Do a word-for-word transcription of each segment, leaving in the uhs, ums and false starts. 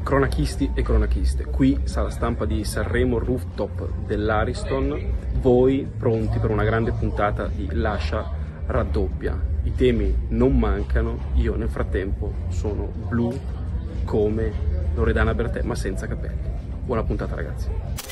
Cronachisti e cronachiste, qui Sala Stampa di Sanremo Rooftop dell'Ariston, voi pronti per una grande puntata di Lascia raddoppia. I temi non mancano, io nel frattempo sono blu come Loredana Bertè ma senza capelli. Buona puntata ragazzi.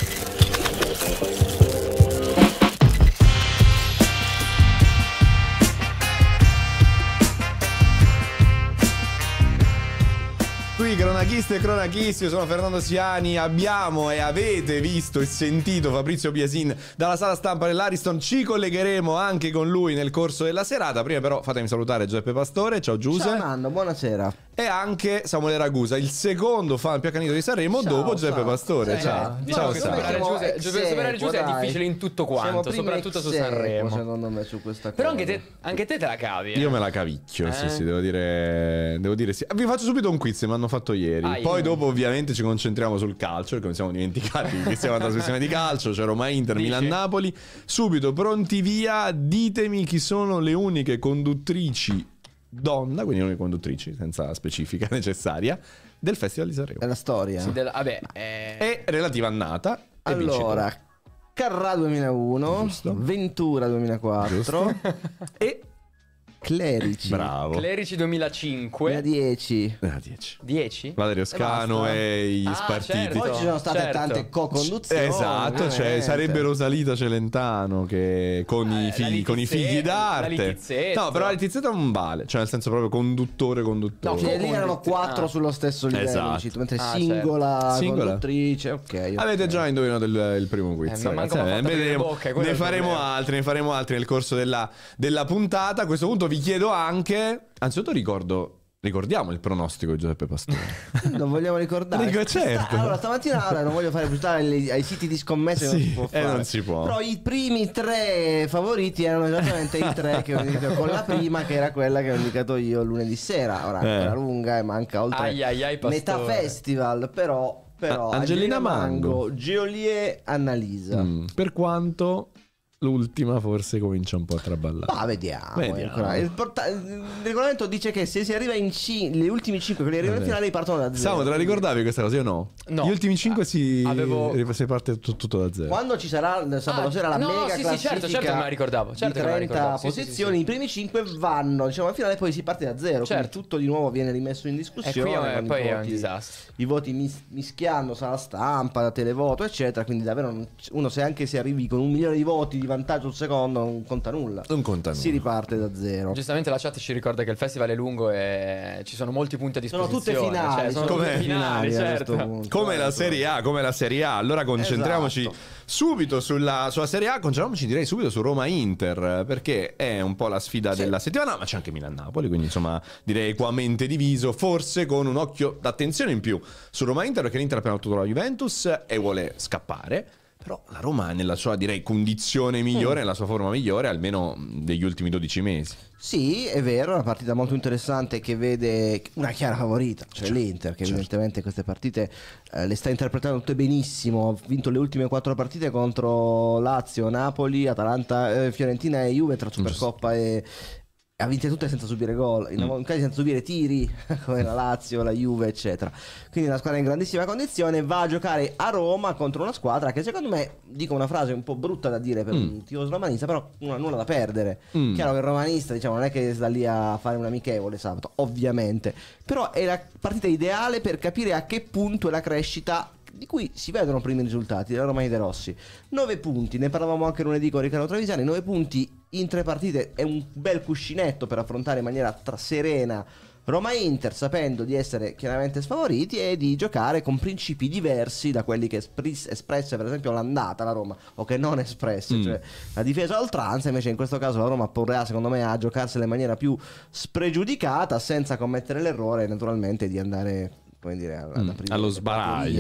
Qui cronachiste e cronachisti, io sono Fernando Siani, abbiamo e avete visto e sentito Fabrizio Biasin dalla Sala Stampa dell'Ariston, ci collegheremo anche con lui nel corso della serata. Prima però fatemi salutare Giuseppe Pastore, ciao Giuseppe. Ciao Nando, buonasera. E anche Samuele Ragusa, il secondo fan più accanito di Sanremo Ciao, dopo Giuseppe ciao. Pastore. Sì, ciao. eh, Ciao, no, ciao. superare Giuse- Giuse- superare Giuse è difficile in tutto quanto, soprattutto su Sanremo. Secondo me su questa Però cosa. anche te, anche te te la cavi. Eh? Io me la cavicchio, Eh? sì, sì, devo dire, devo dire sì. Vi faccio subito un quiz, mi hanno fatto ieri. Ah, Poi io- dopo ovviamente ci concentriamo sul calcio, perché non siamo dimenticati che siamo una trasmissione di calcio. C'è Roma Inter, Dici? Milan Napoli. Subito pronti via, ditemi chi sono le uniche conduttrici donna, quindi le uniche conduttrici senza specifica necessaria, del Festival di Sanremo. È la storia. Sì, del- vabbè, eh, E relativa annata e Allora, vincitore. Carrà duemilauno, Giusto. Ventura duemilaquattro, Giusto. e Clerici Bravo. Clerici duemilacinque. duemiladieci. Eh, dieci. dieci? Valerio Scano basta. e gli Ah, spartiti. certo. Poi ci sono state certo. tante co-conduzioni. Esatto, cioè ovviamente. sarebbe Rosalita Celentano che con, Eh, i, la figli, con i figli Litizzetto, la d'arte. Litizzetto. No, però la Litizzetto non vale, cioè nel senso proprio conduttore conduttore. No, Che lì erano condutti- quattro ah. sullo stesso livello, Esatto. dici tu, mentre Ah, singola, certo. Singola. conduttrice, ok. ok. Avete già indovinato il, il primo quiz. Eh, ma manco ragazzi. m'ha Eh, fatto aprire vedremo. bocca, quello è Ne il faremo problema. altri, ne faremo altri nel corso della, della puntata. A questo punto vi chiedo anche, anzitutto ricordo, ricordiamo il pronostico di Giuseppe Pastore. Non vogliamo ricordare. Dico, certo. Sta- Allora, stamattina allora, non voglio fare pubblicità ai, ai siti di scommesse, non Sì, si può eh, fare. non si può. Però i primi tre favoriti erano esattamente i tre che ho indicato, con la prima che era quella che ho indicato io lunedì sera. Ora Eh. ancora lunga e manca oltre Ai, ai, ai, metà Pastore. festival, però, però Ah, Angelina Mango. Geolier, Annalisa. Mm, per quanto l'ultima forse comincia un po' a traballare. Ma vediamo. Vediamo. ancora. Il, porta- il regolamento dice che se si arriva in cin- le ultimi cinque, quelli che arrivano in finale, partono da zero. Samu, te la ricordavi questa cosa? Io no. No. Gli ultimi cinque si, Avevo- si parte tutto, tutto da zero. Quando ci sarà il sabato Ah, sera la no, mega sì, sì, classifica, certo, certo che me la ricordavo, certo di che me la trenta ricordavo, sì, sì, posizioni, sì, sì. i primi cinque vanno, diciamo, al finale, poi si parte da zero, quindi Certo. tutto di nuovo viene rimesso in E discussione. qui è- con i poi è un voti- disastro. I voti mis- mischiando sala stampa, televoto, eccetera, quindi davvero non- uno, se anche se arrivi con un milione di voti di vantaggio sul secondo, non conta nulla. Non conta nulla. Si riparte da zero. Giustamente la chat ci ricorda che il festival è lungo e ci sono molti punti a Sono disposizione. tutte finali, cioè, sono sono tutte tutte finali, finali a certo. questo punto. Come la Serie A, come la Serie A. Allora concentriamoci Esatto. subito sulla, sulla Serie A, concentriamoci direi subito su Roma-Inter, perché è un po' la sfida della settimana, ma c'è anche Milan-Napoli, quindi insomma direi equamente diviso, forse con un occhio d'attenzione in più su Roma-Inter, perché l'Inter ha appena battuto la Juventus e vuole scappare. Però la Roma è nella sua, direi, condizione migliore, nella sua forma migliore, almeno degli ultimi dodici mesi. Sì, è vero, è una partita molto interessante che vede una chiara favorita, cioè l'Inter, che certo. evidentemente queste partite eh, le sta interpretando tutte benissimo. Ha vinto le ultime quattro partite contro Lazio, Napoli, Atalanta, eh, Fiorentina e Juve tra Supercoppa e... ha vinte tutte senza subire gol, in, in casi senza subire tiri, come la Lazio, la Juve, eccetera. Quindi una squadra in grandissima condizione, va a giocare a Roma contro una squadra che secondo me, dico una frase un po' brutta da dire per Mm. un tifoso romanista, però non ha nulla da perdere. Mm. Chiaro che il romanista, diciamo, non è che sta lì a fare un amichevole sabato, ovviamente, però è la partita ideale per capire a che punto è la crescita di cui si vedono primi risultati della Roma dei Rossi. nove punti, ne parlavamo anche lunedì con Riccardo Travisiani, nove punti in tre partite è un bel cuscinetto per affrontare in maniera tra- serena Roma-Inter, sapendo di essere chiaramente sfavoriti e di giocare con principi diversi da quelli che espris- espresse per esempio l'andata la Roma, o che non espresse, Mm. cioè la difesa a oltranza. Invece in questo caso la Roma proverà secondo me a giocarsela in maniera più spregiudicata, senza commettere l'errore naturalmente di andare, come dire, alla, Mm, ad aprire allo le sbaraglio. batterie.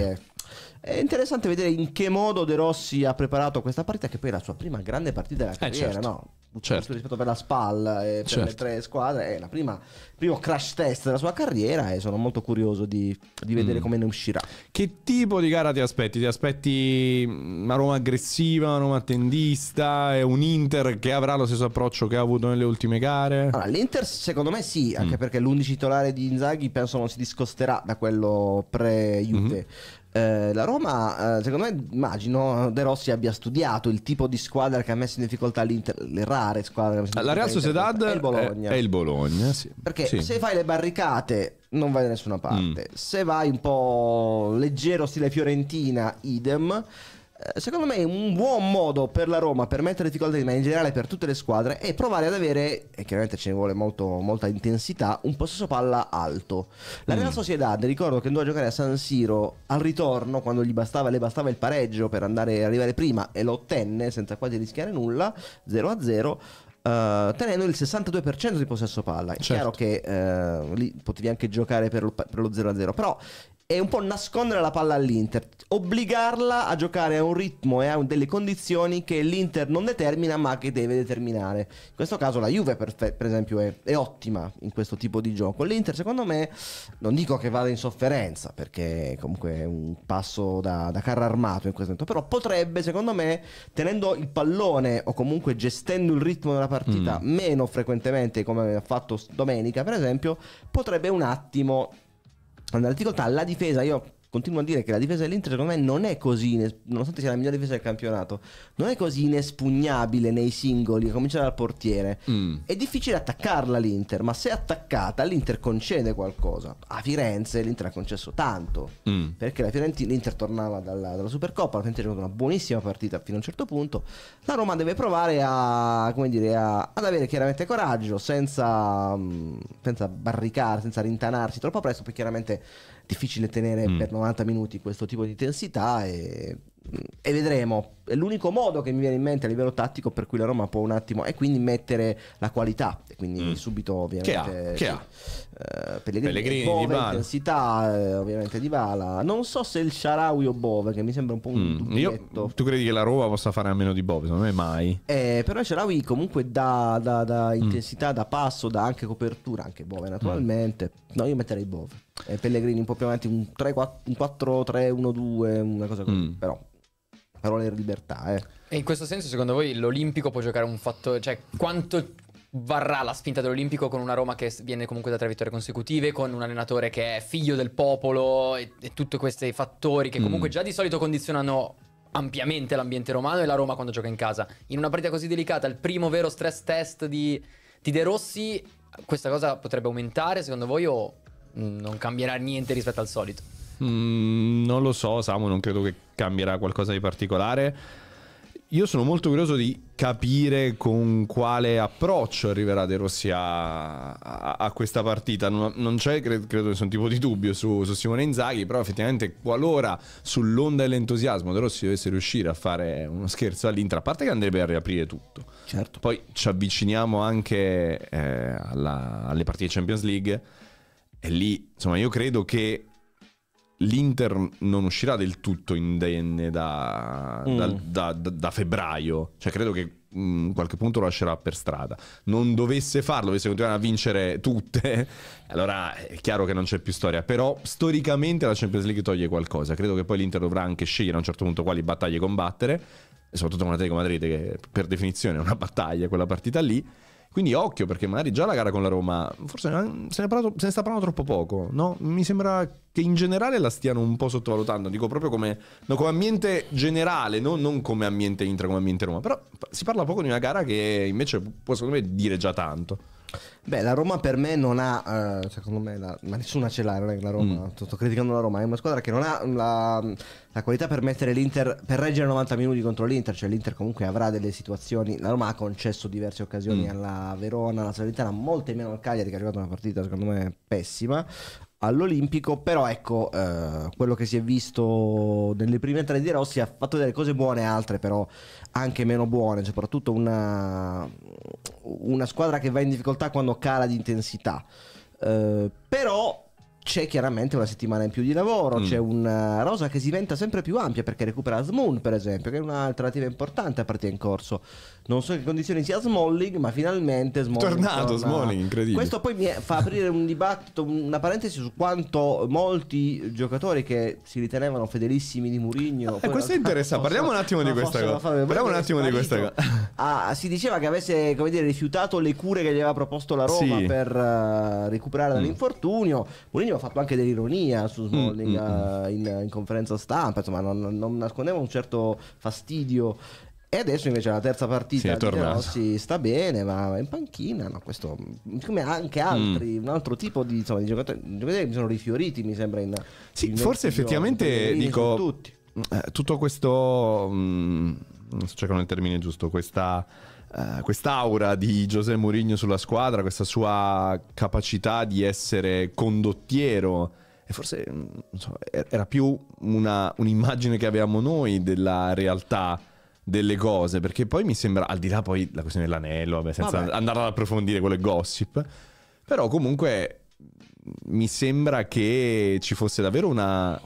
È interessante vedere in che modo De Rossi ha preparato questa partita, che poi è la sua prima grande partita della carriera, eh certo. no? Certo. Rispetto per la SPAL e per certo. le tre squadre, è la prima, il primo crash test della sua carriera e sono molto curioso di, di vedere mm. come ne uscirà. Che tipo di gara ti aspetti? Ti aspetti una Roma aggressiva, una Roma attendista e un Inter che avrà lo stesso approccio che ha avuto nelle ultime gare? Allora, l'Inter secondo me sì, anche mm. perché l'undici titolare di Inzaghi penso non si discosterà da quello pre-Juve. Mm-hmm. Eh, la Roma, eh, secondo me, immagino De Rossi abbia studiato il tipo di squadra che ha messo in difficoltà l'Inter, le rare squadre che ha messo in la Real Sociedad è il Bologna. È, è il Bologna, sì. Perché sì. se fai le barricate non vai da nessuna parte. Mm. Se vai un po' leggero stile Fiorentina, idem. Secondo me un buon modo per la Roma per mettere difficoltà, ma in generale per tutte le squadre, è provare ad avere, e chiaramente ce ne vuole molto, molta intensità, un possesso palla alto. La Real Sociedad, ricordo che andò a giocare a San Siro al ritorno, quando gli bastava, le bastava il pareggio per andare arrivare prima, e lo ottenne senza quasi rischiare nulla, zero a zero. Uh, tenendo il sessantadue per cento di possesso palla. È certo. chiaro che uh, lì potevi anche giocare per lo, per lo zero a zero, però è un po' nascondere la palla all'Inter, obbligarla a giocare a un ritmo e a delle condizioni che l'Inter non determina ma che deve determinare. In questo caso la Juve per, per esempio è, è ottima in questo tipo di gioco. L'Inter secondo me, non dico che vada in sofferenza, perché comunque è un passo da, da carro armato in questo momento, però potrebbe secondo me, tenendo il pallone o comunque gestendo il ritmo della partita mm. meno frequentemente come ha fatto domenica per esempio, potrebbe un attimo nella difficoltà. La difesa, io continuo a dire che la difesa dell'Inter secondo me non è così, nonostante sia la migliore difesa del campionato, non è così inespugnabile nei singoli, a cominciare dal portiere. Mm. È difficile attaccarla l'Inter, ma se attaccata l'Inter concede qualcosa. A Firenze l'Inter ha concesso tanto, mm. perché la Fiorentina, l'Inter tornava dalla, dalla Supercoppa, la Fiorentina ha giocato una buonissima partita fino a un certo punto. La Roma deve provare a, come dire, a, ad avere chiaramente coraggio, senza, senza barricare, senza rintanarsi troppo presto, perché chiaramente difficile tenere mm. per novanta minuti questo tipo di intensità e, e vedremo. È l'unico modo che mi viene in mente a livello tattico per cui la Roma può un attimo, e quindi mettere la qualità, e quindi mm. subito ovviamente che ha, che sì, ha. Uh, Pellegrini, Pellegrini Bove, Dybala. Intensità eh, ovviamente Dybala. Non so se il Shaarawy o Bove, che mi sembra un po' un mm. dubbietto. Io, tu credi che la Roma possa fare a meno di Bove? Secondo me mai. Eh, però il Shaarawy comunque dà, dà, dà mm. intensità, da passo, dà anche copertura, anche Bove naturalmente. Mm. No, io metterei Bove. E Pellegrini un po' più avanti, un quattro tre uno due, una cosa così. Mm. Però parole di libertà, eh. E in questo senso, secondo voi, l'Olimpico può giocare un fattore, cioè quanto varrà la spinta dell'Olimpico con una Roma che viene comunque da tre vittorie consecutive, con un allenatore che è figlio del popolo e, e tutti questi fattori che comunque mm. già di solito condizionano ampiamente l'ambiente romano e la Roma quando gioca in casa. In una partita così delicata, il primo vero stress test di, di De Rossi, questa cosa potrebbe aumentare secondo voi o non cambierà niente rispetto al solito? Mm, non lo so, Samu, non credo che cambierà qualcosa di particolare. Io sono molto curioso di capire con quale approccio arriverà De Rossi a, a, a questa partita. Non, non c'è, credo, credo nessun tipo di dubbio su, su Simone Inzaghi, però effettivamente qualora sull'onda dell'entusiasmo De Rossi dovesse riuscire a fare uno scherzo all'Inter, a parte che andrebbe a riaprire tutto, certo. Poi ci avviciniamo anche eh, alla, alle partite Champions League e lì, insomma, io credo che l'Inter non uscirà del tutto indenne da, mm. da, da, da, da febbraio. Cioè credo che in qualche punto lo lascerà per strada. Non dovesse farlo, dovesse continuare a vincere tutte, allora è chiaro che non c'è più storia. Però storicamente la Champions League toglie qualcosa. Credo che poi l'Inter dovrà anche scegliere a un certo punto quali battaglie combattere, e soprattutto con Atletico Madrid, che per definizione è una battaglia quella partita lì. Quindi occhio, perché magari già la gara con la Roma forse se ne, parlato, se ne sta parlando troppo poco, no? Mi sembra che in generale la stiano un po' sottovalutando. Dico proprio come, no, come ambiente generale, no? Non come ambiente Inter, come ambiente Roma. Però si parla poco di una gara che invece può secondo me dire già tanto. Beh, la Roma per me non ha, eh, secondo me, la, ma nessuna ce l'ha, non è che la Roma, mm. sto, sto criticando la Roma, è una squadra che non ha la, la qualità per mettere l'Inter, per reggere novanta minuti contro l'Inter, cioè l'Inter comunque avrà delle situazioni, la Roma ha concesso diverse occasioni mm. alla Verona, alla Salernitana, molte meno al Cagliari che ha giocato una partita secondo me pessima, all'Olimpico, però ecco, eh, quello che si è visto nelle prime tre di Rossi ha fatto delle cose buone, altre però anche meno buone, soprattutto una, una squadra che va in difficoltà quando cala di intensità, eh, però c'è chiaramente una settimana in più di lavoro, Mm. c'è una rosa che si diventa sempre più ampia perché recupera Smoon, per esempio, che è un'alternativa importante a partita in corso. Non so in che condizioni sia Smalling, ma finalmente Smalling Tornato torna. Smalling, incredibile. Questo poi mi fa aprire un dibattito, una parentesi su quanto molti giocatori che si ritenevano fedelissimi di Mourinho. Eh, questo è interessante. Parliamo un attimo di questa cosa. Parliamo un attimo di questa cosa. Ah, si diceva che avesse, come dire, rifiutato le cure che gli aveva proposto la Roma Sì. per uh, recuperare dall'infortunio. Mourinho ha fatto anche dell'ironia su Smalling Mm, uh, in, in conferenza stampa, insomma non, non nascondeva un certo fastidio. E adesso invece la terza Sì, partita è di De tornato. Rossi sta bene, ma è in panchina, no, questo come anche altri, un altro tipo di, insomma, di giocatori, giocatori che mi sono rifioriti, mi sembra in Sì, in forse questi effettivamente giorni, Pellegrini dico su tutti. eh, tutto questo mh, non sto cercando il termine giusto, questa eh, quest'aura di José Mourinho sulla squadra, questa sua capacità di essere condottiero, e forse mh, non so, era più una, un'immagine che avevamo noi della realtà delle cose, perché poi mi sembra, al di là poi la questione dell'anello, vabbè, senza Vabbè. andare ad approfondire, quello è gossip, però comunque mi sembra che ci fosse davvero una,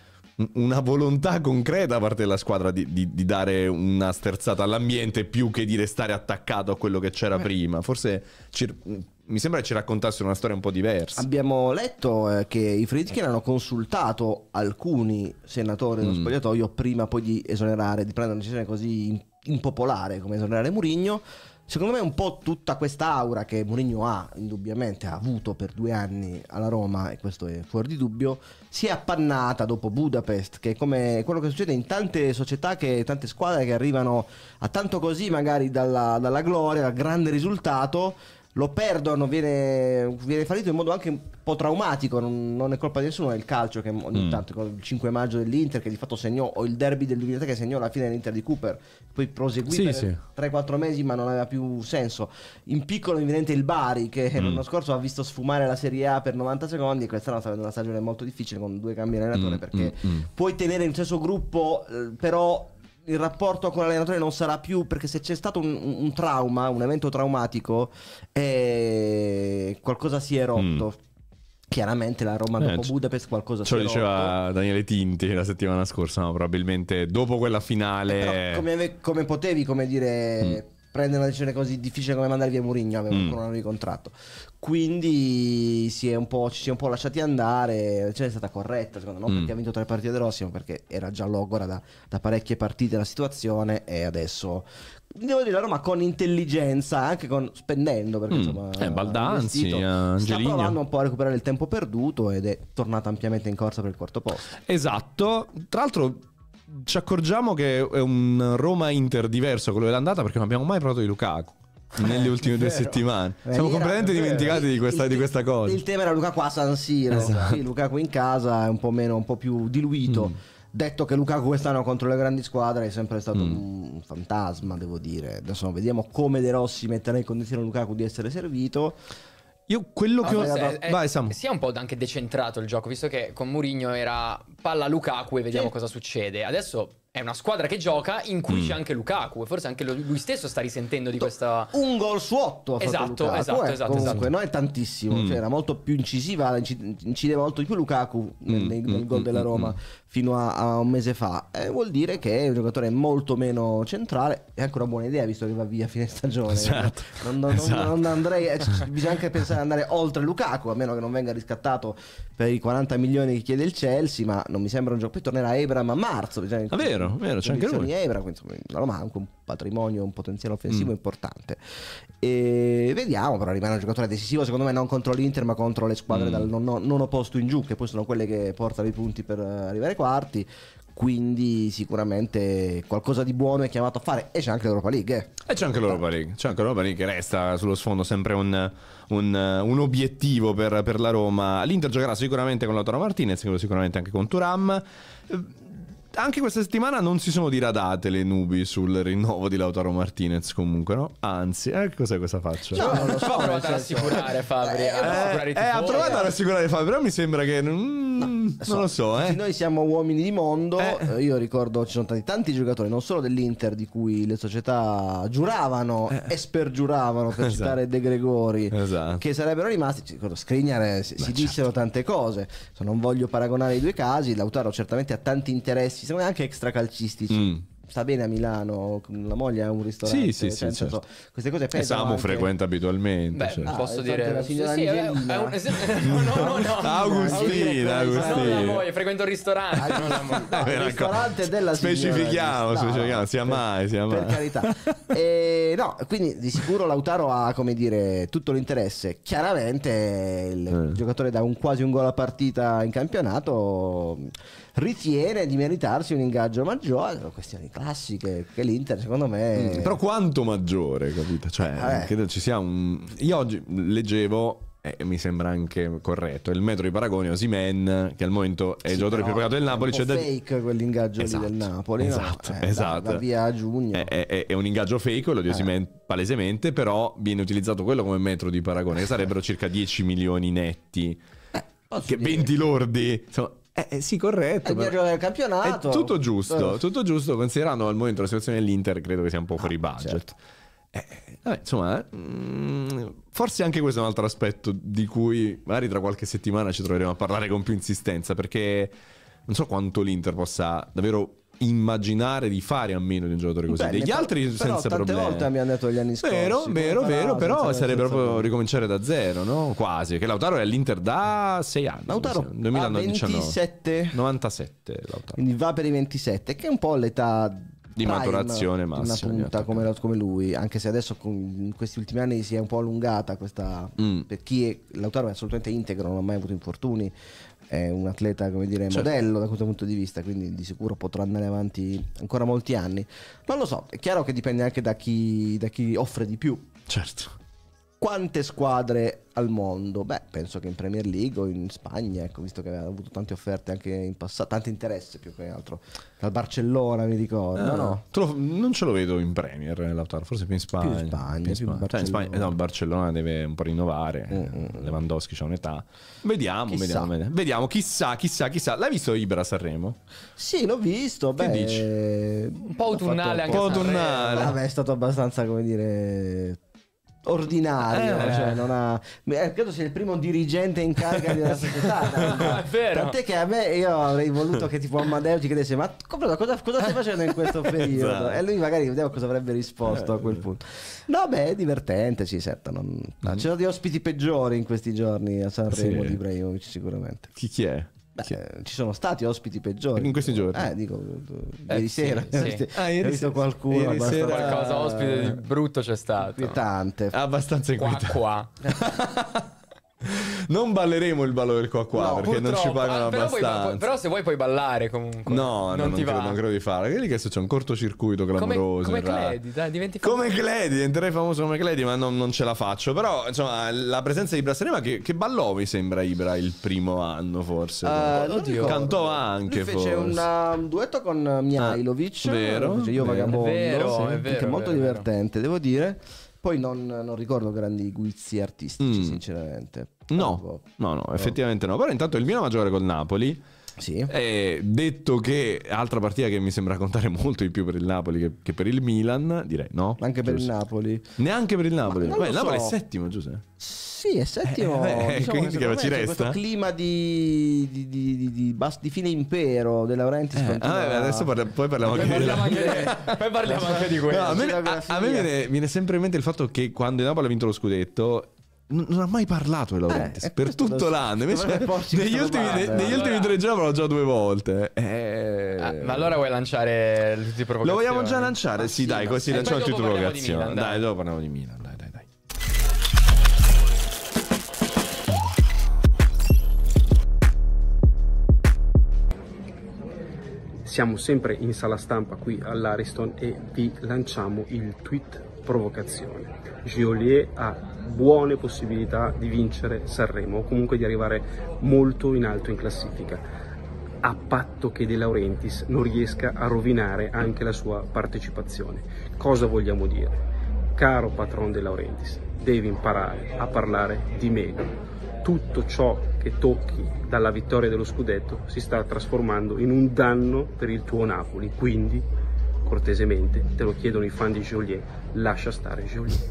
una volontà concreta da parte della squadra di, di- di dare una sterzata all'ambiente più che di restare attaccato a quello che c'era prima. Forse ci- mi sembra che ci raccontassero una storia un po' diversa. Abbiamo letto eh, che i Friedkin hanno consultato alcuni senatori dello Mm. spogliatoio prima poi di esonerare, di prendere una decisione così in- impopolare come esonerare Mourinho. Secondo me un po' tutta questa aura che Mourinho ha, indubbiamente ha avuto per due anni alla Roma, e questo è fuori di dubbio, si è appannata dopo Budapest, che è come quello che succede in tante società, che tante squadre che arrivano a tanto così magari dalla, dalla gloria, dal grande risultato, lo perdono, viene, viene fallito in modo anche un po' traumatico, non, non è colpa di nessuno, è il calcio che ogni Mm. tanto, con il cinque maggio dell'Inter che di fatto segnò, o il derby del duemilatré che segnò la fine dell'Inter di Cooper, poi proseguì Sì, per sì. tre quattro mesi ma non aveva più senso. In piccolo mi viene in mente il Bari che Mm. l'anno scorso ha visto sfumare la Serie A per novanta secondi e quest'anno sta avendo una stagione molto difficile con due cambi di allenatore, Mm, perché mm, mm. puoi tenere in stesso gruppo eh, però il rapporto con l'allenatore non sarà più, perché se c'è stato un, un- un trauma, un evento traumatico, eh, qualcosa si è rotto. Chiaramente la Roma Eh, dopo c- Budapest qualcosa Ce lo si è diceva rotto. Daniele Tinti la settimana scorsa, no? Probabilmente dopo quella finale. Però come, ave- come potevi, come dire, prendere una decisione così difficile come mandare via Mourinho, aveva Mm. ancora un anno di contratto. Quindi si è un po', ci si è un po' lasciati andare. Cioè è stata corretta, secondo me, non Mm. perché ha vinto tre partite De Rossi, ma perché era già logora da, da parecchie partite la situazione, e adesso devo dire la Roma con intelligenza, anche con spendendo, perché Mm. insomma Eh, ha Baldanzi, investito, sta Angelino. provando un po' a recuperare il tempo perduto ed è tornata ampiamente in corsa per il quarto posto. Esatto. Tra l'altro ci accorgiamo che è un Roma-Inter diverso a quello dell'andata, perché non abbiamo mai parlato di Lukaku nelle ultime due vero. settimane. Eh, Siamo era- completamente è vero. dimenticati di questa, Il- di questa cosa. Il tema era Lukaku a San Siro. Esatto. Sì, Lukaku in casa è un po' meno, un po' più diluito. Mm. Detto che Lukaku quest'anno contro le grandi squadre è sempre stato Mm. un fantasma, devo dire. Adesso vediamo come De Rossi metterà in condizione Lukaku di essere servito. Io quello che ho... Ah, Forse è- Vai Samu. sia un po' anche decentrato il gioco, visto che con Mourinho era palla Lukaku e vediamo Sì. cosa succede. Adesso è una squadra che gioca in cui Mm. c'è anche Lukaku, e forse anche lo- lui stesso sta risentendo di questa... Un gol su otto ha fatto Esatto, Lukaku, esatto, eh, esatto, comunque esatto. non è tantissimo, Mm. cioè era molto più incisiva, inci- incideva molto di più Lukaku nel, Mm, nel- nel mm, gol mm, della mm, Roma mm. fino a, a un mese fa. Eh, vuol dire che è un giocatore molto meno centrale, è anche una buona idea visto che va via a fine stagione. Esatto, Non, non- non- esatto. non andrei, eh, c- bisogna anche pensare ad andare oltre Lukaku, a meno che non venga riscattato per i quaranta milioni che chiede il Chelsea, ma non mi sembra un gioco. Poi tornerà Ebram a marzo. bisogna- Ah, vero, vero, c'è anche lui. condizioni Ebram, quindi, insomma, la Roma ha anche un patrimonio, un potenziale offensivo Mm. importante. E vediamo, però rimane un giocatore decisivo, secondo me, non contro l'Inter, ma contro le squadre Mm. dal non, non- non opposto in giù, che poi sono quelle che portano i punti per eh, arrivare ai quarti. Quindi sicuramente qualcosa di buono è chiamato a fare. E c'è anche l'Europa League. eh. E c'è anche l'Europa League, c'è anche l'Europa League che resta sullo sfondo sempre un, un, un obiettivo per, per la Roma. L'Inter giocherà sicuramente con Lautaro Martinez, credo sicuramente anche con Thuram. Eh, Anche questa settimana non si sono diradate le nubi sul rinnovo di Lautaro Martinez comunque, no? Anzi, eh, cos'è questa faccia? No, non lo so, Ha provato nel a senso- rassicurare Fabri, a Eh, rassicurare i Eh, ha tifosi. provato a rassicurare Fabio, però mi sembra che... mm, non lo so, eh. Noi siamo uomini di mondo. Eh. Io ricordo ci sono stati tanti giocatori, non solo dell'Inter, di cui le società giuravano Eh. e spergiuravano, per Esatto. citare De Gregori, Esatto. che sarebbero rimasti. Ricordo Skriniar, eh, si, si certo. dissero tante cose. So, non voglio paragonare i due casi. Lautaro certamente ha tanti interessi, secondo me anche extracalcistici. Mm. Sta bene a Milano, la moglie ha un ristorante. Sì, sì, sì, cioè, nel certo. senso, queste cose E pesano. Samu anche. frequenta abitualmente. Beh, cioè. Ah, posso è dire la signora sì, è- Angelina. è un- es- no, no, no, no. Agustina, Non la Agustina. moglie, frequento il ristorante, non la moglie. No, il Ecco, ristorante della signora. specifichiamo, No, specifichiamo, no, sia per- mai, sia per mai. carità. E, no, quindi di sicuro Lautaro ha, come dire, tutto l'interesse. Chiaramente il Eh. giocatore da un quasi un gol a partita in campionato ritiene di meritarsi un ingaggio maggiore. Sono questioni classiche che l'Inter, secondo me, Mm, Però quanto maggiore, capito? Cioè, Eh. credo ci sia un. Io oggi leggevo. E mi sembra anche corretto il metro di paragone Osimhen, che al momento è il Sì, giocatore però più pagato del Napoli. è C'è un po' da- fake quell'ingaggio Esatto, lì del Napoli, no? esatto, Eh, esatto. va, va via a giugno. È, è- è un ingaggio fake quello di Osimhen, palesemente, però viene utilizzato quello come metro di paragone, che sarebbero circa dieci milioni netti, Posso che dire- venti lordi. Insomma, eh, eh, sì, corretto. È il mio però- giocatore del campionato. È tutto giusto, Eh. tutto giusto, considerando al momento la situazione dell'Inter, credo che sia un po' fuori budget. certo. Eh, vabbè, insomma, eh, mm, forse anche questo è un altro aspetto di cui magari tra qualche settimana ci troveremo a parlare con più insistenza, perché non so quanto l'Inter possa davvero immaginare di fare a meno di un giocatore così. Beh, Degli ne par- altri però senza tante problemi. volte mi hanno detto gli anni scorsi. Vero, come vero, farà vero, però senza- sarebbe senza proprio problemi. ricominciare da zero, no? Quasi, che Lautaro è all'Inter da sei anni. Lautaro mi sembra, duemiladiciannove. ha ventisette, novantasette Lautaro. quindi va per i ventisette, che è un po' l'età Di prime maturazione di una massima di un punta come, come lui, anche se adesso con- in questi ultimi anni si è un po' allungata questa, Mm. per chi è, Lautaro è assolutamente integro, non ha mai avuto infortuni, è un atleta, come dire, Certo. modello da questo punto di vista, quindi di sicuro potrà andare avanti ancora molti anni. Non lo so, è chiaro che dipende anche da chi, da chi offre di più. Certo. Quante squadre al mondo? Beh, penso che in Premier League o in Spagna, ecco, visto che aveva avuto tante offerte anche in passato, tanto interesse più che altro. Dal Barcellona, mi ricordo, Ah, no? tu lo- non ce lo vedo in Premier, eh, Lautaro, forse più in Spagna. Più in Spagna, Più in più in Spagna. Cioè, in Spagna- Barcellona. no, il Barcellona deve un po' rinnovare. Mm, mm, Lewandowski c'ha un'età. Vediamo, Chissà. vediamo, vediamo. Vediamo, chissà, chissà, chissà. L'hai visto Ibra a Sanremo? Sì, l'ho visto. Che beh, dici? Un po' autunnale anche Un po' a Sanremo. autunnale. Vabbè, è stato abbastanza, come dire, ordinario, Eh. cioè non ha... eh, credo sia il primo dirigente in carica di una società. È vero. Tant'è che a me io avrei voluto che tipo Amadeo ti chiedesse: ma cosa, cosa, cosa stai facendo in questo periodo? Esatto. E lui magari vediamo cosa avrebbe risposto a quel punto. No, beh, è divertente, sì, certo. Non... no, ci sono degli ospiti peggiori in questi giorni a Sanremo Sì. di Ibrahimovic, sicuramente. Chi, chi è? Beh, Chi è? eh, ci sono stati ospiti peggiori In questi giorni? Eh, dico, Eh, ieri sì, sera. sì. Ho visto- Ah, ieri ho visto sera- qualcuno ieri abbastanza sera- Qualcosa ospite di brutto c'è stato. inquietante. Abbastanza Qua, inquietante. qua. Non balleremo il ballo del qua qua No, perché non ci Purtroppo. pagano Ah, però, puoi- abbastanza. però se vuoi puoi ballare comunque. No, no, non non, ti credo, va. non credo di fare. Vedi che adesso c'è un cortocircuito Come, clamoroso. come in radio. Cledi, dai, diventi Come Cledi, diventerei famoso come Cledi, ma non, non ce la faccio. Però, insomma, la presenza di Ibra a Sanremo, che, che ballò mi sembra Ibra il primo anno, forse. Eh, non Oddio. ricordo. Cantò anche, Lui fece forse. una- un duetto con Mihailovic, Ah, vero, fece Io vero. Vagabondo, È vero, sì, è vero, che è molto vero, divertente, devo dire. Poi non, non ricordo grandi guizzi artistici, Mm. sinceramente. No, no, no, effettivamente no. Però intanto il Milan va a giocare col Napoli. Sì. E detto che altra partita che mi sembra contare molto di più per il Napoli che, che per il Milan, direi no. Anche per il Giusto. Napoli. Neanche per il Napoli. Ma non Beh, lo il Napoli so. è settimo, Giuseppe. Sì, è settimo. Eh, eh, diciamo quindi che che secondo ci me c'è resta? questo clima di, di, di, di, di, bas- di fine impero De Laurentiis. Eh, continua ah, beh, adesso parla- poi parliamo Poi anche di parliamo anche, Napoli. poi parliamo anche di quello. No, a me, a- geografia. a me viene, viene sempre in mente il fatto che quando il Napoli ha vinto lo scudetto non, non ha mai parlato di Laurentiis Eh, e per questo tutto lo- l'anno. Invece dovrebbe porci negli questa ultimi, domanda. negli ultimi Allora- tre giorni l'ho già due volte. Eh, Ah, ma allora vuoi lanciare le tue provocazioni? lo vogliamo già lanciare? Sì, sì, dai, ma così sì. lanciamo E le poi tue dopo parliamo di provocazioni. Milan, Dai, dai. dopo parliamo di Milan. Dai, dai, dai. Siamo sempre in sala stampa qui all'Ariston e vi lanciamo il tweet provocazione. Geolier ha buone possibilità di vincere Sanremo o comunque di arrivare molto in alto in classifica, a patto che De Laurentiis non riesca a rovinare anche la sua partecipazione. Cosa vogliamo dire? Caro patron De Laurentiis, devi imparare a parlare di meno. Tutto ciò che che tocchi dalla vittoria dello scudetto si sta trasformando in un danno per il tuo Napoli, quindi cortesemente te lo chiedono i fan di Joliet, lascia stare Joliet.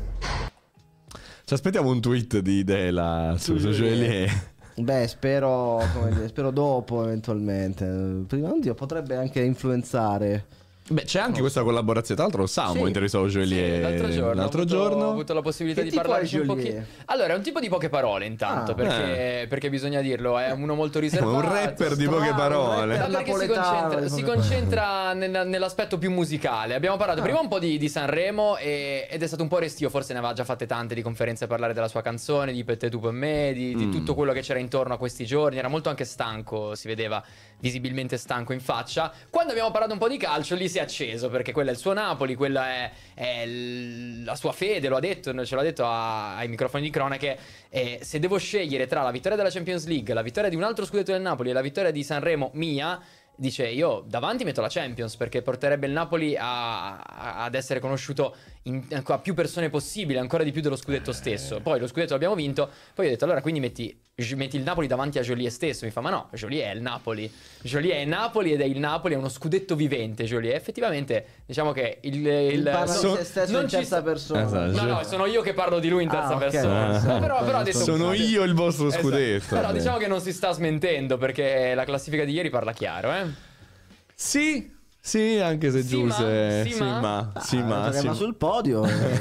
Ci aspettiamo un tweet di Dela su, su Joliet. Beh, spero, come dire, spero dopo eventualmente. Prima, oddio, potrebbe anche influenzare. Beh, c'è anche questa collaborazione. Tra l'altro, Samu Sì. intervistò Joliet Sì, l'altro giorno, l'altro ho, avuto, giorno. ho avuto la possibilità Che di tipo parlarci è un Joliet? pochino. Allora, è un tipo di poche parole intanto, Ah. perché, perché bisogna dirlo, è uno molto È riservato. un rapper di poche strano, parole. un Ma perché si napoletano, concentra, si proprio. concentra nel- nell'aspetto più musicale. Abbiamo parlato Ah. prima un po' di, di Sanremo e- ed è stato un po' restio, forse ne aveva già fatte tante di conferenze a parlare della sua canzone, di Pette tu per me, di, di Mm. tutto quello che c'era intorno a questi giorni. Era molto anche stanco, si vedeva visibilmente stanco in faccia. Quando abbiamo parlato un po' di calcio, lì si è acceso, perché quello è il suo Napoli, quella è, è l- la sua fede, lo ha detto, ce l'ha detto a- ai microfoni di cronache. E se devo scegliere tra la vittoria della Champions League, la vittoria di un altro scudetto del Napoli e la vittoria di Sanremo mia, dice io davanti metto la Champions, perché porterebbe il Napoli a- a- ad essere conosciuto in- a più persone possibile, ancora di più dello scudetto stesso. Poi lo scudetto l'abbiamo vinto, poi ho detto allora quindi metti, metti il Napoli davanti a Joliet stesso. Mi fa ma no, Joliet è il Napoli, Joliet è Napoli ed è il Napoli, è uno scudetto vivente Joliet. Effettivamente diciamo che il, il Parla so- di se stesso non in ci terza sta- persona. Esatto. No, no, sono io che parlo di lui in terza Ah, ok. persona. Ah. Però, però ha detto Sono io il vostro Esatto. scudetto. Però vabbè. diciamo che non si sta smentendo, perché la classifica di ieri parla chiaro, eh. Sì, sì, anche se Sì, ma? Giuse. Sì, Sì, ma? ma. Sì, Ah, ma. giochiamo sì, ma. sul podio.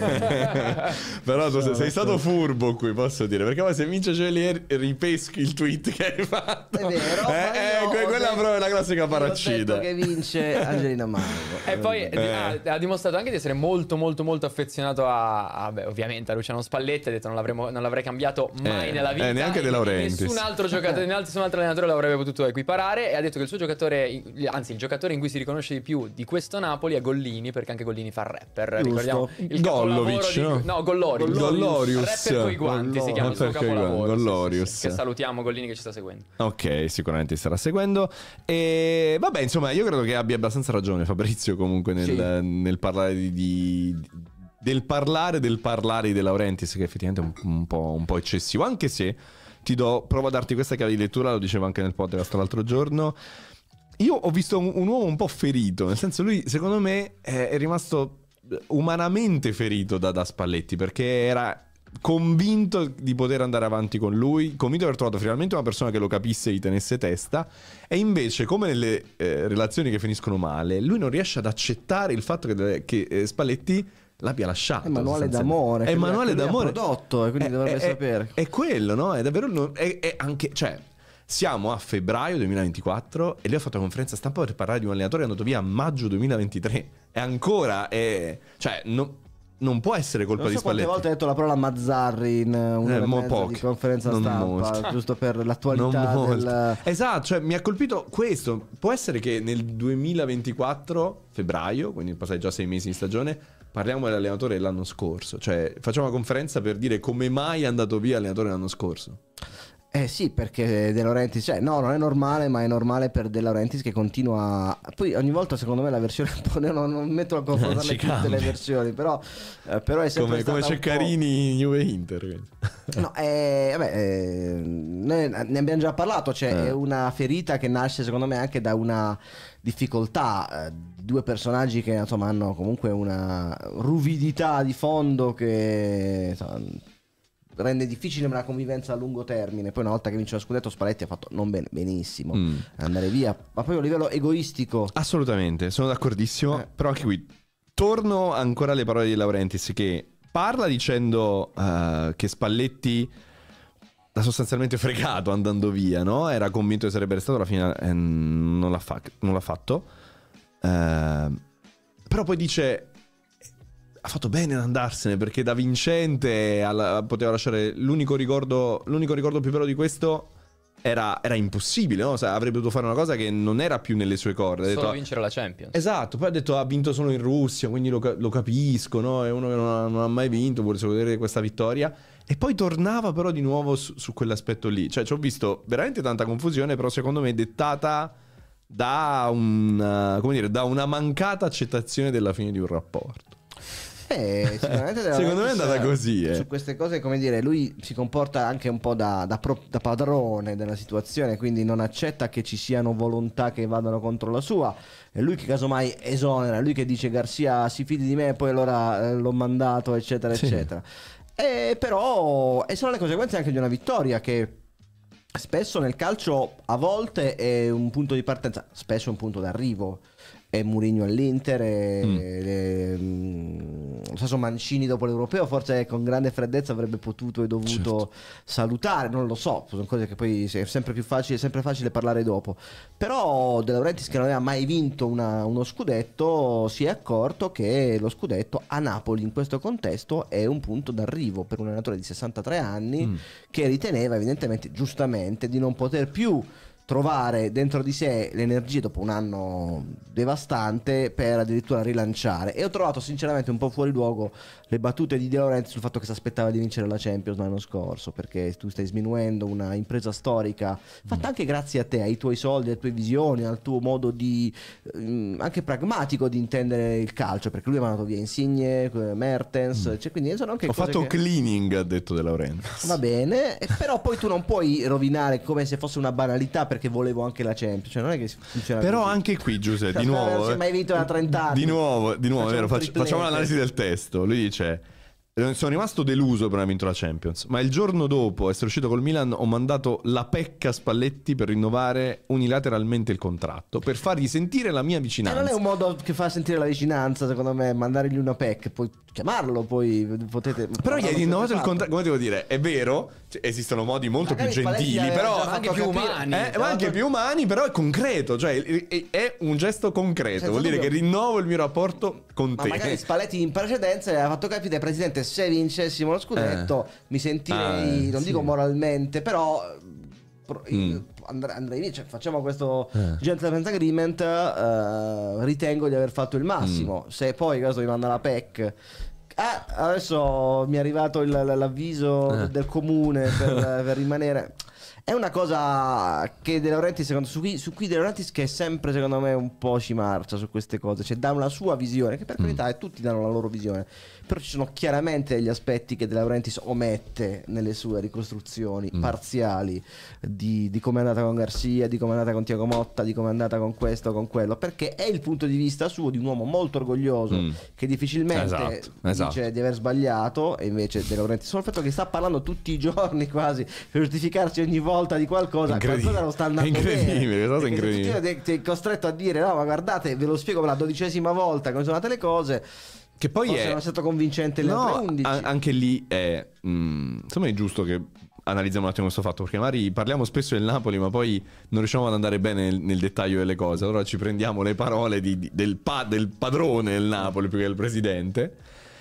Però tu sei, sei stato questo- furbo qui, posso dire. Perché poi se vince Joliet ripeschi il tweet che hai fatto. È vero, Eh, ma eh, io que- ho quella detto- proprio è la classica Ho paraccida. detto che vince Angelina Mango. E poi Eh. ha, ha dimostrato anche di essere molto molto molto affezionato a, a- beh, ovviamente a Luciano Spalletti. Ha detto non, l'avremmo- non l'avrei cambiato mai Eh, nella vita, eh, neanche e De Laurentiis. nessun altro giocatore, nessun altro allenatore l'avrebbe potuto equiparare. E ha detto che il suo giocatore, anzi il giocatore in cui si riconosce di più di questo Napoli è Gollini, perché anche Gollini fa il rapper. Giusto. Ricordiamo il Gollovic, capolavoro di, no? no, Gollorius. Gollorius. Rapper coi guanti si chiama il suo Rapper coi capolavoro. guanti, sì, sì, Gollorius. sì, che salutiamo Gollini che ci sta seguendo. Ok, sicuramente starà seguendo. E vabbè, insomma, io credo che abbia abbastanza ragione Fabrizio comunque nel, Sì. nel parlare di, di- del parlare del parlare di De Laurentiis, che effettivamente è un, un po', un po' eccessivo, anche se ti do, provo a darti questa chiave di lettura, lo dicevo anche nel podcast l'altro giorno. Io ho visto un, un uomo un po' ferito, nel senso lui secondo me è, è rimasto umanamente ferito da, da Spalletti, perché era convinto di poter andare avanti con lui, convinto di aver trovato finalmente una persona che lo capisse e gli tenesse testa, e invece come nelle eh, relazioni che finiscono male lui non riesce ad accettare il fatto che, che eh, Spalletti l'abbia lasciato. È manuale sostanzialmente. d'amore. È che manuale lui ha- che lui ha d'amore prodotto, e quindi È- dovrebbe è- sapere. è quello, no? È davvero no- è, è anche, cioè siamo a febbraio duemilaventiquattro e lui ha fatto una conferenza stampa per parlare di un allenatore che è andato via a maggio duemilaventitré. E ancora è, cioè no- non può essere colpa Non di so quante Spalletti. volte ha detto la parola Mazzarri in una Eh, e mo mezza poche. di conferenza Non stampa, molte. giusto per Non l'attualità molto. del... Esatto, cioè mi ha colpito questo. Può essere che nel duemilaventiquattro, febbraio, quindi passati già sei mesi di stagione, parliamo dell'allenatore dell'anno scorso. Cioè facciamo una conferenza per dire come mai è andato via l'allenatore l'anno scorso. Eh sì, perché De Laurentiis, cioè no, non è normale, ma è normale per De Laurentiis che continua. Poi ogni volta secondo me la versione un po', non, non metto a confrontarle Ci tutte cambia. le versioni, però, eh, però è sempre Come, come stata un po'- Ceccarini Juve Inter. quindi. No, eh, vabbè, eh, noi ne abbiamo già parlato, cioè Eh. è una ferita che nasce secondo me anche da una difficoltà, eh, due personaggi che insomma hanno comunque una ruvidità di fondo che insomma, rende difficile una convivenza a lungo termine. Poi una volta che vince lo scudetto Spalletti ha fatto non bene, benissimo Mm. andare via, ma poi a livello egoistico Assolutamente, sono d'accordissimo. Eh. Però anche qui torno ancora alle parole di Laurentiis, che parla dicendo eh, che Spalletti l'ha sostanzialmente fregato andando via, no? Era convinto che sarebbe restato, alla fine eh, non, l'ha fa- non l'ha fatto. Eh, però poi dice ha fatto bene ad andarsene, perché da vincente alla- poteva lasciare l'unico ricordo, l'unico ricordo più bello di questo era, era impossibile, no? Cioè, avrebbe dovuto fare una cosa che non era più nelle sue corde. Ha Solo detto, vincere la Champions. esatto, poi ha detto ha vinto solo in Russia, quindi lo, ca- lo capisco, no? È uno che non ha, non ha mai vinto, vuole solo vedere questa vittoria. E poi tornava però di nuovo su, su quell'aspetto lì. Cioè ci ho visto veramente tanta confusione, però secondo me dettata da, un, come dire, da una mancata accettazione della fine di un rapporto. Eh, sicuramente De Laurentiis, secondo me è andata così, eh. Su queste cose, come dire, lui si comporta anche un po' da, da, pro, da padrone della situazione, quindi non accetta che ci siano volontà che vadano contro la sua. È lui che casomai esonera, è lui che dice Garcia si fidi di me, poi allora eh, l'ho mandato, eccetera, Sì. eccetera. E però, e sono le conseguenze anche di una vittoria che spesso nel calcio a volte è un punto di partenza, spesso è un punto d'arrivo. E Mourinho all'Inter e, Mm. e, mm, lo stesso Mancini dopo l'Europeo forse con grande freddezza avrebbe potuto e dovuto Certo. salutare, non lo so, sono cose che poi è sempre più facile, è sempre facile parlare dopo. Però De Laurentiis, che non aveva mai vinto una- uno scudetto, si è accorto che lo scudetto a Napoli in questo contesto è un punto d'arrivo per un allenatore di sessantatré anni Mm. che riteneva evidentemente giustamente di non poter più trovare dentro di sé le energie dopo un anno devastante per addirittura rilanciare. E ho trovato sinceramente un po' fuori luogo le battute di De Laurentiis sul fatto che si aspettava di vincere la Champions l'anno scorso, perché tu stai sminuendo una impresa storica fatta anche grazie a te, ai tuoi soldi, alle tue visioni, al tuo modo di ehm, anche pragmatico di intendere il calcio, perché lui ha mandato via Insigne, Mertens, cioè, quindi sono anche Ho cose fatto che... cleaning, ha detto De Laurentiis. Va bene, eh, però poi tu non puoi rovinare come se fosse una banalità perché volevo anche la Champions, cioè non è che funziona Però così. anche qui, Giuseppe, di Cioè, nuovo, non si è mai vinto da trenta anni. Di nuovo, di nuovo, Facciamo vero, un faccio- triplete. facciamo l'analisi del testo. Lui dice: sono rimasto deluso per aver vinto la Champions, ma il giorno dopo essere uscito col Milan ho mandato la pecca a Spalletti per rinnovare unilateralmente il contratto, per fargli sentire la mia Eh, vicinanza. non è un modo che fa sentire la vicinanza, secondo me, mandargli una pack, poi chiamarlo, poi potete... Però gli hai rinnovato il fatto. contratto, come devo dire, è vero, cioè, esistono modi molto Magari più Spalletti gentili, aveva però già anche fatto più capire- umani. Eh, ma anche più umani, però è concreto, cioè è- è un gesto concreto, Senza vuol dire dubbio. che rinnovo il mio rapporto con Ma te. magari Spalletti in precedenza aveva fatto capire, Presidente, se vincessimo lo scudetto mi sentirei, Ah, non sì. dico moralmente, però pro- Mm. andre- andrei via, cioè, facciamo questo Eh. gentleman's agreement, eh, ritengo di aver fatto il massimo. Mm. Se poi questo mi manda la P E C, ah, adesso mi è arrivato il- l'avviso Eh. del comune per, per rimanere. È una cosa che De Laurentiis, secondo, su, cui, su cui De Laurentiis, che è sempre secondo me un po' ci marcia su queste cose, cioè dà una sua visione, che per carità e tutti danno la loro visione, però ci sono chiaramente degli aspetti che De Laurentiis omette nelle sue ricostruzioni Mm. parziali di, di come è andata con Garcia, di come è andata con Thiago Motta, di come è andata con questo, con quello, perché è il punto di vista suo di un uomo molto orgoglioso Mm. che difficilmente Esatto, dice esatto. di aver sbagliato, e invece De Laurentiis, solo il fatto che sta parlando tutti i giorni quasi per giustificarsi ogni volta di qualcosa, Incredibile. qualcosa non sta andando È incredibile, bene. questa cosa è Perché se incredibile. tu ti sei costretto a dire no, ma guardate, ve lo spiego per la dodicesima volta come sono andate le cose, Che poi forse è non è stato convincente le no, altre undici. a- anche lì è mm, secondo me è giusto che analizziamo un attimo questo fatto, perché magari parliamo spesso del Napoli ma poi non riusciamo ad andare bene nel, nel dettaglio delle cose. Allora ci prendiamo le parole di- di- del, pa- del padrone del Napoli più che del presidente,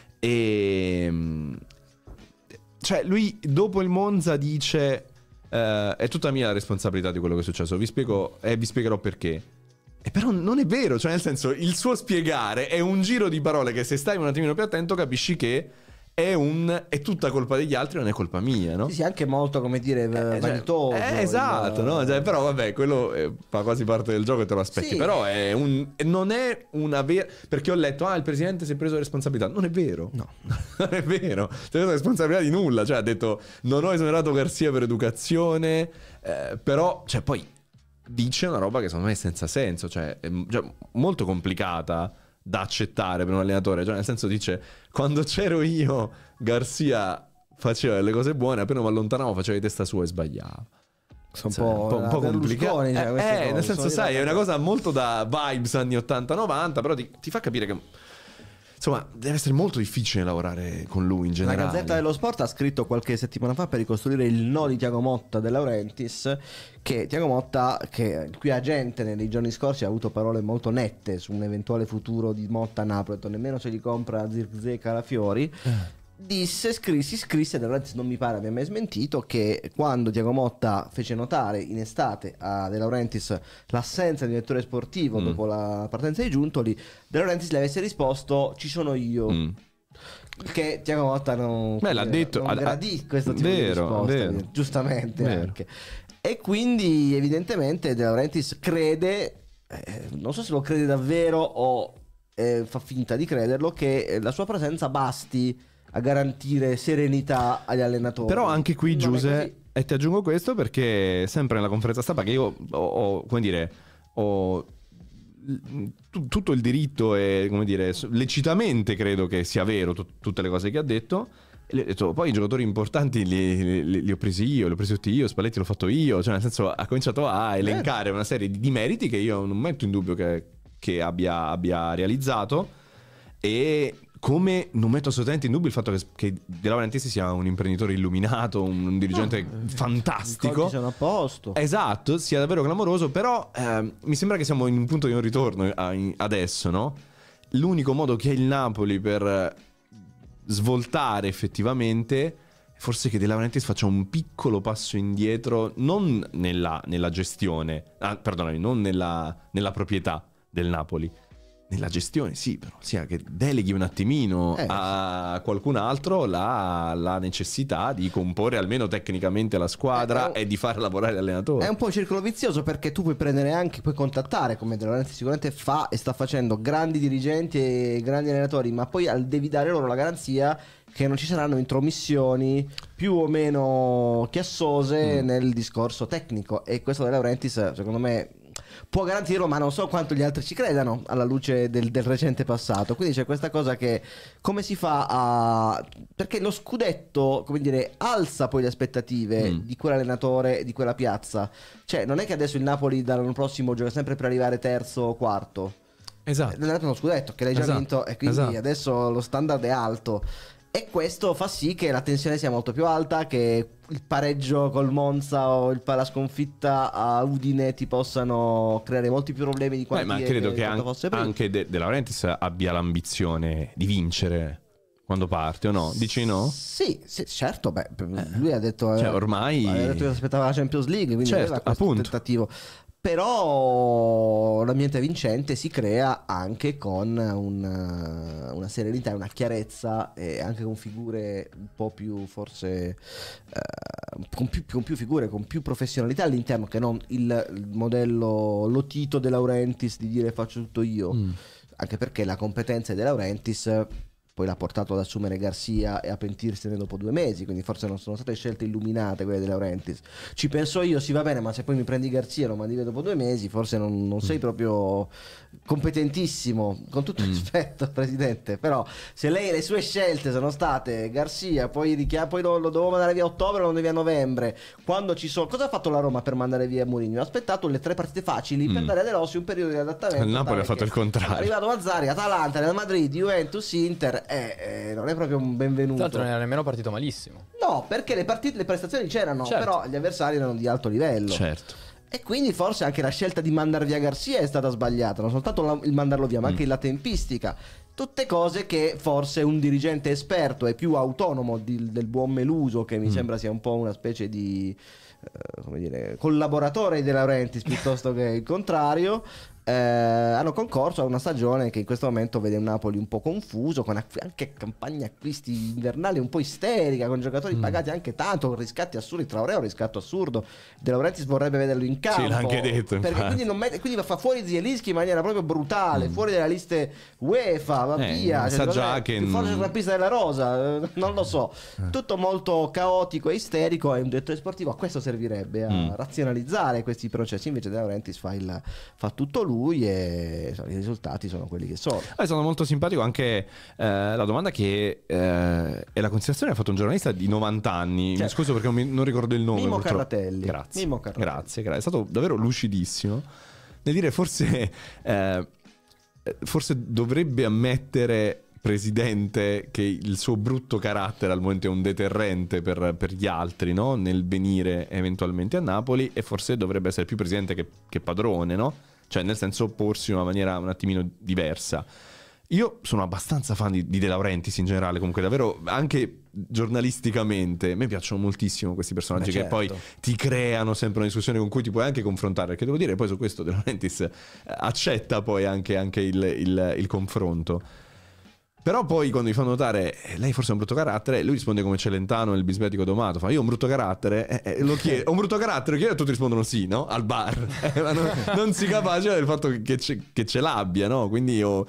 e mm, cioè lui dopo il Monza dice eh, è tutta mia la responsabilità di quello che è successo, vi spiego e vi spiegherò perché. E però non è vero, cioè nel senso, il suo spiegare è un giro di parole che se stai un attimino più attento capisci che è un è tutta colpa degli altri, non è colpa mia, no? Sì, sì, anche molto, come dire, Eh, cioè, vanitoso. eh, esatto, il- no? Cioè, però vabbè, quello eh, fa quasi parte del gioco e te lo aspetti. Sì. Però è un, non è una vera. Perché ho letto, ah, il presidente si è preso responsabilità. Non è vero. No. Non è vero. Si è preso responsabilità di nulla. Cioè, ha detto, non ho esonerato Garcia per educazione. eh, però, cioè, poi dice una roba che secondo me è senza senso. Cioè, è cioè, molto complicata da accettare per un allenatore. Cioè, nel senso, dice, quando c'ero io, Garcia faceva delle cose buone, appena mi allontanavo faceva di testa sua e sbagliava. Sono Cioè, un po', un po' complicato. Berlusconi, cioè, Eh, queste eh, cose. nel senso, Sono sai, è una arrivate- cosa molto da vibes anni ottanta novanta, però ti, ti fa capire che insomma deve essere molto difficile lavorare con lui in La generale. Gazzetta dello Sport ha scritto qualche settimana fa per ricostruire il no di Thiago Motta De Laurentiis, che Thiago Motta, che qui agente nei giorni scorsi ha avuto parole molto nette su un eventuale futuro di Motta a Napoli, ha detto, nemmeno se li compra Zirkzee Calafiori. Disse, scrissi, scrisse, De Laurentiis non mi pare abbia mai smentito, che quando Thiago Motta fece notare in estate a De Laurentiis l'assenza di direttore sportivo Mm. dopo la partenza di Giuntoli, De Laurentiis le avesse risposto ci sono io. Mm. Che Thiago Motta non, Beh, l'ha detto- non ha- gradì questo tipo vero, di risposta, vero. giustamente Vero. anche. E quindi evidentemente De Laurentiis crede, eh, non so se lo crede davvero o eh, fa finta di crederlo, che la sua presenza basti a garantire serenità agli allenatori. Però anche qui, Non è Giuse, così. e ti aggiungo questo perché sempre nella conferenza stampa che io ho, ho come dire, ho t- tutto il diritto e, come dire, lecitamente credo che sia vero t- tutte le cose che ha detto. E gli ho detto, poi i giocatori importanti li, li- li ho presi io, li ho presi tutti io, Spalletti l'ho fatto io, cioè nel senso ha cominciato a elencare una serie di, di meriti che io non metto in dubbio che, che abbia, abbia realizzato, e come non metto assolutamente in dubbio il fatto che, che De Laurentiis sia un imprenditore illuminato, un, un dirigente No, fantastico. I conti sono a posto. Esatto, sia davvero clamoroso, però ehm, mi sembra che siamo in un punto di non ritorno a- in- adesso, no? L'unico modo che ha il Napoli per eh, svoltare effettivamente è forse che De Laurentiis faccia un piccolo passo indietro, non nella, nella gestione, ah, perdonami, non nella, nella proprietà del Napoli. Nella gestione sì, però sia che deleghi un attimino Eh, a qualcun altro la, la necessità di comporre almeno tecnicamente la squadra Eh, è un- e di far lavorare l'allenatore. È un po' un circolo vizioso, perché tu puoi prendere anche, puoi contattare, come De Laurentiis sicuramente fa e sta facendo, grandi dirigenti e grandi allenatori, ma poi al- devi dare loro la garanzia che non ci saranno intromissioni più o meno chiassose Mm. nel discorso tecnico, e questo De Laurentiis secondo me può garantirlo, ma non so quanto gli altri ci credano alla luce del, del recente passato. Quindi c'è questa cosa che come si fa a... perché lo scudetto, come dire, alza poi le aspettative Mm. di quell'allenatore, di quella piazza. Cioè non è che adesso il Napoli dall'anno prossimo gioca sempre per arrivare terzo o quarto. Esatto. È uno scudetto che l'hai già Esatto. vinto, e quindi Esatto. adesso lo standard è alto. E questo fa sì che la tensione sia molto più alta, che il pareggio col Monza o il, la sconfitta a Udine ti possano creare molti più problemi di Beh, quanti ma credo che, quanto an- fosse prima. anche De, De Laurentiis abbia l'ambizione di vincere quando parte, o no? Dici no? Sì, sì, certo, beh, lui ha detto, Cioè, eh, ormai- ha detto che aspettava la Champions League, quindi Certo, aveva questo appunto. tentativo. Però l'ambiente vincente si crea anche con una, una serenità e una chiarezza, e anche con figure un po' più, forse, eh, con, più, con più figure, con più professionalità all'interno, che non il, il modello Lotito De Laurentiis di dire faccio tutto io. Mm. Anche perché la competenza di De Laurentiis poi l'ha portato ad assumere Garcia e a pentirsene dopo due mesi, quindi forse non sono state scelte illuminate quelle di De Laurentiis. Ci penso io, sì, va bene, ma se poi mi prendi Garcia e lo mandi via dopo due mesi, forse non, non sei proprio competentissimo, con tutto il rispetto, presidente. Però se lei le sue scelte sono state Garcia, poi, richia- poi lo, lo dovevo mandare via a ottobre, lo mandare via a novembre, quando ci sono... Cosa ha fatto la Roma per mandare via Mourinho? Ha aspettato le tre partite facili per Mm. dare a De Rossi un periodo di adattamento. Il Napoli tale ha fatto che il contrario. È arrivato Mazzarri, Atalanta, Real Madrid, Juventus, Inter, eh, eh, non è proprio un Tra benvenuto. l'altro non era nemmeno partito malissimo. No, perché le partite, le prestazioni c'erano, Certo. però gli avversari erano di alto livello. Certo. E quindi forse anche la scelta di mandare via Garcia è stata sbagliata, non soltanto la- il mandarlo via, ma anche la tempistica. Tutte cose che forse un dirigente esperto e più autonomo di- del buon Meluso, che mi sembra sia un po' una specie di eh, come dire, collaboratore di De Laurentiis piuttosto che il contrario, eh, hanno concorso a una stagione che in questo momento vede un Napoli un po' confuso, con acqu- anche campagna acquisti invernali un po' isterica, con giocatori pagati anche tanto, con riscatti assurdi. Traoré è un riscatto assurdo, De Laurentiis vorrebbe vederlo in campo, Sì, l'ha anche detto, perché infatti. quindi, non mette- quindi fa fuori Zielinski in maniera proprio brutale, fuori dalle liste UEFA, va Eh, via, sa secondo già me, che più forse non- il rampista della Rosa, eh, non lo so, tutto molto caotico e isterico, e un direttore sportivo a questo servirebbe, a Mm. razionalizzare questi processi. Invece De Laurentiis fa, il, fa tutto lui, e insomma, i risultati sono quelli che sono. È stato molto simpatico anche eh, la domanda che eh, è la considerazione che ha fatto un giornalista di novanta anni. Mi Certo. scuso perché non, mi- non ricordo il nome. Mimo purtroppo. Carratelli. Grazie. Mimo Carratelli. Grazie, grazie. È stato davvero lucidissimo nel dire forse, eh, forse dovrebbe ammettere, presidente, che il suo brutto carattere al momento è un deterrente per, per gli altri, no? Nel venire eventualmente a Napoli, e forse dovrebbe essere più presidente che, che padrone, no? Cioè nel senso porsi in una maniera un attimino diversa. Io sono abbastanza fan di, di De Laurentiis in generale, comunque davvero anche giornalisticamente a me piacciono moltissimo questi personaggi, Beh, che poi certo. ti creano sempre una discussione con cui ti puoi anche confrontare, perché devo dire poi su questo De Laurentiis eh, accetta poi anche, anche il, il, il confronto. Però poi quando gli fanno notare eh, lei forse ha un brutto carattere, lui risponde come Celentano nel bisbetico domato, fa io ho un brutto carattere, eh, eh, lo chiedo, ho un brutto carattere, lo chiedo, e tutti rispondono sì, no? Al bar. Eh, ma non, non si capace del fatto che ce, che ce l'abbia, no? Quindi io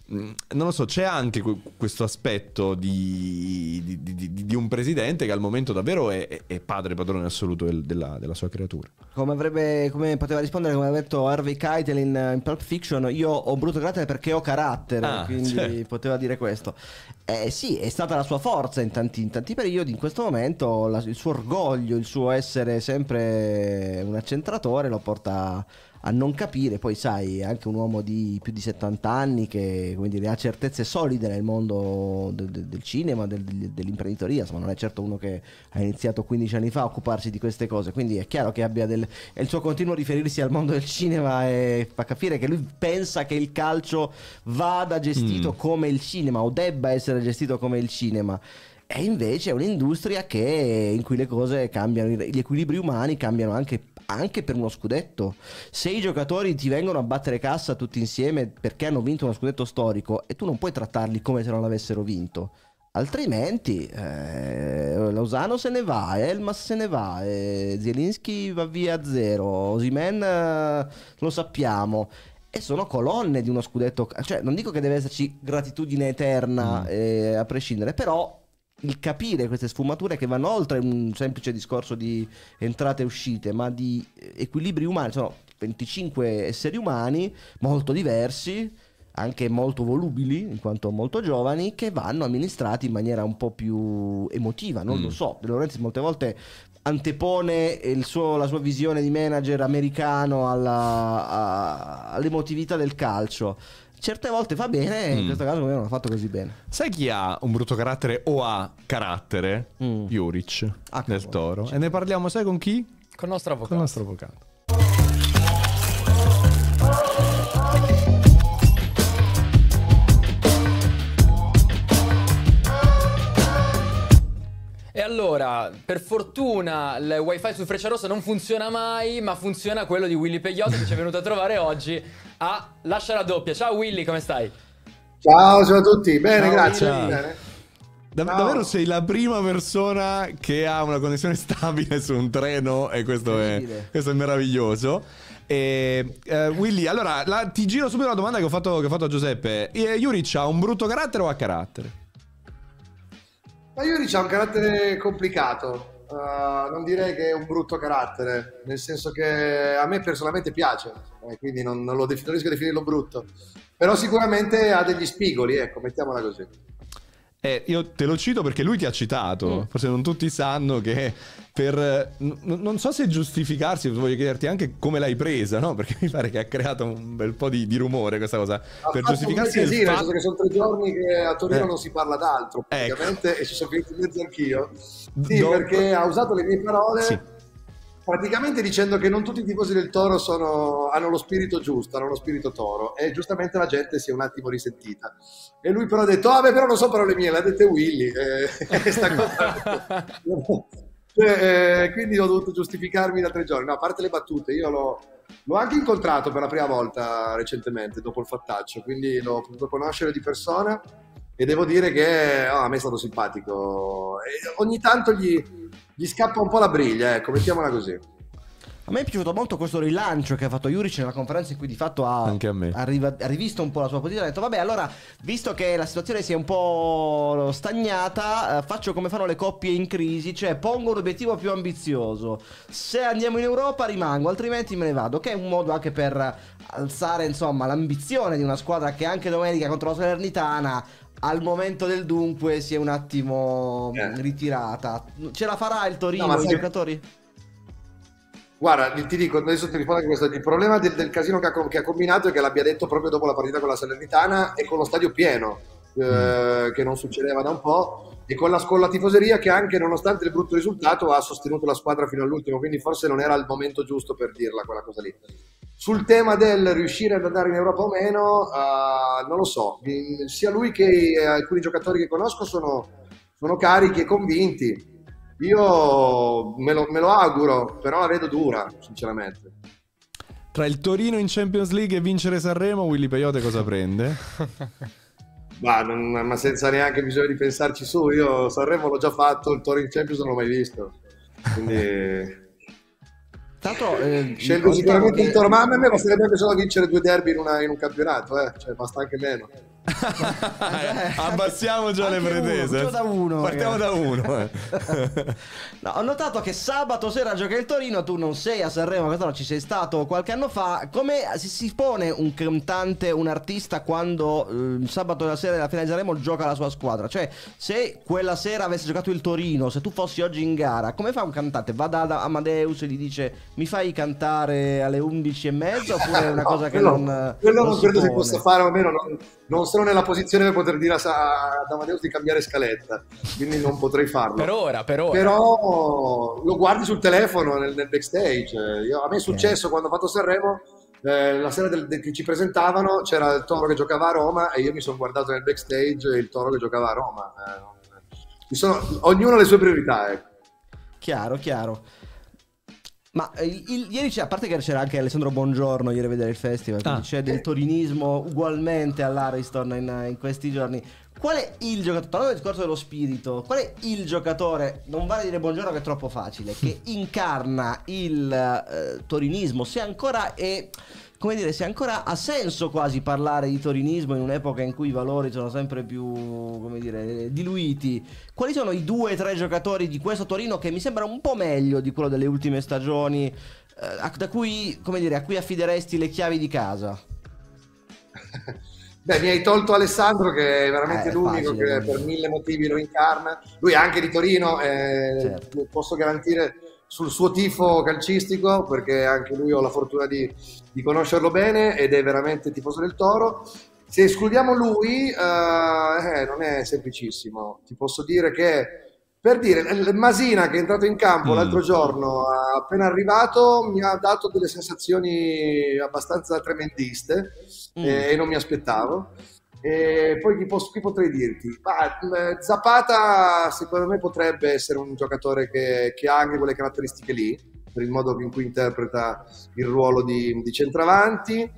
non lo so, c'è anche questo aspetto di, di, di, di un presidente che al momento davvero è, è padre padrone assoluto del, della, della sua creatura. Come avrebbe, come poteva rispondere, come aveva detto Harvey Keitel in, in Pulp Fiction, io ho brutto carattere perché ho carattere, Ah, quindi certo. poteva dire questo. Eh sì, è stata la sua forza in tanti, in tanti periodi, in questo momento la- il suo orgoglio, il suo essere sempre un accentratore lo porta a non capire. Poi sai, è anche un uomo di più di settanta anni che, come dire, ha certezze solide nel mondo del, del- del cinema, del- del- dell'imprenditoria, insomma non è certo uno che ha iniziato quindici anni fa a occuparsi di queste cose, quindi è chiaro che abbia del... e il suo continuo riferirsi al mondo del cinema e fa capire che lui pensa che il calcio vada gestito Mm. come il cinema o debba essere gestito come il cinema. E invece è un'industria che, in cui le cose cambiano, gli equilibri umani cambiano anche, anche per uno scudetto. Se i giocatori ti vengono a battere cassa tutti insieme perché hanno vinto uno scudetto storico e tu non puoi trattarli come se non l'avessero vinto, altrimenti eh, Lozano se ne va, Elmas se ne va, eh, Zielinski va via a zero, Osimhen eh, lo sappiamo. E sono colonne di uno scudetto. Cioè, non dico che deve esserci gratitudine eterna, Mm. eh, a prescindere, però il capire queste sfumature che vanno oltre un semplice discorso di entrate e uscite, ma di equilibri umani. Sono venticinque esseri umani molto diversi, anche molto volubili, in quanto molto giovani, che vanno amministrati in maniera un po' più emotiva. Non Mm. lo so, De Laurentiis molte volte antepone il suo- la sua visione di manager americano alla- a- all'emotività del calcio. Certe volte fa bene, in Mm. questo caso non ha fatto così bene. Sai chi ha un brutto carattere o ha carattere? Mm. Juric Ah, del cavolo. Toro. E ne parliamo, sai con chi? Con il nostro avvocato. Con il nostro avvocato. E allora, per fortuna il wifi su Frecciarossa non funziona mai, ma funziona quello di Willy Peyote che ci è venuto a trovare oggi a Lascia la doppia. Ciao Willy, come stai? Ciao, ciao a tutti. Bene, Ciao, grazie. ciao. Bene. Da- Ciao. davvero sei la prima persona che ha una connessione stabile su un treno e questo è, Incredibile. questo è meraviglioso. E, eh, Willy, allora la- ti giro subito la domanda che ho fatto, che ho fatto a Giuseppe. Eh, Juric ha un brutto carattere o ha carattere? Ma Yuri ha un carattere complicato. Uh, non direi che è un brutto carattere, nel senso che a me personalmente piace, eh, quindi non, non lo def- non riesco a definirlo brutto. Però sicuramente ha degli spigoli, ecco, mettiamola così. Eh, io te lo cito perché lui ti ha citato. Mm. Forse non tutti sanno che per n- non so se giustificarsi, voglio chiederti anche come l'hai presa, no? Perché mi pare che ha creato un bel po' di, di rumore questa cosa. Ha Per fatto un giustificarsi bel il casino, nel fatto- senso che sono tre giorni che a Torino Eh. non si parla d'altro praticamente, e ci sono finito in mezzo anch'io. Sì, Dopo- perché ha usato le mie parole Sì. praticamente dicendo che non tutti i tifosi del Toro sono, hanno lo spirito giusto, hanno lo spirito Toro, e giustamente la gente si è un attimo risentita. E lui però ha detto, ah beh, però non so parole mie, l'ha dette Willy. Eh, sta cosa... Eh, quindi ho dovuto giustificarmi da tre giorni. No, a parte le battute, io l'ho, l'ho anche incontrato per la prima volta recentemente, dopo il fattaccio, quindi l'ho potuto conoscere di persona e devo dire che oh, a me è stato simpatico. E ogni tanto gli, gli scappa un po' la briglia, ecco, mettiamola così. A me è piaciuto molto questo rilancio che ha fatto Juric nella conferenza, in cui di fatto ha, Anche a me. ha riva- ha rivisto un po' la sua posizione. Ha detto vabbè, allora, visto che la situazione si è un po' stagnata, eh, faccio come fanno le coppie in crisi, cioè pongo un obiettivo più ambizioso. Se andiamo in Europa rimango, altrimenti me ne vado. Che è un modo anche per alzare, insomma, l'ambizione di una squadra che anche domenica contro la Salernitana al momento del dunque si è un attimo Eh. ritirata. Ce la farà il Torino, No, ma i sai- giocatori? Guarda, ti dico, adesso ti rispondo anche questo. Il problema del, del casino che ha, che ha combinato è che l'abbia detto proprio dopo la partita con la Salernitana e con lo stadio pieno, eh, che non succedeva da un po', e con la, con la tifoseria che anche nonostante il brutto risultato ha sostenuto la squadra fino all'ultimo, quindi forse non era il momento giusto per dirla quella cosa lì. Sul tema del riuscire ad andare in Europa o meno, eh, non lo so, Mi- sia lui che eh, alcuni giocatori che conosco sono, sono carichi e convinti. Io me lo, me lo auguro, però la vedo dura, sinceramente. Tra il Torino in Champions League e vincere Sanremo, Willy Peyote cosa prende? Ma, non- ma senza neanche bisogno di pensarci su, io Sanremo l'ho già fatto, il Toro in Champions non l'ho mai visto. Quindi... Tanto, eh, Scelgo ho sicuramente notato il che- Toro, ma a me basterebbe anche solo vincere due derby in, una- in un campionato, eh. Cioè basta anche meno. Abbassiamo già le Anche uno, pretese. partiamo da uno, Partiamo da ragazzi. uno. eh. No, ho notato che sabato sera gioca il Torino, tu non sei a Sanremo, quest'anno ci sei stato qualche anno fa. Come si, si pone un cantante, un artista quando eh, il sabato sera della finale di Sanremo gioca la sua squadra? Cioè, se quella sera avesse giocato il Torino, se tu fossi oggi in gara, come fa un cantante? Va da da Amadeus e gli dice mi fai cantare alle undici e mezza oppure è una No, cosa che quello, non... quello non non si credo si pone? possa fare, o almeno non, non sono nella posizione per poter dire a, Sa- ad Amadeus di cambiare scaletta, quindi non potrei farlo. Per ora, per ora. Però lo guardi sul telefono nel, nel backstage. Io- a me è successo quando ho fatto Sanremo, eh, la sera del, del- che ci presentavano c'era il Toro che giocava a Roma e io mi sono guardato nel backstage il Toro che giocava a Roma. Eh, non- mi sono- ognuno ha le sue priorità, ecco. Chiaro, chiaro. Ma eh, il- il- ieri c'è, a parte che c'era anche Alessandro Bongiorno ieri a vedere il festival, quindi Ah. c'è del torinismo ugualmente all'Ariston in, in questi giorni. Qual è il giocatore, parlando del discorso dello spirito, qual è il giocatore, non vale dire Bongiorno che è troppo facile, che incarna il eh, torinismo, se ancora è, come dire, se ancora ha senso quasi parlare di torinismo in un'epoca in cui i valori sono sempre più, come dire, diluiti. Quali sono i due o tre giocatori di questo Torino che mi sembra un po' meglio di quello delle ultime stagioni, eh, a- da cui, come dire, a cui affideresti le chiavi di casa? Beh, mi hai tolto Alessandro, che è veramente Eh, è l'unico facile, che quindi. per mille motivi lo incarna. Lui è anche di Torino, eh, Certo. lo posso garantire sul suo tifo calcistico, perché anche lui ho la fortuna di, di conoscerlo bene ed è veramente tifoso del Toro. Se escludiamo lui, eh, eh, non è semplicissimo. Ti posso dire che, per dire, il Masina che è entrato in campo Mm. l'altro giorno, appena arrivato, mi ha dato delle sensazioni abbastanza tremendiste Mm. eh, e non mi aspettavo. E poi chi, pos- chi potrei dirti? Ma, eh, Zapata secondo me potrebbe essere un giocatore che, che ha anche quelle caratteristiche lì, per il modo in cui interpreta il ruolo di, di centravanti.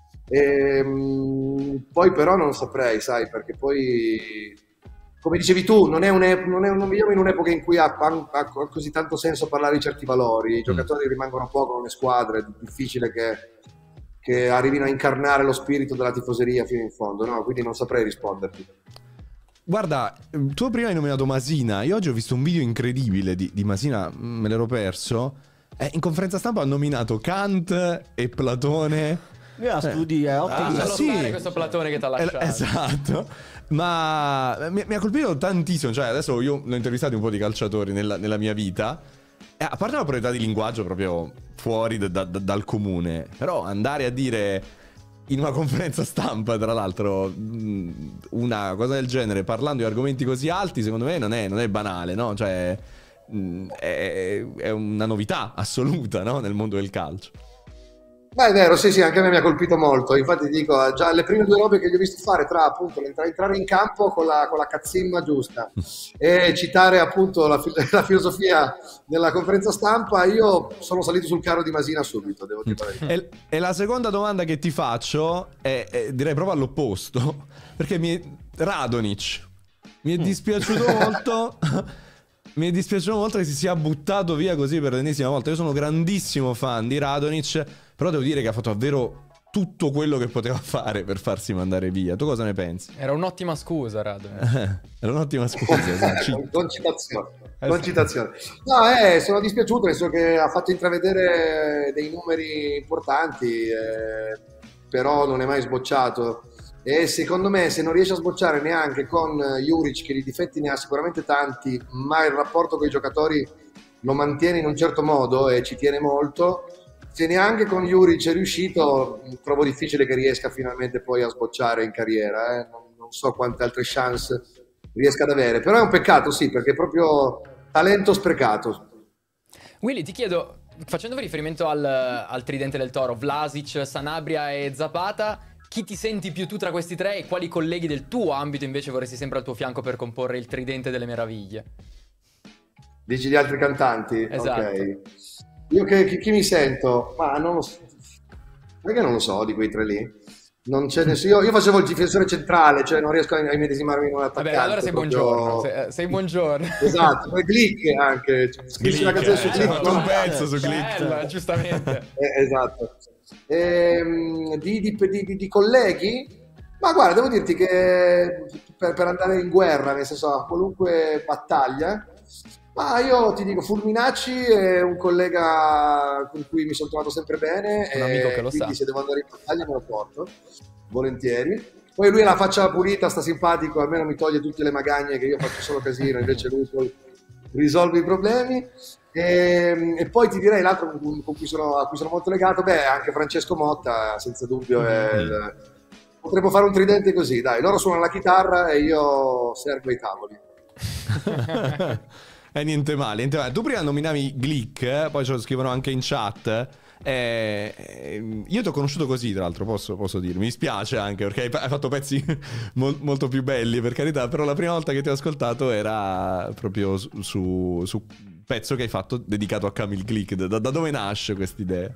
Ehm, poi però non saprei, sai, perché poi, come dicevi tu, non, è un'e- non, è- non viviamo in un'epoca in cui ha, ha- ha così tanto senso parlare di certi valori. I giocatori rimangono poco nelle squadre, è difficile che, che arrivino a incarnare lo spirito della tifoseria fino in fondo, no? Quindi non saprei risponderti. Guarda, tu prima hai nominato Masina. Io oggi ho visto un video incredibile di, di Masina, me l'ero perso. Eh, in conferenza stampa ha nominato Kant e Platone. Io la studi a otto Ah, mesi. Lascialo sì. stare questo Platone che ti ha Eh, lasciato. Esatto. Ma mi, mi ha colpito tantissimo. Cioè, adesso io l'ho intervistato un po' di calciatori nella, nella mia vita. E a parte la proprietà di linguaggio proprio fuori da- da- dal comune, però andare a dire in una conferenza stampa, tra l'altro, mh, una cosa del genere, parlando di argomenti così alti, secondo me non è, non è banale, no? Cioè, mh, è, è una novità assoluta, no? Nel mondo del calcio. Beh, è vero, sì, sì, anche a me mi ha colpito molto. Infatti ti dico, già le prime due robe che gli ho visto fare, tra appunto l'entra- entrare in campo con la, con la cazzimma giusta e citare appunto la, fi- la filosofia della conferenza stampa, io sono salito sul carro di Masina subito, devo dire la verità. E, e la seconda domanda che ti faccio è, è- direi proprio all'opposto, perché mi è, Radonic mi è dispiaciuto molto. Mi è dispiaciuto molto che si sia buttato via così per l'ennesima volta. Io sono grandissimo fan di Radonic, però devo dire che ha fatto davvero tutto quello che poteva fare per farsi mandare via. Tu cosa ne pensi? Era un'ottima scusa, Radon. Era un'ottima scusa, esatto. Ci- Con citazione. Con citazione. No, eh, sono dispiaciuto, nel senso che ha fatto intravedere dei numeri importanti, eh, però non è mai sbocciato. E secondo me, se non riesce a sbocciare neanche con Juric, che di difetti ne ha sicuramente tanti, ma il rapporto con i giocatori lo mantiene in un certo modo e ci tiene molto, se neanche con Juric è riuscito, trovo difficile che riesca finalmente poi a sbocciare in carriera. eh. Non, non so quante altre chance riesca ad avere, però è un peccato, sì, perché è proprio talento sprecato. Willy, ti chiedo, facendo riferimento al, al tridente del Toro, Vlasic, Sanabria e Zapata, chi ti senti più tu tra questi tre e quali colleghi del tuo ambito invece vorresti sempre al tuo fianco per comporre il tridente delle meraviglie? Dici di altri cantanti? Esatto. Ok. Io che, chi, chi mi sento? Ma non lo so. Perché non lo so di quei tre lì? non c'è nessuno. Io, io facevo il difensore centrale, cioè non riesco a immedesimarmi in un attaccante. Vabbè, allora sei proprio... buongiorno. Sei, sei buongiorno. Esatto, come Glick anche. Scrissi una canzone su eh, Glick. un pezzo su Glick. Bella, giustamente. Eh, esatto. Ehm, di, di, di, di colleghi, ma guarda, devo dirti che per, per andare in guerra, nel senso a qualunque battaglia, ma io ti dico, Fulminacci è un collega con cui mi sono trovato sempre bene, Un amico che lo quindi sa. se devo andare in battaglia me lo porto volentieri. Poi lui ha la faccia pulita, sta simpatico, almeno mi toglie tutte le magagne che io faccio solo casino, invece lui poi risolve i problemi. E, e poi ti direi l'altro con, con cui sono, a cui sono molto legato, beh, anche Francesco Motta, senza dubbio. È il, potremmo fare un tridente così, dai, loro suonano la chitarra e io servo i tavoli. E eh, niente male, niente male. Tu prima nominavi Glick, eh, poi ce lo scrivono anche in chat. Eh, eh, io ti ho conosciuto così, tra l'altro, posso, posso dire. Mi dispiace anche perché hai, hai fatto pezzi mol, molto più belli, per carità. Però la prima volta che ti ho ascoltato era proprio su, su, su pezzo che hai fatto dedicato a Camille Glick. Da, da dove nasce questa idea?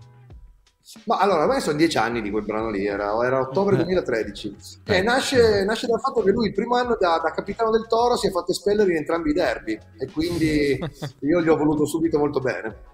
Ma allora, ormai sono dieci anni di quel brano lì, era, era ottobre duemilatredici. E nasce, nasce dal fatto che lui il primo anno da, da capitano del Toro si è fatto espellere in entrambi i derby e quindi io gli ho voluto subito molto bene.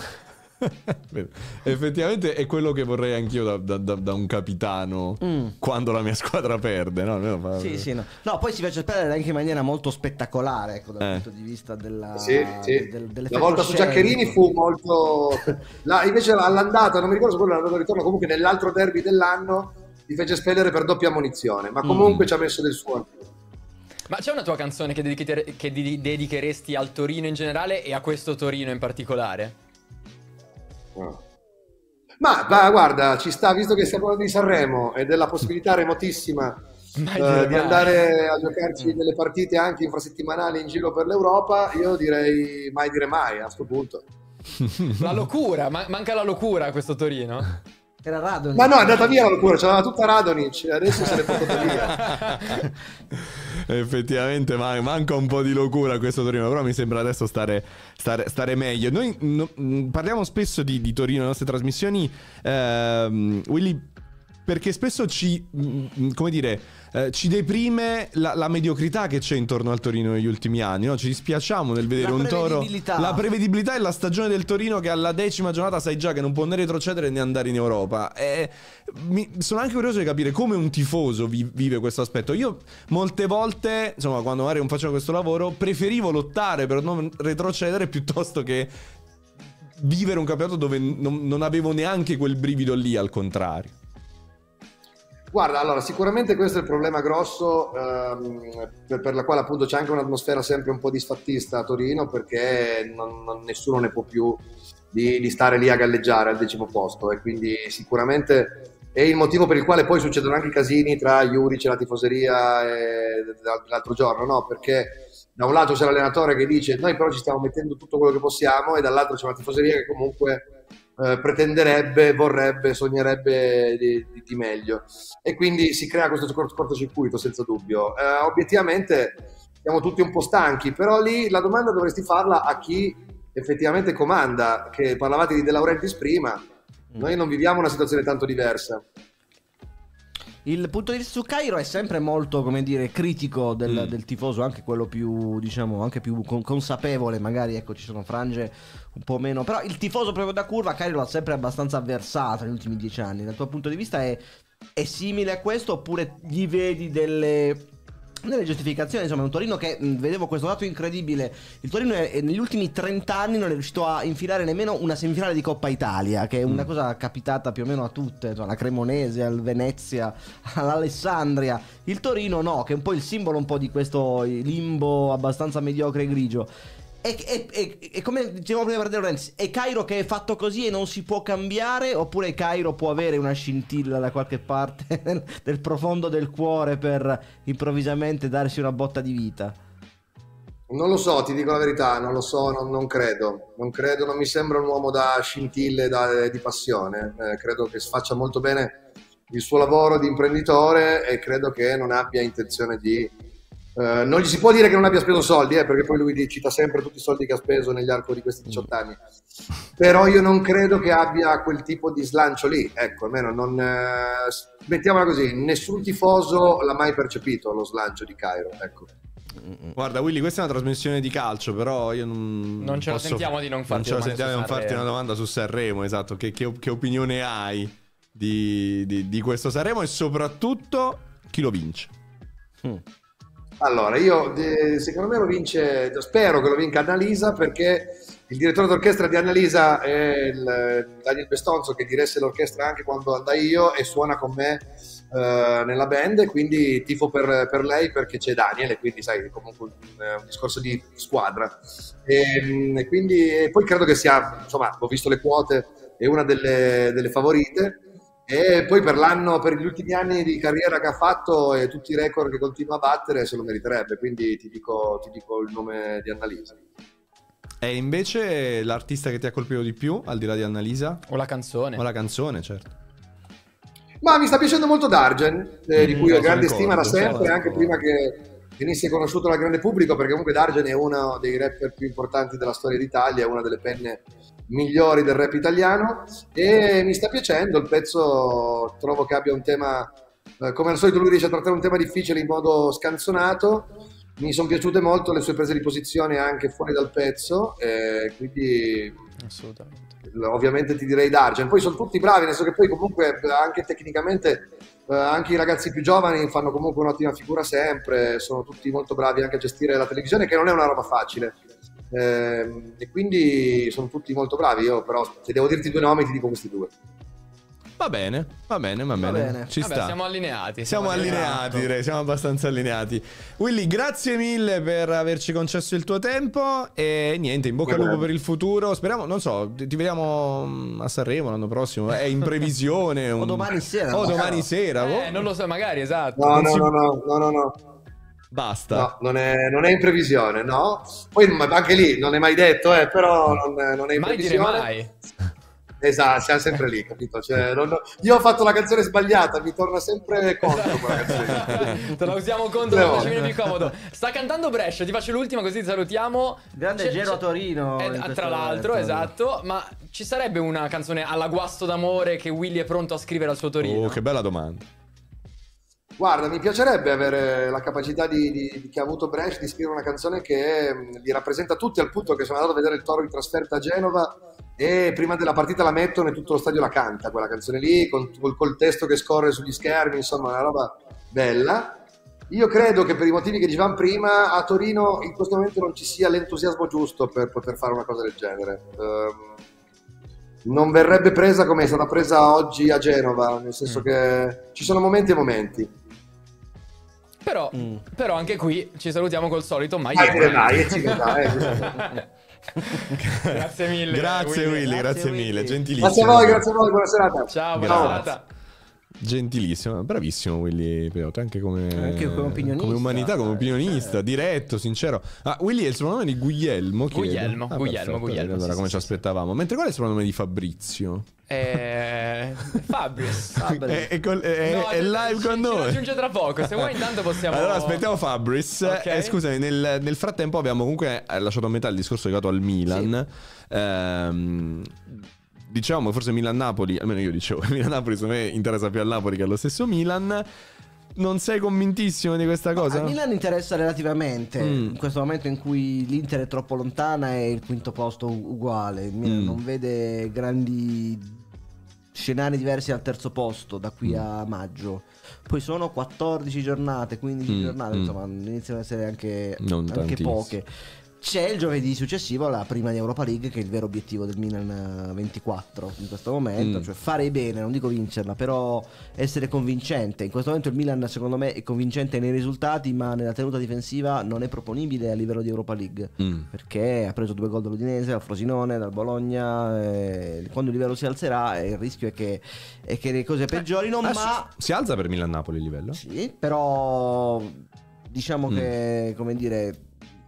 Effettivamente è quello che vorrei anch'io da, da, da, da un capitano mm. quando la mia squadra perde, no? No, ma... Sì, sì, no. No, poi si fece perdere anche in maniera molto spettacolare, ecco, dal eh. punto di vista della sì, sì. del, del la volta su Giaccherini fu molto la, invece all'andata, non mi ricordo se quello l'andato ritorno, comunque nell'altro derby dell'anno li fece espellere per doppia ammonizione, ma comunque mm. ci ha messo del suo. Ma c'è una tua canzone che, dedichi- che dedicheresti al Torino in generale e a questo Torino in particolare? No. Ma, ma guarda, ci sta, visto che stiamo parlando di Sanremo e della possibilità remotissima eh, di andare a giocarci delle partite anche infrasettimanali in giro per l'Europa, io direi mai dire mai a sto punto. La locura, ma- manca la locura a questo Torino? Era Radonic. Ma no, è andata via la locura, c'era tutta Radonic, adesso se l'è portata via. Effettivamente man- manca un po' di locura questo Torino, però mi sembra adesso stare, stare, stare meglio. Noi no, parliamo spesso di, di Torino nelle nostre trasmissioni, ehm, Willy, perché spesso ci, come dire, eh, ci deprime la, la mediocrità che c'è intorno al Torino negli ultimi anni, no? Ci dispiacciamo nel vedere un Toro, la prevedibilità e la stagione del Torino che alla decima giornata sai già che non può né retrocedere né andare in Europa. E mi, sono anche curioso di capire come un tifoso vi, vive questo aspetto. Io molte volte, insomma, quando magari non facevo questo lavoro, preferivo lottare per non retrocedere piuttosto che vivere un campionato dove non, non avevo neanche quel brivido lì, al contrario. Guarda, allora sicuramente questo è il problema grosso ehm, per, per la quale appunto c'è anche un'atmosfera sempre un po' disfattista a Torino, perché non, non, nessuno ne può più di, di stare lì a galleggiare al decimo posto, e quindi sicuramente è il motivo per il quale poi succedono anche i casini tra Juric e la tifoseria e l'altro giorno, no? Perché da un lato c'è l'allenatore che dice noi però ci stiamo mettendo tutto quello che possiamo, e dall'altro c'è una tifoseria che comunque Eh, pretenderebbe, vorrebbe, sognerebbe di, di, di meglio, e quindi si crea questo cortocircuito senza dubbio. Eh, obiettivamente siamo tutti un po' stanchi, però lì la domanda dovresti farla a chi effettivamente comanda, che parlavate di De Laurentiis prima, noi non viviamo una situazione tanto diversa. Il punto di vista su Cairo è sempre molto, come dire, critico del, mm. del tifoso, anche quello più, diciamo, anche più con- consapevole, magari, ecco, ci sono frange un po' meno, però il tifoso proprio da curva Cairo l'ha sempre abbastanza avversato negli ultimi dieci anni. Dal tuo punto di vista è, è simile a questo, oppure gli vedi delle... nelle giustificazioni? Insomma, è un Torino che mh, vedevo questo dato incredibile. Il Torino è, è, negli ultimi trenta anni non è riuscito a infilare nemmeno una semifinale di Coppa Italia, che è una mm. cosa capitata più o meno a tutte, insomma, alla Cremonese, al Venezia, all'Alessandria. Il Torino no, che è un po' il simbolo un po' di questo limbo abbastanza mediocre e grigio. E, e, e, e come dicevamo prima per De Laurentiis, è Cairo che è fatto così e non si può cambiare, oppure Cairo può avere una scintilla da qualche parte nel, nel profondo del cuore per improvvisamente darsi una botta di vita? Non lo so, ti dico la verità, non lo so, non, non credo, non credo, non mi sembra un uomo da scintille, da, di passione, eh, credo che faccia molto bene il suo lavoro di imprenditore e credo che non abbia intenzione di Uh, non gli si può dire che non abbia speso soldi, eh, perché poi lui cita sempre tutti i soldi che ha speso negli arco di questi diciotto anni. Però io non credo che abbia quel tipo di slancio lì. Ecco, almeno non. Eh, mettiamola così: nessun tifoso l'ha mai percepito lo slancio di Cairo. Ecco. Guarda, Willy, questa è una trasmissione di calcio, però io non. Non ce la posso... sentiamo di non farti non ce la domande sentiamo su di non farti Sanremo. una domanda su Sanremo, esatto. Che, che, che opinione hai di, di, di questo Sanremo e soprattutto chi lo vince? Mm. Allora, io eh, secondo me lo vince, spero che lo vinca Annalisa, perché il direttore d'orchestra di Annalisa è il Daniel Bestonzo, che diresse l'orchestra anche quando andai io e suona con me eh, nella band, quindi tifo per, per lei perché c'è Daniel e quindi sai, comunque un, un discorso di squadra. E, e quindi e poi credo che sia, insomma, ho visto le quote, è una delle, delle favorite. E poi per l'anno, per gli ultimi anni di carriera che ha fatto e tutti i record che continua a battere, se lo meriterebbe, quindi ti dico, ti dico il nome di Annalisa. E invece l'artista che ti ha colpito di più, al di là di Annalisa? O la canzone. O la canzone, certo. Ma mi sta piacendo molto Dargen, eh, di cui Mm, ho grande sono stima da d'accordo, sempre, sono anche d'accordo. prima che venisse conosciuto dal grande pubblico, perché comunque Dargen è uno dei rapper più importanti della storia d'Italia, è una delle penne migliori del rap italiano, e mi sta piacendo il pezzo. Trovo che abbia un tema, eh, come al solito lui riesce a trattare un tema difficile in modo scanzonato. Mi sono piaciute molto le sue prese di posizione anche fuori dal pezzo, eh, quindi Assolutamente. ovviamente ti direi Dargen. Poi sono tutti bravi, nel senso che poi comunque anche tecnicamente eh, anche i ragazzi più giovani fanno comunque un'ottima figura sempre, sono tutti molto bravi anche a gestire la televisione, che non è una roba facile. Eh, e quindi sono tutti molto bravi. Io però se devo dirti due nomi ti dico questi due. Va bene, va bene, va bene. bene. Ci Vabbè, sta. siamo allineati. Siamo allineati, direi, siamo abbastanza allineati. Willy, grazie mille per averci concesso il tuo tempo e niente, in bocca al lupo per il futuro. Speriamo, non so, ti ti vediamo a Sanremo l'anno prossimo, è in previsione. O un- domani sera. O domani sera, Eh, oh, non lo so, magari, esatto. No, Non no, si- no, no, no, no, no. basta. No, non è, non è in previsione, no. Poi ma anche lì non è mai detto, eh, però non, non è in Mai dire previsione. mai. Esatto, siamo sempre lì, capito? Cioè, non- io ho fatto la canzone sbagliata, mi torna sempre contro quella canzone. Te la usiamo contro, Tre non volte. ci viene più comodo. Sta cantando Brescia, ti faccio l'ultima così ti salutiamo. Grande C'è- Gero a c'è- Torino eh, in questo tra l'altro, momento. esatto. Ma ci sarebbe una canzone alla guasto d'amore che Willy è pronto a scrivere al suo Torino? Oh, che bella domanda. Guarda, mi piacerebbe avere la capacità di, di- di- che ha avuto Brescia di scrivere una canzone che mh, li rappresenta tutti, al punto che sono andato a vedere il Toro in trasferta a Genova e prima della partita la mettono e tutto lo stadio la canta, quella canzone lì, con, col, col testo che scorre sugli schermi, insomma, una roba bella. Io credo che per i motivi che dicevamo prima, a Torino in questo momento non ci sia l'entusiasmo giusto per poter fare una cosa del genere. Ehm, non verrebbe presa come è stata presa oggi a Genova, nel senso che ci sono momenti e momenti. Però, Mm. però anche qui ci salutiamo col solito Dai, maglietto. dai, ci dai, eh. Grazie mille. Grazie Willy, grazie, Grazie, mille, Willy. gentilissimo. Grazie a voi, grazie a voi, buona serata. Ciao, buona Ciao. serata. Gentilissimo, bravissimo Willy Peyote, anche come, Anche come opinionista. come umanità, come Eh, opinionista, certo. diretto, sincero. Ah, Willy è il soprannome di Guglielmo, chiedo. Guglielmo, Ah, Guglielmo, perfetto, Guglielmo, allora sì, come sì, ci sì. aspettavamo. Mentre qual è il soprannome di Fabrizio? Eh, Fabris. È, è col- è- No, è live ci- con ci noi. raggiunge tra poco. Se vuoi, intanto possiamo. Allora aspettiamo Fabris. Ok. Eh, scusami, nel, nel frattempo abbiamo comunque eh, lasciato a metà il discorso legato al Milan. Ehm, diciamo forse Milan-Napoli, almeno io dicevo Milan-Napoli, secondo me interessa più al Napoli che allo stesso Milan. Non sei convintissimo di questa cosa? Al Milan interessa relativamente Mm. in questo momento in cui l'Inter è troppo lontana e il quinto posto u- uguale. Il Milan Mm. non vede grandi scenari diversi al terzo posto da qui Mm. a maggio. Poi sono quattordici giornate, quindici Mm, giornate, mm. insomma, iniziano ad essere anche, Non anche tantissimo. poche. C'è il giovedì successivo la prima di Europa League, che è il vero obiettivo del Milan eh, ventiquattro in questo momento, Mm. cioè fare bene, non dico vincerla, però essere convincente. In questo momento il Milan secondo me è convincente nei risultati, ma nella tenuta difensiva non è proponibile a livello di Europa League, Mm. perché ha preso due gol dall'Udinese, dal Frosinone, dal Bologna, e quando il livello si alzerà eh, il rischio è che, è che le cose peggiorino, Ah, ma si si alza per Milan-Napoli il livello? sì, però diciamo Mm. che, come dire,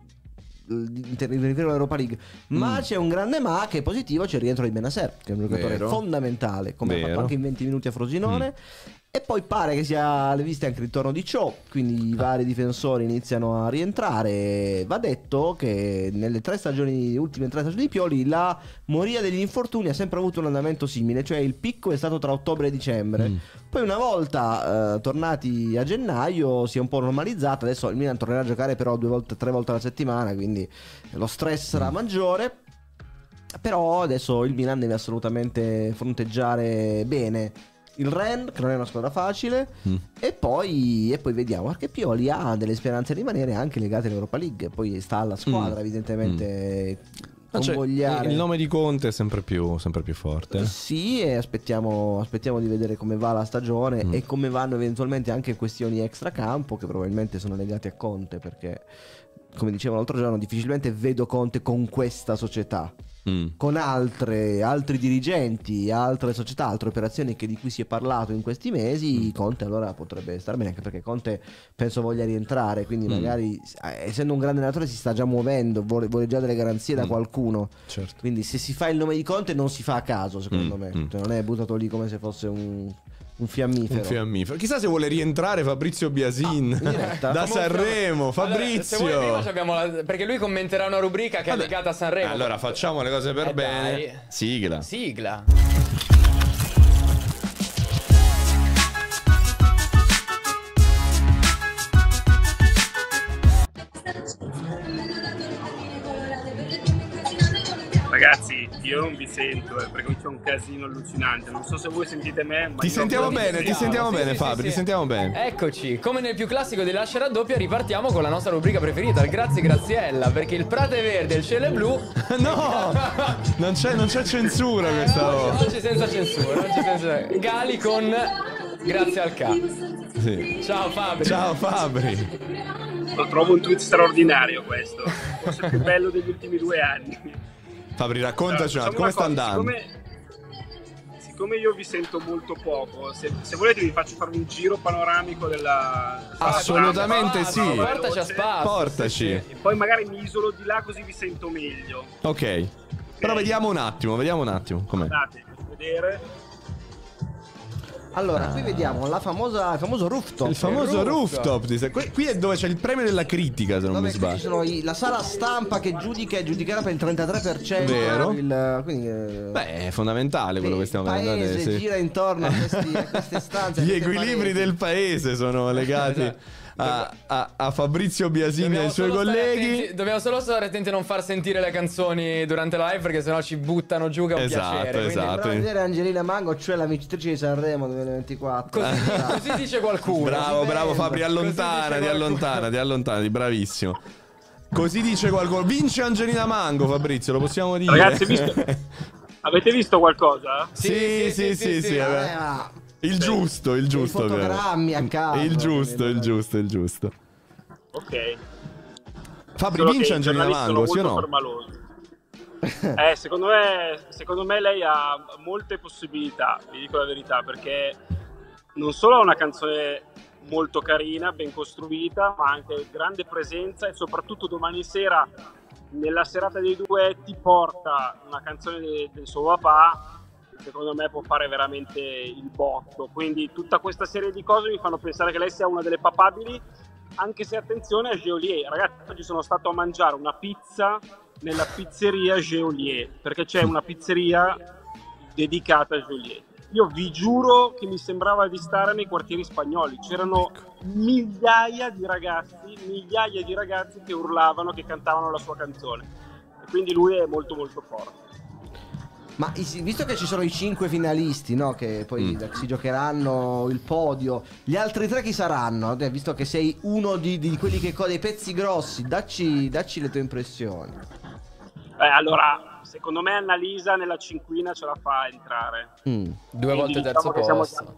riferire all'Europa League, ma Mm. c'è un grande ma che è positivo, c'è il rientro di Benasser, che è un giocatore Vero. fondamentale, come ha Vero. fatto anche in venti minuti a Frosinone, E poi pare che sia alle viste anche il ritorno di Cho, quindi i vari difensori iniziano a rientrare. Va detto che nelle tre stagioni, ultime tre stagioni di Pioli, la moria degli infortuni ha sempre avuto un andamento simile, cioè il picco è stato tra ottobre e dicembre. Mm. Poi una volta eh, tornati a gennaio si è un po' normalizzato, adesso il Milan tornerà a giocare però due volte, tre volte alla settimana, quindi lo stress sarà mm. maggiore. Però adesso il Milan deve assolutamente fronteggiare bene il Rennes, che non è una squadra facile, mm. e, poi, e poi vediamo, perché Pioli ha delle speranze di rimanere anche legate all'Europa League. Poi sta alla squadra, mm. evidentemente, mm. convogliare. Cioè, il nome di Conte è sempre più, sempre più forte. Sì, e aspettiamo, aspettiamo di vedere come va la stagione mm. e come vanno eventualmente anche questioni extracampo, che probabilmente sono legate a Conte, perché, come dicevo l'altro giorno, difficilmente vedo Conte con questa società. Mm. Con altre, altri dirigenti, altre società, altre operazioni che di cui si è parlato in questi mesi, mm. Conte allora potrebbe star bene, anche perché Conte penso voglia rientrare, quindi mm. magari essendo un grande allenatore si sta già muovendo, vuole, vuole già delle garanzie mm. da qualcuno, certo. Quindi se si fa il nome di Conte non si fa a caso, secondo mm. me, mm. cioè, non è buttato lì come se fosse un... Un fiammifero. Un fiammifero. Chissà se vuole rientrare Fabrizio Biasin ah, da Sanremo. Fabrizio. Allora, se vuoi prima abbiamo la... perché lui commenterà una rubrica che Vabbè. è legata a Sanremo. Allora facciamo le cose per eh bene. Dai. Sigla. Sigla. Ragazzi, io non vi sento eh, perché c'è un casino allucinante. Non so se voi sentite me, ma ti sentiamo bene, ti sentiamo sì, bene, sì, Fabri, sì, ti sì. sentiamo bene. Eccoci, come nel più classico di Lascia Raddoppia, ripartiamo con la nostra rubrica preferita, il Grazie Graziella, perché il prato è verde e il cielo è blu. No! non c'è non c'è censura questa volta. Oggi senza censura, oggi senza Gali con Grazie al K. Sì. Ciao Fabri. Ciao Fabri. Lo trovo un tweet straordinario questo, forse il più bello degli ultimi due anni. Fabri, raccontaci allora, come sta cosa, andando? Siccome, siccome io vi sento molto poco, se, se volete vi faccio fare un giro panoramico della... Assolutamente sì. Portaci a spazio. Portaci. Sì, sì. Poi magari mi isolo di là così vi sento meglio. Ok. okay. Però vediamo un attimo, vediamo un attimo com'è. Guardate, faccio vedere. Allora, qui vediamo la famosa, il famoso rooftop. Il famoso il rooftop. rooftop. Qui, qui è dove c'è il premio della critica, se non dove mi sbaglio. Ci sono i, la sala stampa che giudica e giudicherà per il trentatré per cento. Vero. Il, quindi, eh, Beh, è fondamentale quello che stiamo vedendo. Il paese gira intorno a, questi, a queste stanze. Gli equilibri del paese sono legati a, a, a Fabrizio Biasini e ai suoi colleghi. Attenti, dobbiamo solo stare attenti a non far sentire le canzoni durante la live, perché sennò ci buttano giù, che è un esatto, piacere. Esatto, quindi vedere Angelina Mango, cioè la vincitrice di Sanremo duemilaventiquattro. Così, così dice qualcuno. Bravo, bravo Fabri, allontanati, allontanati, allontanati, bravissimo. Così dice qualcuno. Vince Angelina Mango, Fabrizio, lo possiamo dire. Ragazzi, visto... avete visto qualcosa? Sì, sì, sì, sì, sì, sì, sì il giusto, il giusto. I fotogrammi a caso. Il giusto, il giusto, il giusto. Ok. Fabri, vince Angelina Mango, sì o no? eh, secondo me, secondo me lei ha molte possibilità, vi dico la verità, perché non solo ha una canzone molto carina, ben costruita, ma anche grande presenza, e soprattutto domani sera, nella serata dei duetti, porta una canzone de- del suo papà. Secondo me può fare veramente il botto, quindi tutta questa serie di cose mi fanno pensare che lei sia una delle papabili, anche se attenzione a Geolier. Ragazzi, oggi sono stato a mangiare una pizza nella pizzeria Geolier, perché c'è una pizzeria dedicata a Geolier. Io vi giuro che mi sembrava di stare nei quartieri spagnoli, c'erano migliaia di ragazzi, migliaia di ragazzi che urlavano, che cantavano la sua canzone, e quindi lui è molto molto forte. Ma visto che ci sono i cinque finalisti, no, che poi mm. si giocheranno il podio, gli altri tre chi saranno? Visto che sei uno di, di quelli che code i pezzi grossi, dacci, dacci le tue impressioni. Beh, allora, secondo me Annalisa nella cinquina ce la fa entrare. Mm. Due volte terzo diciamo posto.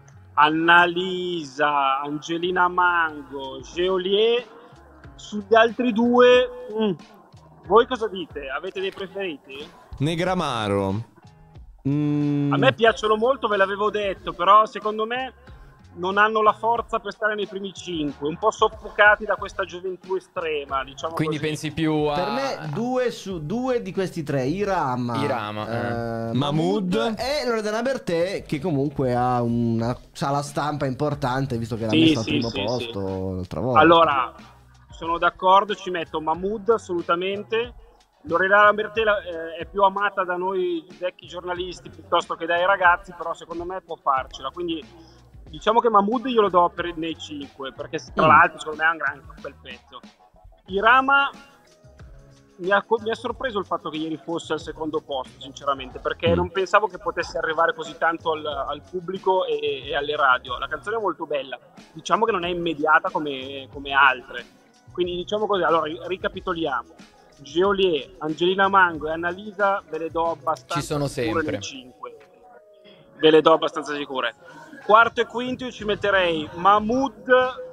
Annalisa, Angelina Mango, Geolier. Sugli altri due, mm. voi cosa dite? Avete dei preferiti? Negramaro. Mm. A me piacciono molto, ve l'avevo detto, però secondo me non hanno la forza per stare nei primi cinque, un po' soffocati da questa gioventù estrema, diciamo Quindi così. pensi più a... Per me due su due di questi tre, Irama, Irama, eh, eh. Mahmood e Loredana Bertè, che comunque ha una sala stampa importante, visto che l'ha Sì, messa al sì, primo sì, posto sì. l'altra volta. Allora, sono d'accordo, ci metto Mahmood assolutamente. Loredana Bertè eh, è più amata da noi vecchi giornalisti piuttosto che dai ragazzi, però secondo me può farcela, quindi diciamo che Mahmood io lo do per, nei cinque, perché tra Mm. l'altro secondo me è un gran bel pezzo. Irama mi ha, mi ha sorpreso il fatto che ieri fosse al secondo posto, sinceramente, perché Mm. non pensavo che potesse arrivare così tanto al, al pubblico e, e alle radio. La canzone è molto bella, diciamo che non è immediata come, come altre, quindi diciamo così. Allora ricapitoliamo: Geolier, Angelina Mango e Annalisa ve le do abbastanza Ci sono sicure sempre. nei cinque, ve le do abbastanza sicure. Quarto e quinto io ci metterei Mahmood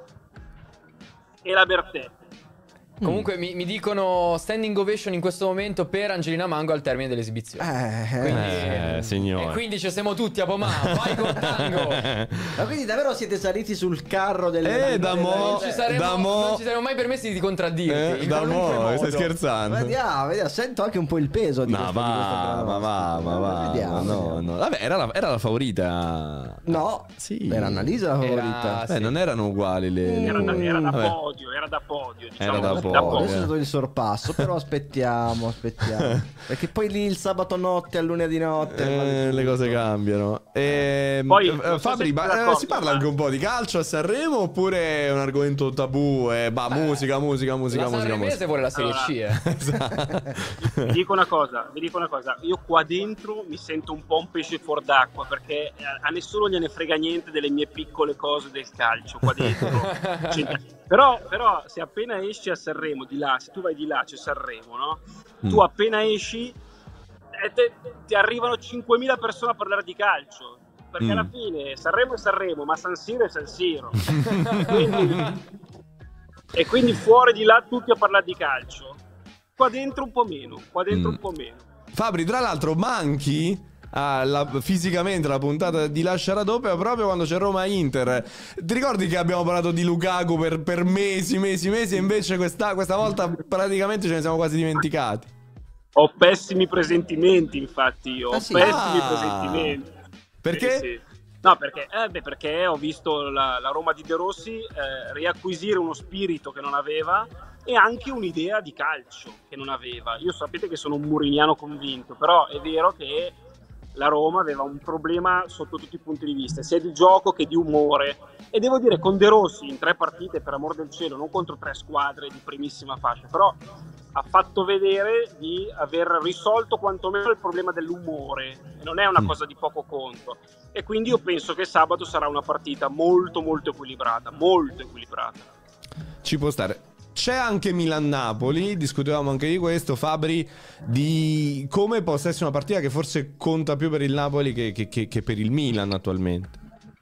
e la Bertè. Comunque mi, mi dicono standing ovation in questo momento per Angelina Mango al termine dell'esibizione. Eh, Quindi- Eh, signore. E quindi ci siamo tutti a Pomà, vai col tango. ma quindi davvero siete saliti sul carro del... Eh, da mo- Non ci saremo, da mo- non ci saremo mai permessi di contraddirti. Eh, in da qualunque mo', modo. stai scherzando? Vediamo, vediamo, sento anche un po' il peso di No, questo, di questo va, ma va, ma va. Vediamo, no, vediamo. no. Vabbè, era la, era la favorita. No, Sì. era Annalisa la Era- favorita. Beh, sì. non erano uguali le. le- Era da, era da Vabbè. podio, era da podio, diciamo, Era da da podio, podio. Adesso è stato il sorpasso, però aspettiamo, aspettiamo. Perché poi lì il sabato notte, al lunedì notte... Eh, le cose cambiano. Ehm, Poi, eh, non so Fabri, se ma, siete eh, d'accordo, si parla ma- anche un po' di calcio a Sanremo oppure è un argomento tabù? Eh, bah, musica, musica, musica, La musica, Sanremese musica. vuole la Serie Allora. C, eh. Vi dico una cosa, vi dico una cosa, io qua dentro mi sento un po' un pesce fuor d'acqua, perché a nessuno gliene frega niente delle mie piccole cose del calcio qua dentro. Cioè, però, però se appena esci a Sanremo, di là, se tu vai di là c'è Sanremo, no? Tu Mm. appena esci e te- ti arrivano cinquemila persone a parlare di calcio, perché Mm. alla fine Sanremo è Sanremo, ma San Siro è San Siro. Quindi- e quindi fuori di là tutti a parlare di calcio. Qua dentro un po' meno, qua dentro Mm. un po' meno. Fabri, tra l'altro, manchi alla- fisicamente la puntata di Lascia Raddoppia proprio quando c'è Roma-Inter. Ti ricordi che abbiamo parlato di Lukaku per, per mesi, mesi, mesi e invece questa, questa volta praticamente ce ne siamo quasi dimenticati. Ho pessimi presentimenti, infatti, io ho Ah, sì? pessimi Ah. presentimenti. Perché? Sì, sì. No, perché, eh, beh, perché ho visto la, la Roma di De Rossi eh, riacquisire uno spirito che non aveva e anche un'idea di calcio che non aveva. Io sapete che sono un muriniano convinto, però è vero che la Roma aveva un problema sotto tutti i punti di vista, sia di gioco che di umore. E devo dire, con De Rossi in tre partite, per amor del cielo, non contro tre squadre di primissima fascia, però ha fatto vedere di aver risolto quantomeno il problema dell'umore, e non è una Mm. cosa di poco conto. E quindi io penso che sabato sarà una partita molto molto equilibrata, molto equilibrata. Ci può stare. C'è anche Milan-Napoli, discutevamo anche di questo, Fabri, di come possa essere una partita che forse conta più per il Napoli che, che- che- che per il Milan attualmente.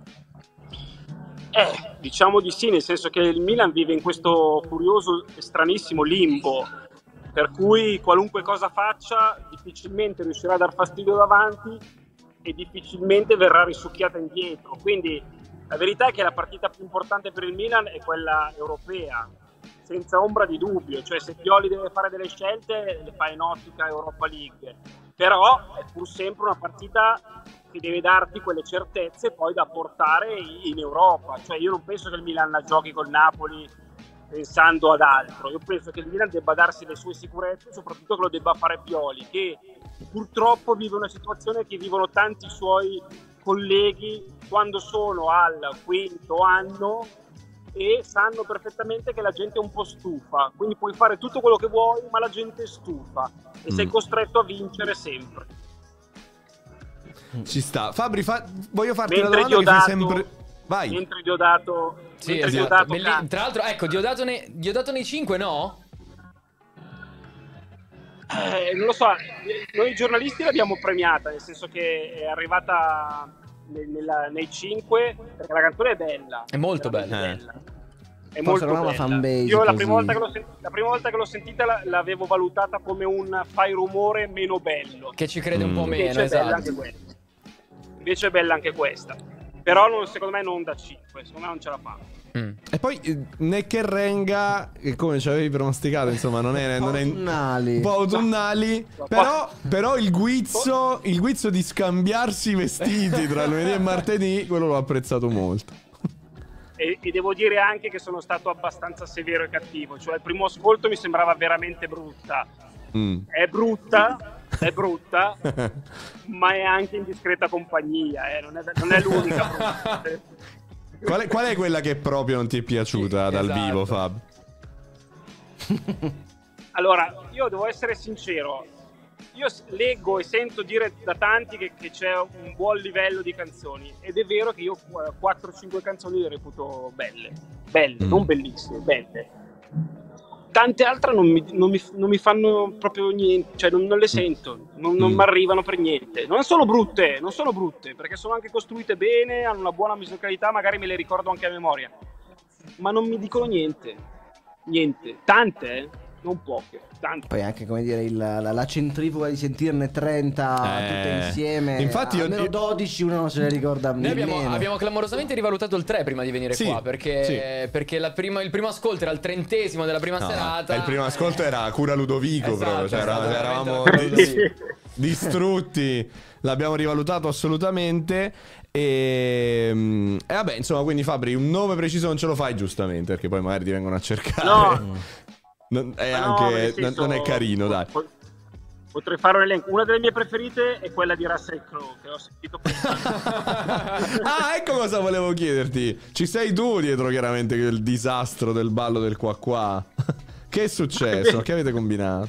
Eh, diciamo di sì, nel senso che il Milan vive in questo curioso e stranissimo limbo, per cui qualunque cosa faccia difficilmente riuscirà a dar fastidio davanti e difficilmente verrà risucchiata indietro. Quindi la verità è che la partita più importante per il Milan è quella europea, senza ombra di dubbio. Cioè, se Pioli deve fare delle scelte, le fa in ottica Europa League, però è pur sempre una partita che deve darti quelle certezze poi da portare in Europa. Cioè, io non penso che il Milan la giochi col Napoli pensando ad altro. Io penso che il Milan debba darsi le sue sicurezze, soprattutto che lo debba fare Pioli, che purtroppo vive una situazione che vivono tanti suoi colleghi quando sono al quinto anno e sanno perfettamente che la gente è un po' stufa, quindi puoi fare tutto quello che vuoi, ma la gente è stufa e sei Mm. costretto a vincere sempre. Ci sta. Fabri, fa- voglio farti Mentre una domanda che fai Diodato- sempre... Vai. Mentre Diodato, Sì, mentre esatto. Diodato Belli- canta. Tra l'altro, ecco, Diodato, ne- Diodato nei cinque, no? Eh, non lo so, noi giornalisti l'abbiamo premiata, nel senso che è arrivata nel- nella- nei cinque, perché la canzone è bella. È molto veramente bella. bella. È Forse molto non ha una bella. fanbase Io la così. prima, volta che l'ho sen- la prima volta che l'ho sentita la- l'avevo valutata come un fai rumore meno bello. Che ci crede un po' Mm. meno, Invece è bella esatto. anche questa. Invece è bella anche questa. però non, secondo me non da cinque, secondo me non ce la fa. Mm. E poi eh, Neckerrenga, che come ci avevi pronosticato, insomma, non è, non è autunnali. un po' autunnali. Però, però il guizzo, il guizzo di scambiarsi i vestiti tra lunedì e martedì, quello l'ho apprezzato molto. E, e devo dire anche che sono stato abbastanza severo e cattivo, cioè il primo ascolto mi sembrava veramente brutta. Mm. È brutta, è brutta, ma è anche in discreta compagnia, eh. non, è, non è l'unica brutta. Qual è, qual è quella che proprio non ti è piaciuta sì, dal esatto. vivo, Fab? Allora, io devo essere sincero, io leggo e sento dire da tanti che, che c'è un buon livello di canzoni, ed è vero che io quattro cinque canzoni le reputo belle, belle, mm. non bellissime, belle. Tante altre non mi, non mi, non mi fanno proprio niente, cioè non, non le sento, non, non mm. mi arrivano per niente. Non sono brutte, non sono brutte, perché sono anche costruite bene, hanno una buona musicalità, magari me le ricordo anche a memoria, ma non mi dicono niente, niente, tante, eh? Non poche, tante. Poi anche, come dire, il, la, la centrifuga di sentirne trenta eh, tutte insieme. Infatti io, almeno dodici uno non se ne ricorda noi abbiamo, abbiamo clamorosamente rivalutato il tre prima di venire sì, qua, perché, sì. perché la prima, il primo ascolto era il trentesimo della prima no, serata. Il primo ascolto eh. era Cura Ludovico, esatto, proprio, cioè esatto, eravamo di, distrutti. L'abbiamo rivalutato assolutamente. E, e vabbè, insomma, quindi Fabri, un nome preciso non ce lo fai, giustamente, perché poi magari ti vengono a cercare. No. Non è, no, anche, senso, non è carino, dai. Potrei fare un elenco. Una delle mie preferite è quella di Russell Crowe, che ho sentito prima. Ah, ecco cosa volevo chiederti. Ci sei tu dietro, chiaramente, il disastro del ballo del qua qua. Che è successo? Che avete combinato?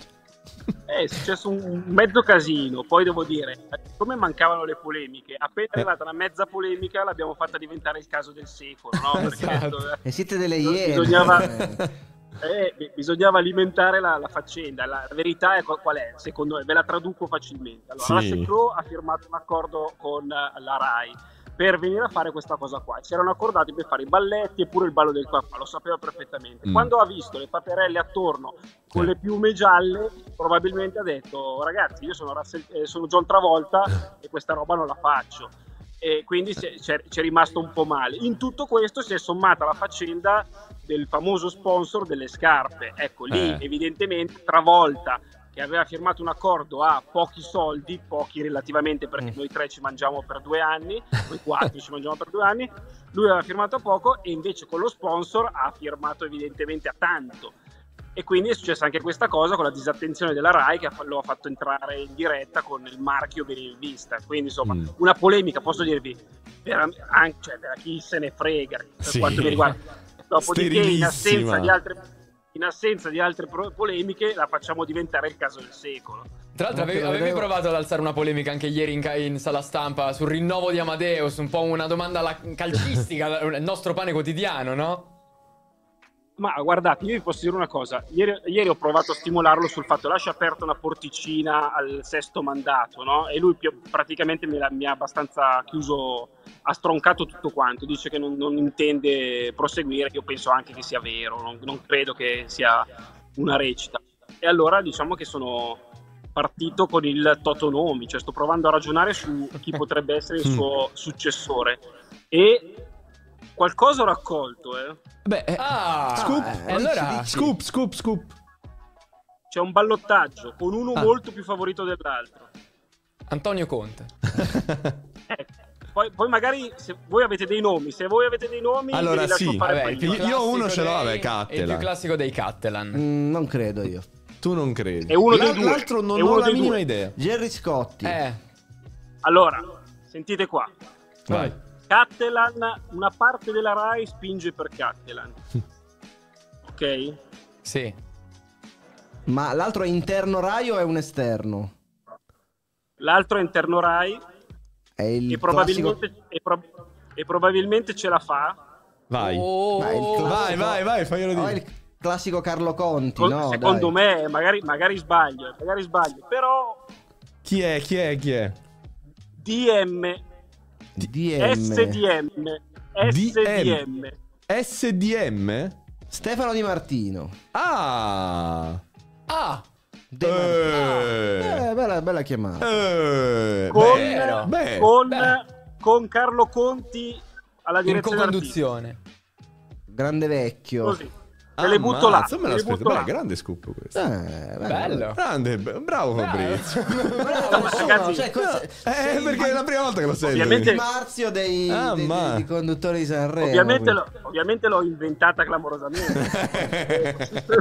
È successo un mezzo casino. Poi devo dire, come mancavano le polemiche, appena è arrivata una mezza polemica l'abbiamo fatta diventare il caso del secolo, no? Perché esatto. detto, e siete delle iene. Bisognava... Eh, bisognava alimentare la, la faccenda. La verità è qual è? Secondo me, ve la traduco facilmente. Allora, sì. Russell Crowe ha firmato un accordo con la Rai per venire a fare questa cosa qua. Si erano accordati per fare i balletti e pure il ballo del qua, lo sapeva perfettamente. Mm. Quando ha visto le paperelle attorno con eh. le piume gialle, probabilmente ha detto: ragazzi, io sono, Russell, eh, sono John Travolta e questa roba non la faccio. E quindi c'è, c'è rimasto un po' male. In tutto questo si è sommata la faccenda del famoso sponsor delle scarpe. Ecco, lì eh. evidentemente Travolta, che aveva firmato un accordo a pochi soldi, pochi relativamente perché mm. noi tre ci mangiamo per due anni, noi quattro ci mangiamo per due anni, lui aveva firmato a poco e invece con lo sponsor ha firmato evidentemente a tanto. E quindi è successa anche questa cosa con la disattenzione della Rai, che lo ha fatto entrare in diretta con il marchio bene in vista. Quindi insomma mm. una polemica, posso dirvi, per, anche, cioè, per chi se ne frega per sì. quanto mi riguarda. Dopodiché in assenza di altre, in assenza di altre pro- polemiche la facciamo diventare il caso del secolo. Tra l'altro avevi, avevi provato ad alzare una polemica anche ieri in, in sala stampa sul rinnovo di Amadeus, un po' una domanda alla calcistica, il nostro pane quotidiano, no? Ma guardate, io vi posso dire una cosa, ieri, ieri ho provato a stimolarlo sul fatto, lascia aperta una porticina al sesto mandato, no? E lui più, praticamente mi, mi ha abbastanza chiuso, ha stroncato tutto quanto, dice che non, non intende proseguire, io penso anche che sia vero, non, non credo che sia una recita. E allora diciamo che sono partito con il Totonomi, cioè sto provando a ragionare su chi potrebbe essere il suo successore e qualcosa ho raccolto, eh. Beh, eh, ah, scoop, eh, allora scoop, scoop, scoop. C'è un ballottaggio con uno ah. molto più favorito dell'altro. Antonio Conte. eh, poi, poi magari se voi avete dei nomi, se voi avete dei nomi, allora sì. Vabbè, io uno ce l'ho, vabbè, Cattelan. Il più classico dei Cattelan. Mm, non credo io. Tu non credi. È uno dei due. L'altro non ho la minima idea. Gerry Scotti. Eh. Allora, sentite qua. Vai. Cattelan, una parte della Rai spinge per Cattelan. Ok? Sì. Ma l'altro è interno Rai o è un esterno? L'altro è interno Rai. È il e, probabilmente, classico... e, pro- e probabilmente ce la fa. Vai. Oh, classico... Vai, vai, vai, faglielo dire. Oh, il classico Carlo Conti, Con, no? Secondo dai. me, magari, magari sbaglio, magari sbaglio, però... Chi è, chi è, chi è? D M. D M. S D M. S D M. S D M? Stefano Di Martino. Ah. Ah. De eh. Eh, bella, bella chiamata. Eh. Con, beh, con, beh. con Carlo Conti alla In direzione co-conduzione. Grande vecchio. Così. Te le butto là. Ammazza, me te le l'aspetto. butto Beh, là. grande scoop questo. Eh, Bello. Grande, bravo Fabrizio. Bravo, nessuno, Ragazzi, cioè, questo- Eh, sei perché è la prima volta che lo sento. Ovviamente- il Marzio dei, Ah, dei- ma- dei conduttori di Sanremo. Ovviamente, quindi. lo- ovviamente l'ho inventata clamorosamente.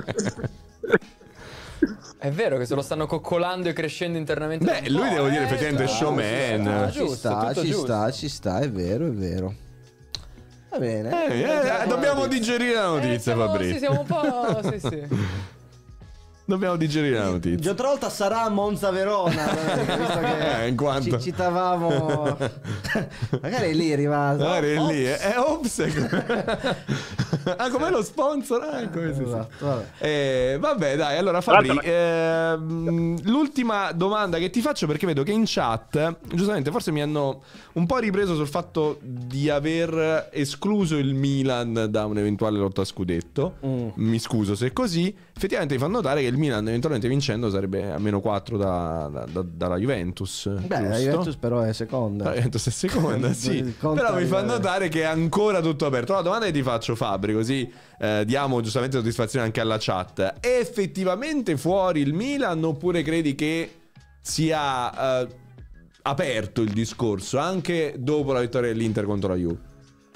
È vero che se lo stanno coccolando e crescendo internamente. Beh, lui devo dire effettivamente è showman. Ah, ci giusto, sta, tutto ci giusto. sta, ci sta, è vero, è vero. Va bene. Eh, eh, dobbiamo digerire la Eh, notizia, siamo, Fabrizio. sì, siamo un po'. Sì, sì. Dobbiamo digerire la notizia. Gio Travolta sarà a Monza Verona, visto che Eh, in quanto- ci citavamo. Magari è lì è arrivato. Guarda, è Ops. lì, eh. È Opsec. Ah, com'è lo sponsor? Ah, come si sa. Esatto, vabbè. Eh, vabbè, dai, allora Fabri, ehm, l'ultima domanda che ti faccio, perché vedo che in chat, giustamente, forse mi hanno un po' ripreso sul fatto di aver escluso il Milan da un'eventuale lotta a scudetto. Mm. Mi scuso se è così. Effettivamente mi fanno notare che il Milan eventualmente vincendo sarebbe a meno quattro da, da- da- dalla Juventus. Beh, la giusto? Juventus però è seconda. La Juventus è seconda, sì. Il conto Però mi arriva- fa notare che è ancora tutto aperto. La domanda che ti faccio, Fabri, così eh, diamo giustamente soddisfazione anche alla chat. È effettivamente fuori il Milan oppure credi che sia eh, aperto il discorso anche dopo la vittoria dell'Inter contro la Juve?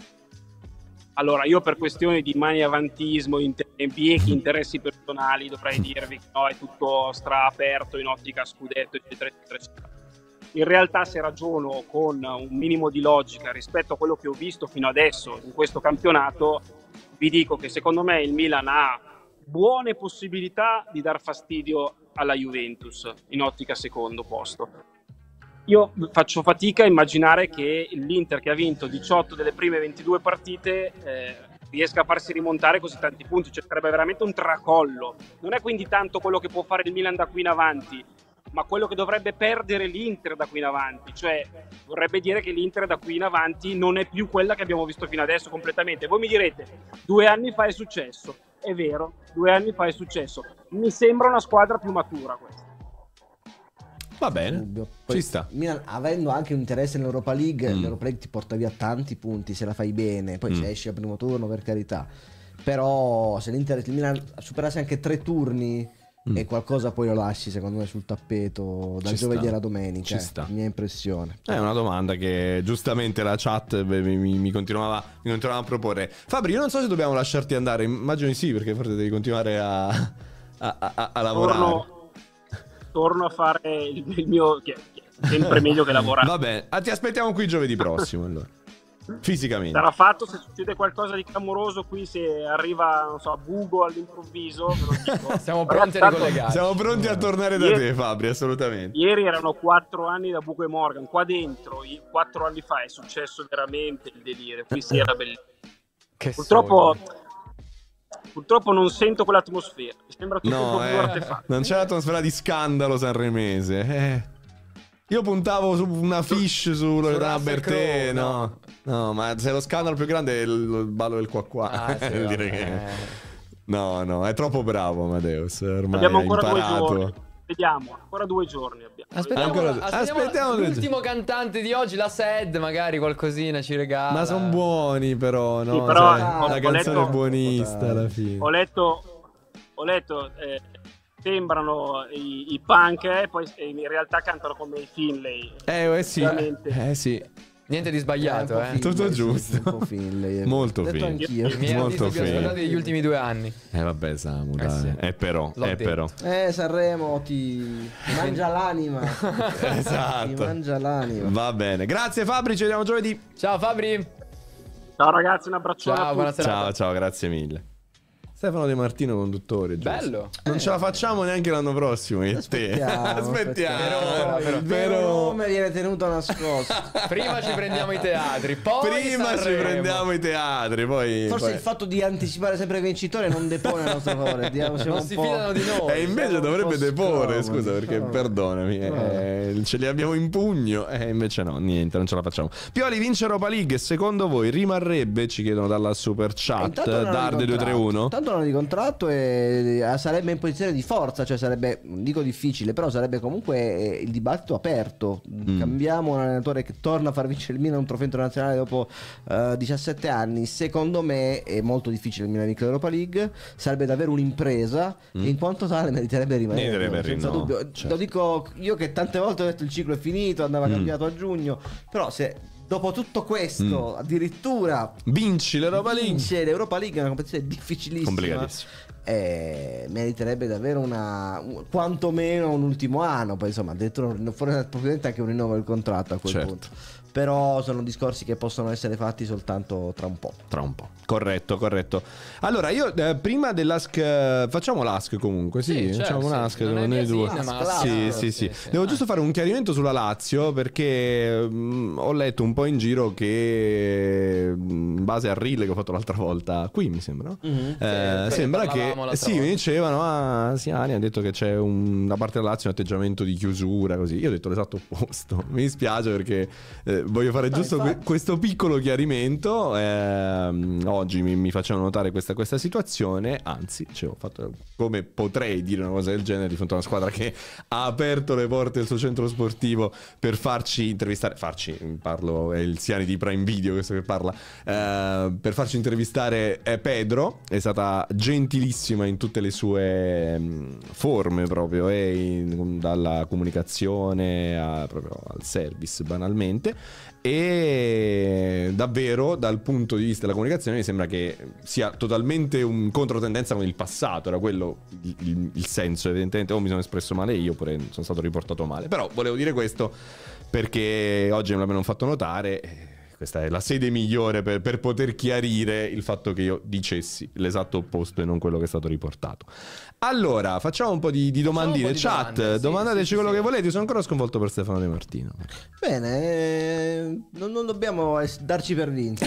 Allora, io per questioni di maniavantismo, inter- biechi interessi personali, dovrei dirvi che no, è tutto straaperto in ottica scudetto, eccetera, eccetera, eccetera. In realtà, se ragiono con un minimo di logica rispetto a quello che ho visto fino adesso in questo campionato, vi dico che secondo me il Milan ha buone possibilità di dar fastidio alla Juventus in ottica secondo posto. Io faccio fatica a immaginare che l'Inter, che ha vinto diciotto delle prime ventidue partite, eh, riesca a farsi rimontare così tanti punti, cioè sarebbe veramente un tracollo. Non è quindi tanto quello che può fare il Milan da qui in avanti, ma quello che dovrebbe perdere l'Inter da qui in avanti, cioè vorrebbe dire che l'Inter da qui in avanti non è più quella che abbiamo visto fino adesso completamente. Voi mi direte, due anni fa è successo, è vero, due anni fa è successo, mi sembra una squadra più matura questa. Va bene, Dubbio. Poi ci sta. Milan, avendo anche un interesse nell'Europa League, Mm. l'Europa League ti porta via tanti punti se la fai bene, poi Mm. se esci al primo turno, per carità. Però se l'Inter, il Milan superasse anche tre turni Mm. e qualcosa poi lo lasci secondo me sul tappeto dal Ci giovedì sta. alla domenica. Ci sta. Mia impressione. È una domanda che giustamente la chat beh, mi, mi- mi continuava, mi continuava a proporre. Fabri, io non so se dobbiamo lasciarti andare, immagino di sì, perché forse devi continuare a, a- a- a lavorare. Torno, torno a fare il, il mio, che è sempre meglio che lavorare. Vabbè, ah, ti aspettiamo qui giovedì prossimo allora. Fisicamente. Sarà fatto se succede qualcosa di clamoroso qui, se arriva, non so, a buco all'improvviso, ve lo dico. Siamo Però pronti a tanto ricollegare. Siamo pronti a tornare da Ieri- te, Fabri, assolutamente. Ieri erano quattro anni da Buco e Morgan, qua dentro, i- quattro anni fa è successo veramente il delirio, qui si era bellissimo. Che Purtroppo, sogno. purtroppo non sento quell'atmosfera, mi sembra tutto un No, po' più eh, artefatto. non c'è l'atmosfera di scandalo sanremese. Eh. Io puntavo su una fish su Loredana Russell Bertè, Crowe, no. No, ma se lo scandalo più grande è il, il ballo del qua qua. Ah, sì, Vuol dire vabbè. che... No, no, è troppo bravo Amadeus, ormai Abbiamo ha ancora due imparato. giorni, vediamo, ancora due giorni abbiamo. Aspettiamo, Ancora- aspettiamo, aspettiamo due l'ultimo cantante di oggi, la Sed, magari qualcosina ci regala. Ma sono buoni però, no? Sì, però, Cioè, ho- la ho canzone letto- è buonista alla fine. Ho letto, ho letto eh, sembrano i, i punk, eh, poi in realtà cantano come i Finlay. Eh, eh sì, Veramente. eh sì. Niente di sbagliato, Eh, eh. un po' Tutto Finlay, sì, giusto. un po' Finlay, eh. Molto Ho detto Finlay. anch'io. I miei Molto artisti più figo. ascoltati degli ultimi due anni. Eh vabbè, Samu, Eh dai. sì. È però, L'ho è detto. però. Eh, Sanremo ti, ti mangia l'anima. Ti Esatto. mangia l'anima. Va bene. Grazie Fabri, ci vediamo giovedì. Ciao Fabri. Ciao ragazzi, un abbraccione Ciao, a tutti. buona serata. Ciao, ciao, grazie mille. Stefano De Martino, conduttore. giusto? Bello. Non ce la facciamo neanche l'anno prossimo. Io e te. Aspettiamo, Aspettiamo. aspettiamo. Però- Il Però- vero nome viene tenuto nascosto. Prima ci prendiamo i teatri, poi Prima ci Sanremo. prendiamo i teatri, poi. Forse poi- il fatto di anticipare sempre il vincitore non depone a nostro favore. Diamo- siamo Non un si po'- fidano di noi. E invece siamo un dovrebbe po' deporre, scomodi, scusa, perché però- perdonami, eh, ce li abbiamo in pugno, e invece no, niente, non ce la facciamo. Pioli vince Europa League, secondo voi rimarrebbe? Ci chiedono dalla super chat, Intanto non hanno Darde due tre uno. Tanto soltanto un anno di contratto e sarebbe in posizione di forza, cioè sarebbe, non dico difficile, però sarebbe comunque il dibattito aperto. Mm. Cambiamo un allenatore che torna a far vincere il Milan un trofeo internazionale dopo uh, diciassette anni. Secondo me è molto difficile il Milan vincere l'Europa League, sarebbe davvero un'impresa mm. e in quanto tale meriterebbe di rimanere, meriterebbe senza no, dubbio. certo. Lo dico io che tante volte ho detto il ciclo è finito, andava mm. cambiato a giugno, però se dopo tutto questo mm. addirittura vinci l'Europa League, vince l'Europa League è una competizione difficilissima, eh, meriterebbe davvero una quantomeno un ultimo anno, poi insomma addirittura probabilmente anche un rinnovo del contratto a quel certo. punto. Però sono discorsi che possono essere fatti soltanto tra un po'. Tra un po'. Corretto, corretto. Allora, io eh, prima dell'ask eh, facciamo l'ask comunque, sì, sì certo, facciamo un sì. ask Non noi due. Sì, ma sì, sì, sì, sì, sì. Devo giusto fare un chiarimento sulla Lazio perché mh, ho letto un po' in giro che in base al reel che ho fatto l'altra volta, qui mi sembra, no? Mm-hmm. Eh, sì, sembra che sì, volta. mi dicevano "Ah, Siani ha detto che c'è un, da parte della Lazio un atteggiamento di chiusura così". Io ho detto l'esatto opposto. Mi dispiace perché eh, voglio fare Dai, giusto que- questo piccolo chiarimento. Eh, oggi mi, mi facevano notare questa, questa situazione. Anzi, cioè, ho fatto come potrei dire una cosa del genere di fronte a una squadra che ha aperto le porte del suo centro sportivo per farci intervistare. Farci, parlo, è il Siani di Prime Video questo che parla. Eh, per farci intervistare eh, Pedro. È stata gentilissima in tutte le sue mh, forme, proprio, eh, in, dalla comunicazione a, proprio al service, banalmente. E davvero dal punto di vista della comunicazione mi sembra che sia totalmente un controtendenza con il passato. Era quello il, il, il senso, evidentemente. O mi sono espresso male io oppure sono stato riportato male. Però volevo dire questo perché oggi me l'hanno fatto notare. Questa è la sede migliore per, per poter chiarire il fatto che io dicessi l'esatto opposto e non quello che è stato riportato. Allora, facciamo un po' di, di domandine. di Chat, domande, sì, domandateci sì, quello sì. che volete. Io sono ancora sconvolto per Stefano De Martino. Bene, eh, non, non dobbiamo es- darci per vinti.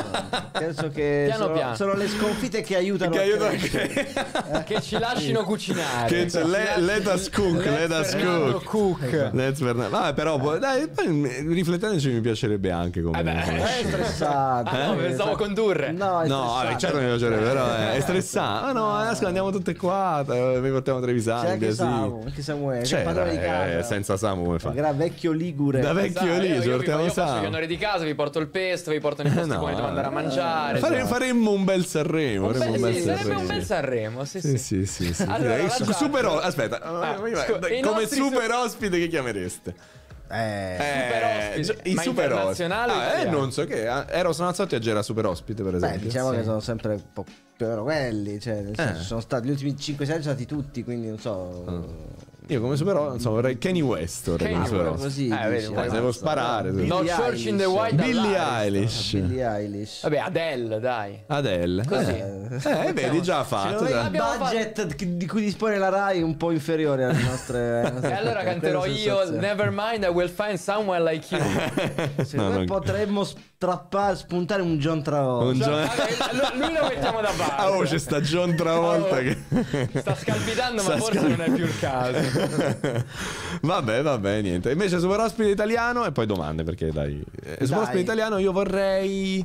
Penso che Piano sono, piano. sono le sconfitte che aiutano Che a aiutano a crescere. Che ci lascino cucinare. Che c'è le, let us cook, let us Fernando cook. Cook. Let's Fernando. Vabbè, però poi, dai, poi riflettendoci mi piacerebbe anche come. Eh beh, È stressato. Ah, no, eh, pensavo condurre. No, è No, vabbè, stressato. certo mi piacerebbe, però è, è stressato. Ah no, adesso andiamo tutte qua, mi portiamo C'è Trevisani. anche Sì. Samu, anche Samuele, che è C'è, il padrone di dai, casa. eh, senza Samu come fa? Gra- vecchio ligure. Da vecchio Esatto, lì, io, ci io, portiamo io faccio gli Samu. onori di casa, vi porto il pesto, vi porto nei posti No, come devo andare a mangiare. Fare- insomma. faremmo un bel Sanremo. Un faremmo bel- un bel sì, sarebbe Sanremo. un bel Sanremo, sì, Sì, sì. sì, sì, sì. Allora, Direi, la su- chat- super o- aspetta, Ah, vai, vai, scu- dai, i come nostri super su- ospite che chiamereste? Eh, Super ospite. gi- i Ma super internazionale o ospiti. Ah, eh, italiano? non so che ah, Eros Ramazzotti oggi era super ospite, per beh, esempio. diciamo Sì. che sono sempre un po' più o meno quelli. Cioè, nel senso, Eh. sono stati gli ultimi cinque sei anni sono stati tutti, quindi non so. Io come super non so, vorrei Kanye West ora Kanye come super West. ospite. Così, Eh, vedi, dici, guarda, eh, devo non so. sparare, Billie No Eilish. Church in the White Billie all'Ariston. Eilish. Billie Eilish. Vabbè, Adele, dai. Adele. Così. Eh, eh, vedi già fatto. Secondo me dai. il Abbiamo budget di cui dispone la Rai è un po' inferiore alle nostre. alle nostre E allora aspettative. canterò Quella io sensazione. Never mind, I will find someone like you. Secondo No, me non- potremmo strappare, spuntare un John Travolta. Un John- Vabbè, lui lo mettiamo da parte. Ah, oh, c'è sta John Travolta Oh, che sta scalpitando, ma Sta forse scal- non è più il caso. Vabbè, vabbè, niente. Invece super ospite italiano e poi domande perché dai. Eh, super Dai. ospite italiano io vorrei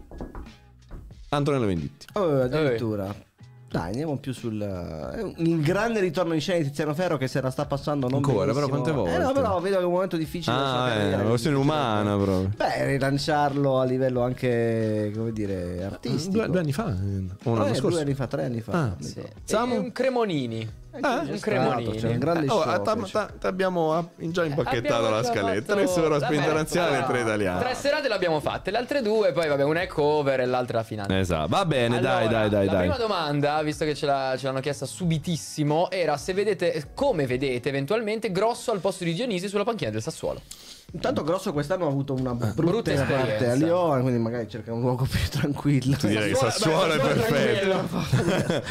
Antonello Venditti. Oh, addirittura. Dai, andiamo più sul eh, il grande ritorno in scena di Tiziano Ferro che se la sta passando non Ancora, benissimo. però quante volte? Eh no, però vedo che è un momento difficile della sua Ah, è carriera, una quindi questione difficile. umana proprio. Beh, rilanciarlo a livello anche, come dire, artistico. Due, due anni fa, o un anno Eh, scorso. due anni fa, tre anni fa. Ah, Sì. Samu? E un Cremonini. Ah, un C'è Cremonini. stato, c'è un grande Eh, oh, show. ta- fece. ta- ta- abbiamo ah, già impacchettato Abbiamo la già scaletta. fatto- Tre super ospiti Vabbè, internazionali e allora, tre italiani. Tre serate le abbiamo fatte, le altre due, poi vabbè, una è cover e l'altra è la finale. Esatto, va bene, Allora, dai, dai, dai, la dai. prima domanda, visto che ce, la- ce l'hanno chiesta subitissimo, era se vedete, come vedete eventualmente Grosso al posto di Dionisi sulla panchina del Sassuolo. Intanto Grosso quest'anno ha avuto una brutta, Brutta parte a esperienza. Lione, quindi magari cerca un luogo più tranquillo. Direi che Sassuolo è perfetto.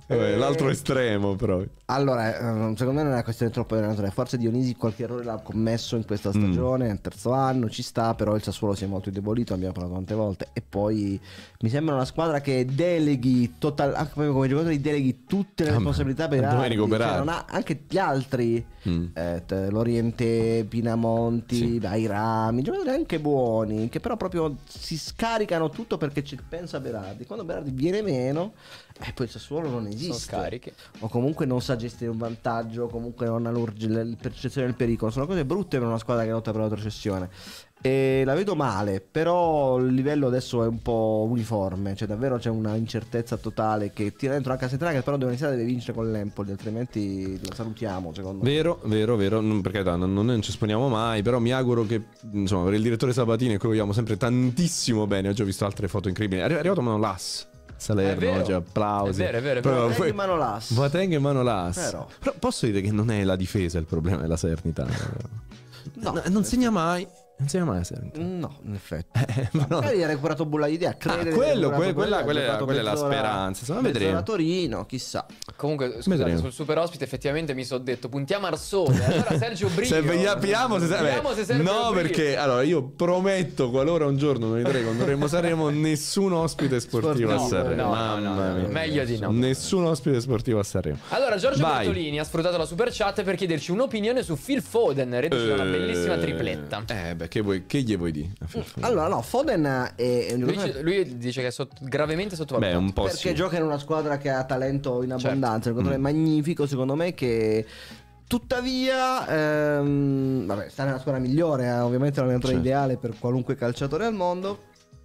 Vabbè, l'altro estremo però. Allora, eh, secondo me non è una questione troppo allenatore. Forse Dionisi qualche errore l'ha commesso in questa stagione, nel terzo anno, ci sta, però il Sassuolo si è molto indebolito, abbiamo parlato tante volte. E poi mi sembra una squadra che deleghi total, anche proprio come giocatori deleghi tutte le Ah, responsabilità per Domenico Berardi, cioè, Berardi. non ha, anche gli altri Mm. eh, t- Loriente, Pinamonti, Sì. Bairami, giocatori anche buoni, che però proprio si scaricano tutto perché ci pensa Berardi. Quando Berardi viene meno, e poi il Sassuolo non esiste. Sono scarichi. O comunque non sa gestire un vantaggio, o comunque non ha l'urge- la percezione del pericolo. Sono cose brutte per una squadra che lotta per la retrocessione. E la vedo male, però il livello adesso è un po' uniforme, cioè davvero c'è una incertezza totale che tira dentro anche a Centrale, che però deve iniziare, deve vincere con l'Empoli, altrimenti la salutiamo, secondo me. Vero, vero, vero, non- per carità, non, non ci esponiamo mai, però mi auguro che, insomma, per il direttore Sabatini, a cui vogliamo sempre tantissimo bene, oggi ho visto altre foto incredibili, è arri- è arrivato Manolas, Salerno, È vero. oggi applausi. È vero, è vero, è Però vero. Boateng poi- e Manolas. Boateng e Manolas. Però. Però posso dire che non è la difesa il problema della Salernitana. No, No, non segna mai, non segna mai la Salernitana. No, in effetti. Eh, ma no. Magari ha recuperato Bullaidea, crede di Ah, aver quello, recuperato que- quella- ha quella è la- giocato quella è la mezz'ora- speranza, insomma, mezz'ora vedremo. a Torino, chissà. Comunque, scusate, Vedremo. sul super ospite effettivamente mi sono detto puntiamo Arsone. Allora Sergio Brio. Se vediamo se, Vediamo se Sergio no, Brio. perché allora io prometto, qualora un giorno noi tre condurremo Sanremo, nessun ospite sportivo a Sportivo, Sanremo. no, no, Mamma no, no, mia. meglio di no. Nessun ospite sportivo a Sanremo. Allora, Giorgio Vai. Bertolini ha sfruttato la super chat per chiederci un'opinione su Phil Foden, reduce da una bellissima tripletta. Eh, beh, che, vuoi, che gli vuoi dire? Allora, no, Foden è un Lui, giocatore dice- lui dice che è sotto- gravemente Beh, sottovalutato. un po' perché sì. gioca in una squadra che ha talento in abbondanza, un giocatore Mm. magnifico, secondo me, che tuttavia ehm, vabbè, sta nella squadra migliore, eh, ovviamente è l'allenatore Certo. ideale per qualunque calciatore al mondo.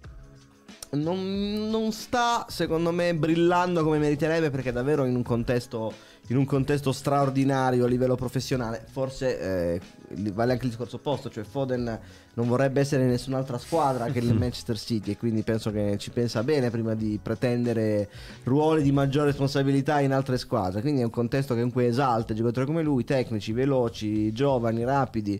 Non, non sta, secondo me, brillando come meriterebbe, perché davvero in un contesto in un contesto straordinario a livello professionale. Forse eh, vale anche il discorso opposto, cioè Foden non vorrebbe essere in nessun'altra squadra che il Manchester City, e quindi penso che ci pensa bene prima di pretendere ruoli di maggiore responsabilità in altre squadre. Quindi è un contesto che comunque esalta giocatori come lui, tecnici, veloci, giovani, rapidi.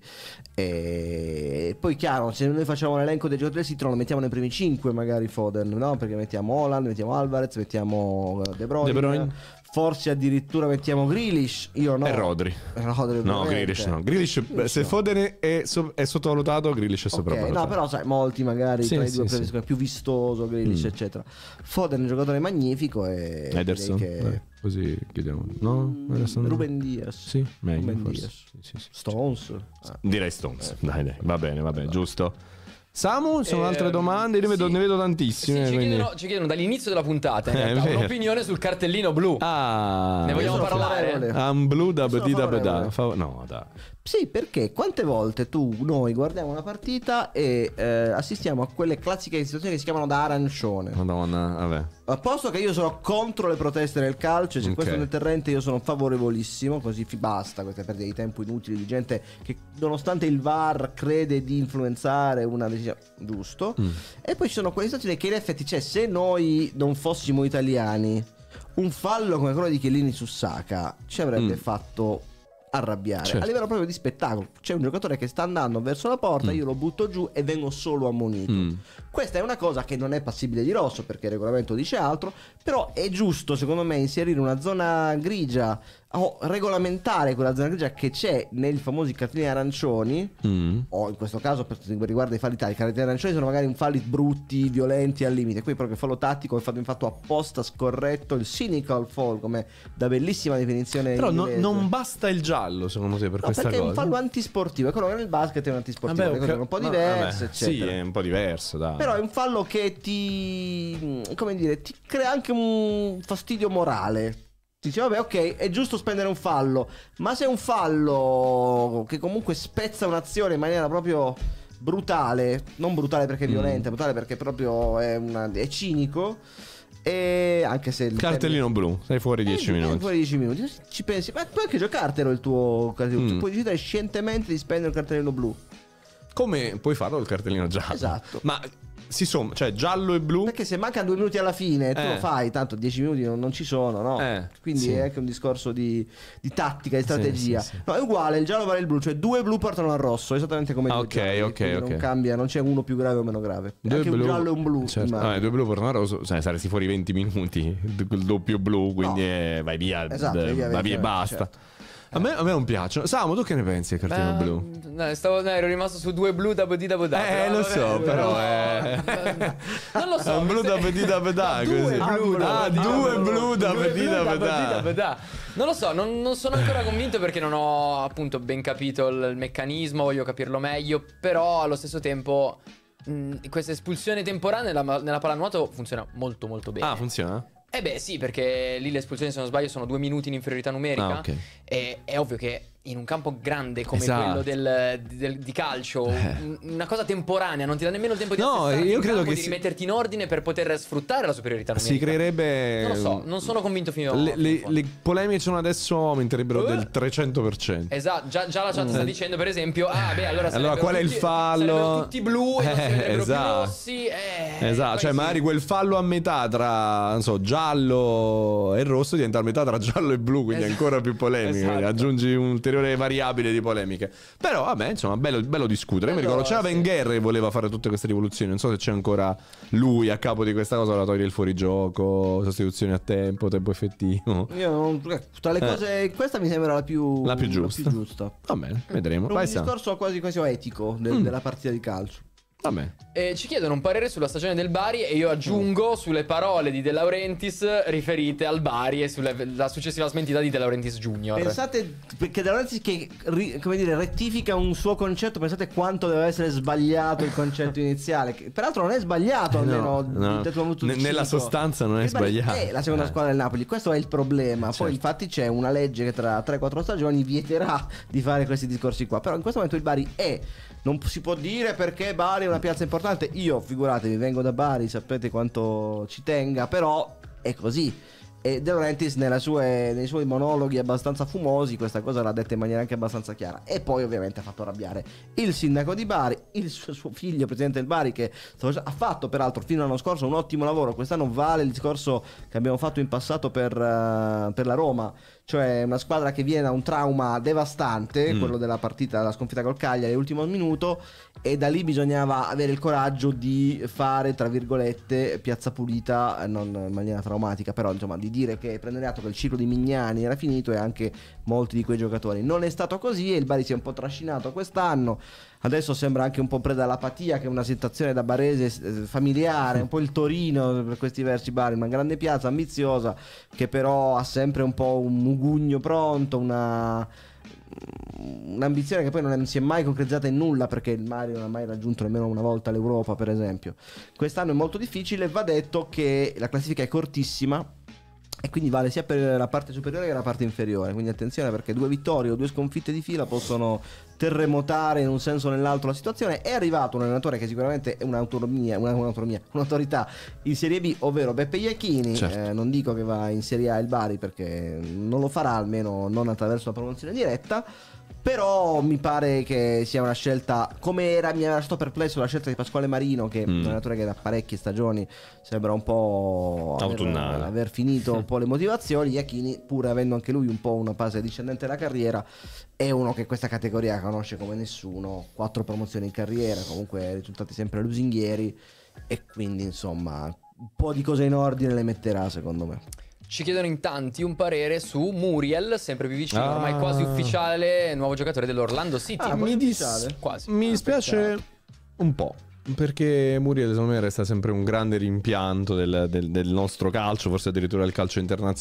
E poi chiaro, se noi facciamo l'elenco dei giocatori del City, non lo mettiamo nei primi cinque magari Foden, no? Perché mettiamo Haaland, mettiamo Alvarez, mettiamo De Bruyne, De Bruyne. forse addirittura mettiamo Grealish. Io no. E Rodri. Rodri, No, ovviamente. Grealish no. Grealish, beh, se no. Foden è, so- è sottovalutato, Grealish è Ok, sopravvalutato. no, però sai, molti magari Sì, tra i sì, due sì. preferiscono più vistoso, Grealish, Mm. eccetera. Foden è un giocatore magnifico e Ederson. direi che Dai, così chiudiamo. No? Ederson no. Ruben Diaz. Sì, meglio Ruben forse. Diaz. Sì, sì, sì. Stones. Ah. Direi Stones. Dai, dai, va bene, va bene, giusto. Samu, ci sono Eh, altre domande? Io ne vedo, sì. ne vedo Sì, tantissime. ci, quindi... chiedono, ci chiedono dall'inizio della puntata in Eh, è realtà, vero. un'opinione sul cartellino blu. Ah, Ne vogliamo sono parlare? favorevole. I'm blue da Sono bdi da bda. favorevole. Fa- No, dai. Sì, perché quante volte tu, noi guardiamo una partita e eh, assistiamo a quelle classiche situazioni che si chiamano da arancione. Madonna, vabbè. A posto che io sono contro le proteste nel calcio, se Ok. questo è un deterrente io sono favorevolissimo, così fi- basta queste perdite di tempo inutili di gente che nonostante il V A R crede di influenzare una decisione, giusto. Mm. E poi ci sono quelle situazioni che in effetti, cioè, se noi non fossimo italiani, un fallo come quello di Chiellini su Saka ci avrebbe Mm. fatto arrabbiare. Certo. A livello proprio di spettacolo, c'è un giocatore che sta andando verso la porta, Mm. io lo butto giù e vengo solo ammonito. Mm. Questa è una cosa che non è passibile di rosso perché il regolamento dice altro, però è giusto secondo me inserire una zona grigia o regolamentare quella zona grigia che c'è nei famosi cartellini arancioni, Mm. o in questo caso per quanto riguarda i falli tattici. I cartellini arancioni sono magari un falli brutti, violenti al limite, qui proprio fallo tattico è fatto, fatto apposta, scorretto, il cynical fall, come da bellissima definizione Però no- inglese. non basta il giallo, secondo te, per No, questa perché è un cosa? fallo antisportivo, è quello che nel basket è un antisportivo, Vabbè, le cose ok. sono un po' Ma- diverse, vabbè, Sì, eccetera. è un po' diverso, dai. Però è un fallo che ti, come dire, ti crea anche un fastidio morale. Ti dice, vabbè, ok, è giusto spendere un fallo, ma se è un fallo che comunque spezza un'azione in maniera proprio brutale, non brutale perché è Mm. violenta, brutale perché proprio è, una, è cinico, e anche se il Cartellino blu, sei fuori termine- dieci eh, minuti. fuori dieci minuti, ci pensi, ma puoi anche giocartelo il tuo cartellino, Mm. puoi decidere scientemente di spendere il cartellino blu. Come puoi farlo il cartellino giallo? Esatto. Ma si somma, cioè giallo e blu. Perché se mancano due minuti alla fine, tu Eh. lo fai, tanto dieci minuti non, non ci sono, no? Eh, Quindi sì. è anche un discorso di, di tattica, di strategia. sì, sì. No, è uguale, il giallo vale il blu, cioè due blu portano al rosso, esattamente come Ah, due ok, gialli, ok, quindi ok. non cambia, non c'è uno più grave o meno grave. Due anche blu, un giallo e un blu. certo. immagino. Ah, due blu portano al rosso, cioè saresti fuori venti minuti, il doppio blu, quindi No. eh, vai via, Esatto, d- vai via vai via e velocemente, basta. certo. A me, a me non piacciono. Samu, tu che ne pensi del cartino Beh, blu? no, stavo, no, ero rimasto su due blu da bdi da bda. Eh, lo so, però è... Non lo so. È un blu mi da se- bdi da bda, Due così. blu da Ah, bdi da due bda. blu da Due bdi blu da da bda. bdi da bda. Non lo so, non, non sono ancora convinto perché non ho appunto ben capito il, il meccanismo, voglio capirlo meglio, però allo stesso tempo mh, questa espulsione temporanea nella, nella pallanuoto funziona molto molto bene. Ah, funziona? Eh beh sì, perché lì le espulsioni, se non sbaglio, sono due minuti in inferiorità numerica. Ah, ok. E è ovvio che in un campo grande come Esatto. quello del, del- di calcio, un- una cosa temporanea, non ti dà nemmeno il tempo di No, assestarti io in credo campo, che di si- rimetterti in ordine per poter sfruttare la superiorità Si numerica. creerebbe... Non lo so, non sono convinto fino a... Le, fino le, in fondo. le polemiche sono adesso aumenterebbero Eh. del trecento per cento. Esatto, già, già la chat sta dicendo per esempio, ah beh allora, Mm. Allora, sarebbero qual è il tutti- fallo? sarebbero tutti blu e non Eh, si vedrebbero esatto. più rossi. Eh, Esatto, poi cioè sì. magari quel fallo a metà tra, non so, giallo e rosso diventa a metà tra giallo e blu, quindi è Esatto. ancora più polemica, Esatto. quindi aggiungi un'ulteriore variabile di polemiche. Però vabbè, insomma, bello, bello discutere. Io mi ricordo, c'era sì. Wenger che voleva fare tutte queste rivoluzioni, non so se c'è ancora lui a capo di questa cosa, voleva togliere il fuorigioco, sostituzioni a tempo, tempo effettivo. Io non- tra le cose, questa mi sembra la più, La più giusta. giusta. Va bene, vedremo. È Vai un Sam. discorso quasi quasi etico del- della partita di calcio. Va bene. Eh, ci chiedono un parere sulla stagione del Bari e io aggiungo sulle parole di De Laurentiis riferite al Bari e sulla successiva smentita di De Laurentiis Junior. Pensate che De Laurentiis che ri- come dire, rettifica un suo concetto, pensate quanto deve essere sbagliato il concetto iniziale, che peraltro non è sbagliato, Eh, almeno no, no. del tuo punto di Ne- nella vista. sostanza non è Il Bari sbagliato. È la seconda Eh. squadra del Napoli, questo è il problema. Certo. Poi infatti c'è una legge che tra tre quattro stagioni vieterà di fare questi discorsi qua, però in questo momento il Bari è, non si può dire perché Bari è una piazza importante. Io, figuratevi, vengo da Bari, sapete quanto ci tenga, però è così. E De Laurentiis nella sue- nei suoi monologhi abbastanza fumosi questa cosa l'ha detta in maniera anche abbastanza chiara. E poi ovviamente ha fatto arrabbiare il sindaco di Bari, il suo, suo figlio presidente del Bari, che ha fatto peraltro fino all'anno scorso un ottimo lavoro. Quest'anno vale il discorso che abbiamo fatto in passato per, eh, per la Roma, cioè una squadra che viene da un trauma devastante, Mm. quello della partita, la sconfitta col Cagliari all'ultimo minuto, e da lì bisognava avere il coraggio di fare, tra virgolette, piazza pulita, eh, non in maniera traumatica, però insomma di dire che prendere atto che il ciclo di Mignani era finito e anche molti di quei giocatori. Non è stato così e il Bari si è un po' trascinato quest'anno. Adesso sembra anche un po' preda all'apatia, che è una situazione da barese eh, familiare, un po' il Torino per questi versi. Bari, una grande piazza ambiziosa che però ha sempre un po' un mugugno pronto, una un'ambizione che poi non si è mai concretizzata in nulla, perché il Bari non ha mai raggiunto nemmeno una volta l'Europa, per esempio. Quest'anno è molto difficile, va detto che la classifica è cortissima e quindi vale sia per la parte superiore che la parte inferiore, quindi attenzione, perché due vittorie o due sconfitte di fila possono terremotare in un senso o nell'altro la situazione. È arrivato un allenatore che sicuramente è un'autonomia, una, un'autonomia, un'autorità in Serie B, ovvero Beppe Iachini. Certo. Eh, non dico che va in Serie A il Bari, perché non lo farà, almeno non attraverso la promozione diretta. Però mi pare che sia una scelta, come era, mi era stato perplesso la scelta di Pasquale Marino, che è un Mm. allenatore che da parecchie stagioni sembra un po' aver, Autunnale. aver finito un po' le motivazioni. Iachini, pur avendo anche lui un po' una fase discendente della carriera, è uno che questa categoria conosce come nessuno. Quattro promozioni in carriera, comunque risultati sempre lusinghieri, e quindi insomma un po' di cose in ordine le metterà, secondo me. Ci chiedono in tanti un parere su Muriel, sempre più vicino, Ah. ormai quasi ufficiale, nuovo giocatore dell'Orlando City. Ah, mi, dis- ufficiale? Quasi. mi dispiace un po', perché Muriel secondo me resta sempre un grande rimpianto del, del- del nostro calcio, forse addirittura del calcio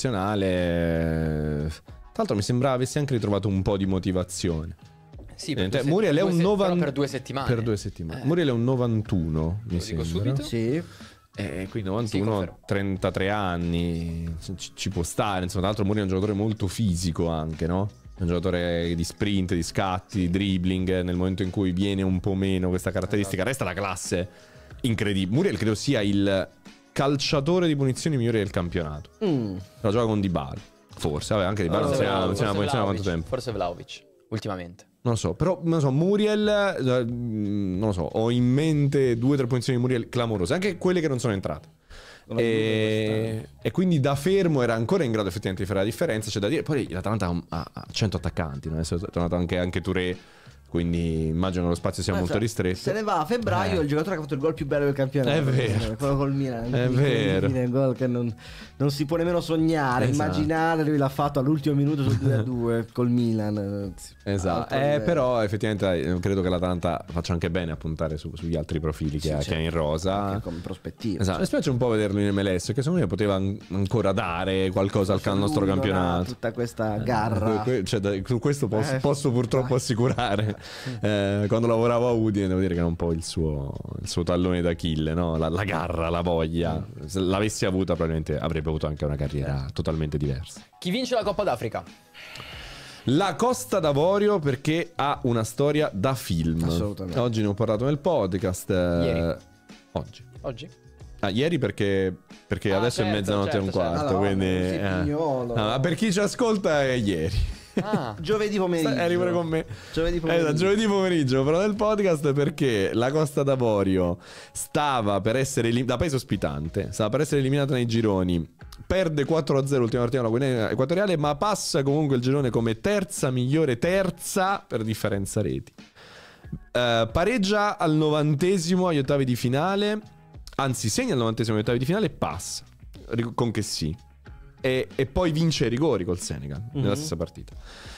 internazionale. Tra l'altro mi sembra avessi anche ritrovato un po' di motivazione. Sì, per Eh, due Muriel è due un se- però novan- per due settimane. Per due settimane. Eh. Muriel è un novantuno, mi Lo dico sembra. subito. Sì. Eh, quindi Sì, novantuno, confermo. trentatré anni, ci, ci può stare. Insomma, tra l'altro Muriel è un giocatore molto fisico anche, no? È un giocatore di sprint, di scatti, di dribbling. Nel momento in cui viene un po' meno questa caratteristica, resta la classe incredibile. Muriel credo sia il calciatore di punizioni migliore del campionato. Mm. La gioca con Dybala, forse, vabbè, anche Dybala non Forse si ha- non Vlahovic, si ha non si ha forse quanto Vlahovic, tempo. Forse Vlahovic, ultimamente. Non lo so, però non lo so, Muriel, eh, non lo so, ho in mente due o tre posizioni di Muriel clamorose, anche quelle che non sono entrate. E, e quindi da fermo era ancora in grado effettivamente di fare la differenza. C'è da dire, poi l'Atalanta ha, ha cento attaccanti, no? Adesso è tornato anche, anche Touré, quindi immagino che lo spazio sia Eh, molto cioè, ristretto. Se ne va a febbraio, Eh. il giocatore che ha fatto il gol più bello del campionato. È vero. Quello col Milan. È vero. Un gol che non, non si può nemmeno sognare. Esatto. Immaginate, lui l'ha fatto all'ultimo minuto sul due a due col Milan. Esatto, Alto eh, livello. però effettivamente eh, credo che l'Atalanta faccia anche bene a puntare su- sugli altri profili che, Sì, ha, certo. che ha in rosa. Anche come prospettiva. Esatto, mi spiace un po' vederlo in M L S, che secondo me poteva an- ancora dare qualcosa al al nostro Lui non ha campionato. Tutta questa garra. Que- que- cioè, da- su questo posso, Eh, posso purtroppo dai. assicurare. Eh, quando lavoravo a Udine, devo dire che era un po' il suo, il suo tallone d'Achille, no? la, la garra, la voglia. Se l'avessi avuta, probabilmente avrebbe avuto anche una carriera totalmente diversa. Chi vince la Coppa d'Africa? La Costa d'Avorio, perché ha una storia da film. Assolutamente. Oggi ne ho parlato nel podcast. eh, Ieri. Oggi. Oggi? Ah, ieri perché, perché Ah, adesso è certo, mezzanotte e un certo, certo. quarto. Madonna, quindi, sei eh. pignolo. No, ma per chi ci ascolta è ieri. Ah, Giovedì pomeriggio. Eri pure con me. Giovedì Eh, da pomeriggio. giovedì pomeriggio, però nel podcast, perché la Costa d'Avorio stava per essere elim- da paese ospitante, stava per essere eliminata nei gironi. Perde quattro a zero l'ultima partita con la Guinea Equatoriale, ma passa comunque il girone come terza migliore terza per differenza reti. Eh, pareggia al novantesimo agli ottavi di finale, anzi segna al novantesimo agli ottavi di finale e passa Ri- con che sì. E, e poi vince ai rigori col Senegal nella Mhm. stessa partita.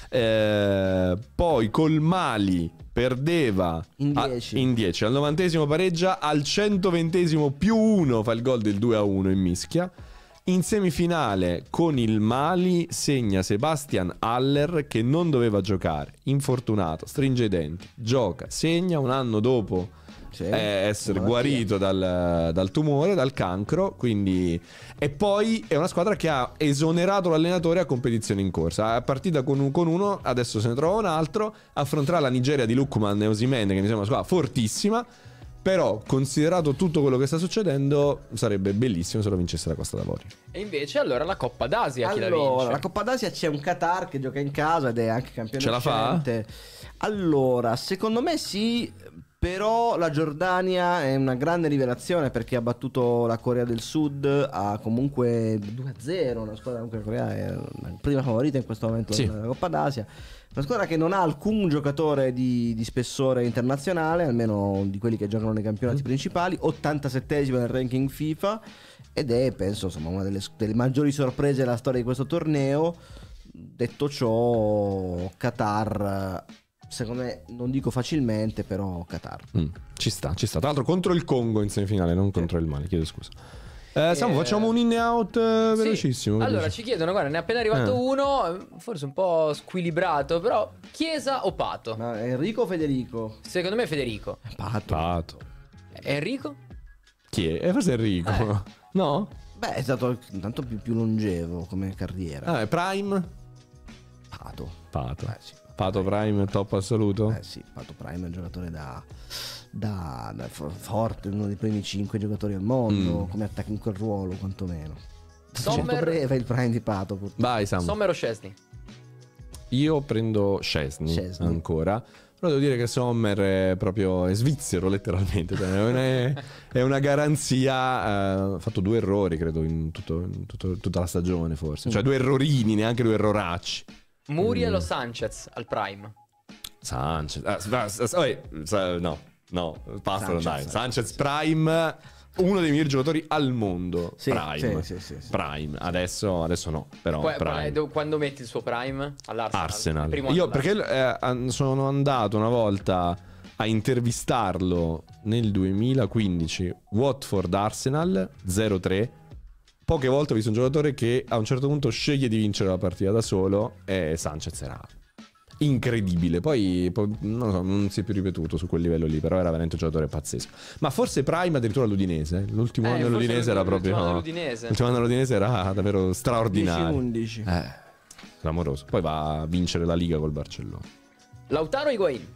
Eh, poi col Mali perdeva In a- dieci. in dieci, al novantesimo pareggia, al centoventesimo più uno fa il gol del due a uno in mischia. In semifinale con il Mali segna Sebastian Haller, che non doveva giocare, infortunato, stringe i denti, gioca, segna un anno dopo Sì. eh, essere Malattia. guarito dal, dal tumore, dal cancro, quindi. E poi è una squadra che ha esonerato l'allenatore a competizioni in corsa. A partita con, un- con uno, adesso se ne trova un altro, affronterà la Nigeria di Lukman e Osimhen, che mi sembra una squadra fortissima. Però, considerato tutto quello che sta succedendo, sarebbe bellissimo se lo vincesse la Costa d'Avorio. e invece allora la Coppa d'Asia chi la Allora, vince? la Coppa d'Asia c'è un Qatar che gioca in casa ed è anche campione Ce la fa? uscente. Allora, secondo me sì, però la Giordania è una grande rivelazione perché ha battuto la Corea del Sud a comunque due a zero, una squadra comunque la Corea è la prima favorita in questo momento Sì. della Coppa d'Asia. Una squadra che non ha alcun giocatore di, di spessore internazionale, almeno di quelli che giocano nei campionati principali, ottantasettesimo nel ranking FIFA ed è, penso, insomma, una delle, delle maggiori sorprese della storia di questo torneo. Detto ciò, Qatar, secondo me, non dico facilmente, però Qatar. Mm, ci sta, ci sta. Tra l'altro contro il Congo in semifinale, non contro il Mali, chiedo scusa. Eh, Samu, Eh, facciamo un in e out eh, Sì. velocissimo. Allora veloce. ci chiedono, guarda, ne è appena arrivato Eh. uno, forse un po' squilibrato, però Chiesa o Pato? Ma Enrico o Federico? Secondo me Federico. Pato. Pato. Enrico? Chi è? Eh, forse Enrico. Eh. No? Beh, è stato intanto più, più longevo come carriera. Ah, è Prime? Pato. Pato. Eh sì, Pato Prime, top assoluto. Eh sì, Pato Prime è un giocatore da, da, da fo- forte, uno dei primi cinque giocatori al mondo, Mm. come attacca in quel ruolo quantomeno. Sommer- Molto breve il Prime di Pato, purtroppo. Vai Samu. Sommer o Szczesny? Io prendo Szczesny, Szczesny. ancora. Però devo dire che Sommer è proprio è svizzero letteralmente. Cioè, è, una, è una garanzia. eh, Ha fatto due errori, credo, in, tutto- in tutto- tutta la stagione, forse. Cioè, due errorini, neanche due erroracci. Muriel Mm. o Sanchez al prime? Sanchez. Ah, sa- sa- sa- oh, sa- no, no, basta, Sanchez, dai. Sanchez, Sanchez Prime, uno dei migliori giocatori al mondo. Sì, Prime. sì, sì, sì, sì. Prime. Adesso, adesso no, però. Qua- qual è- Prime. do- quando metti il suo prime? All'Arsenal. Arsenal. Primo Io anno perché eh, an- sono andato una volta a intervistarlo nel duemilaquindici, Watford Arsenal zero tre. Poche volte ho visto un giocatore che a un certo punto sceglie di vincere la partita da solo, e Sanchez era incredibile. Poi, poi non, so, non si è più ripetuto su quel livello lì, però era veramente un giocatore pazzesco. Ma forse Prime addirittura all'Udinese. L'ultimo Eh, anno forse all'Udinese era l'ultimo proprio anno all'Udinese. L'ultimo anno all'Udinese era davvero straordinario. undici Eh, clamoroso. Poi va a vincere la Liga col Barcellona. Lautaro o Higuain?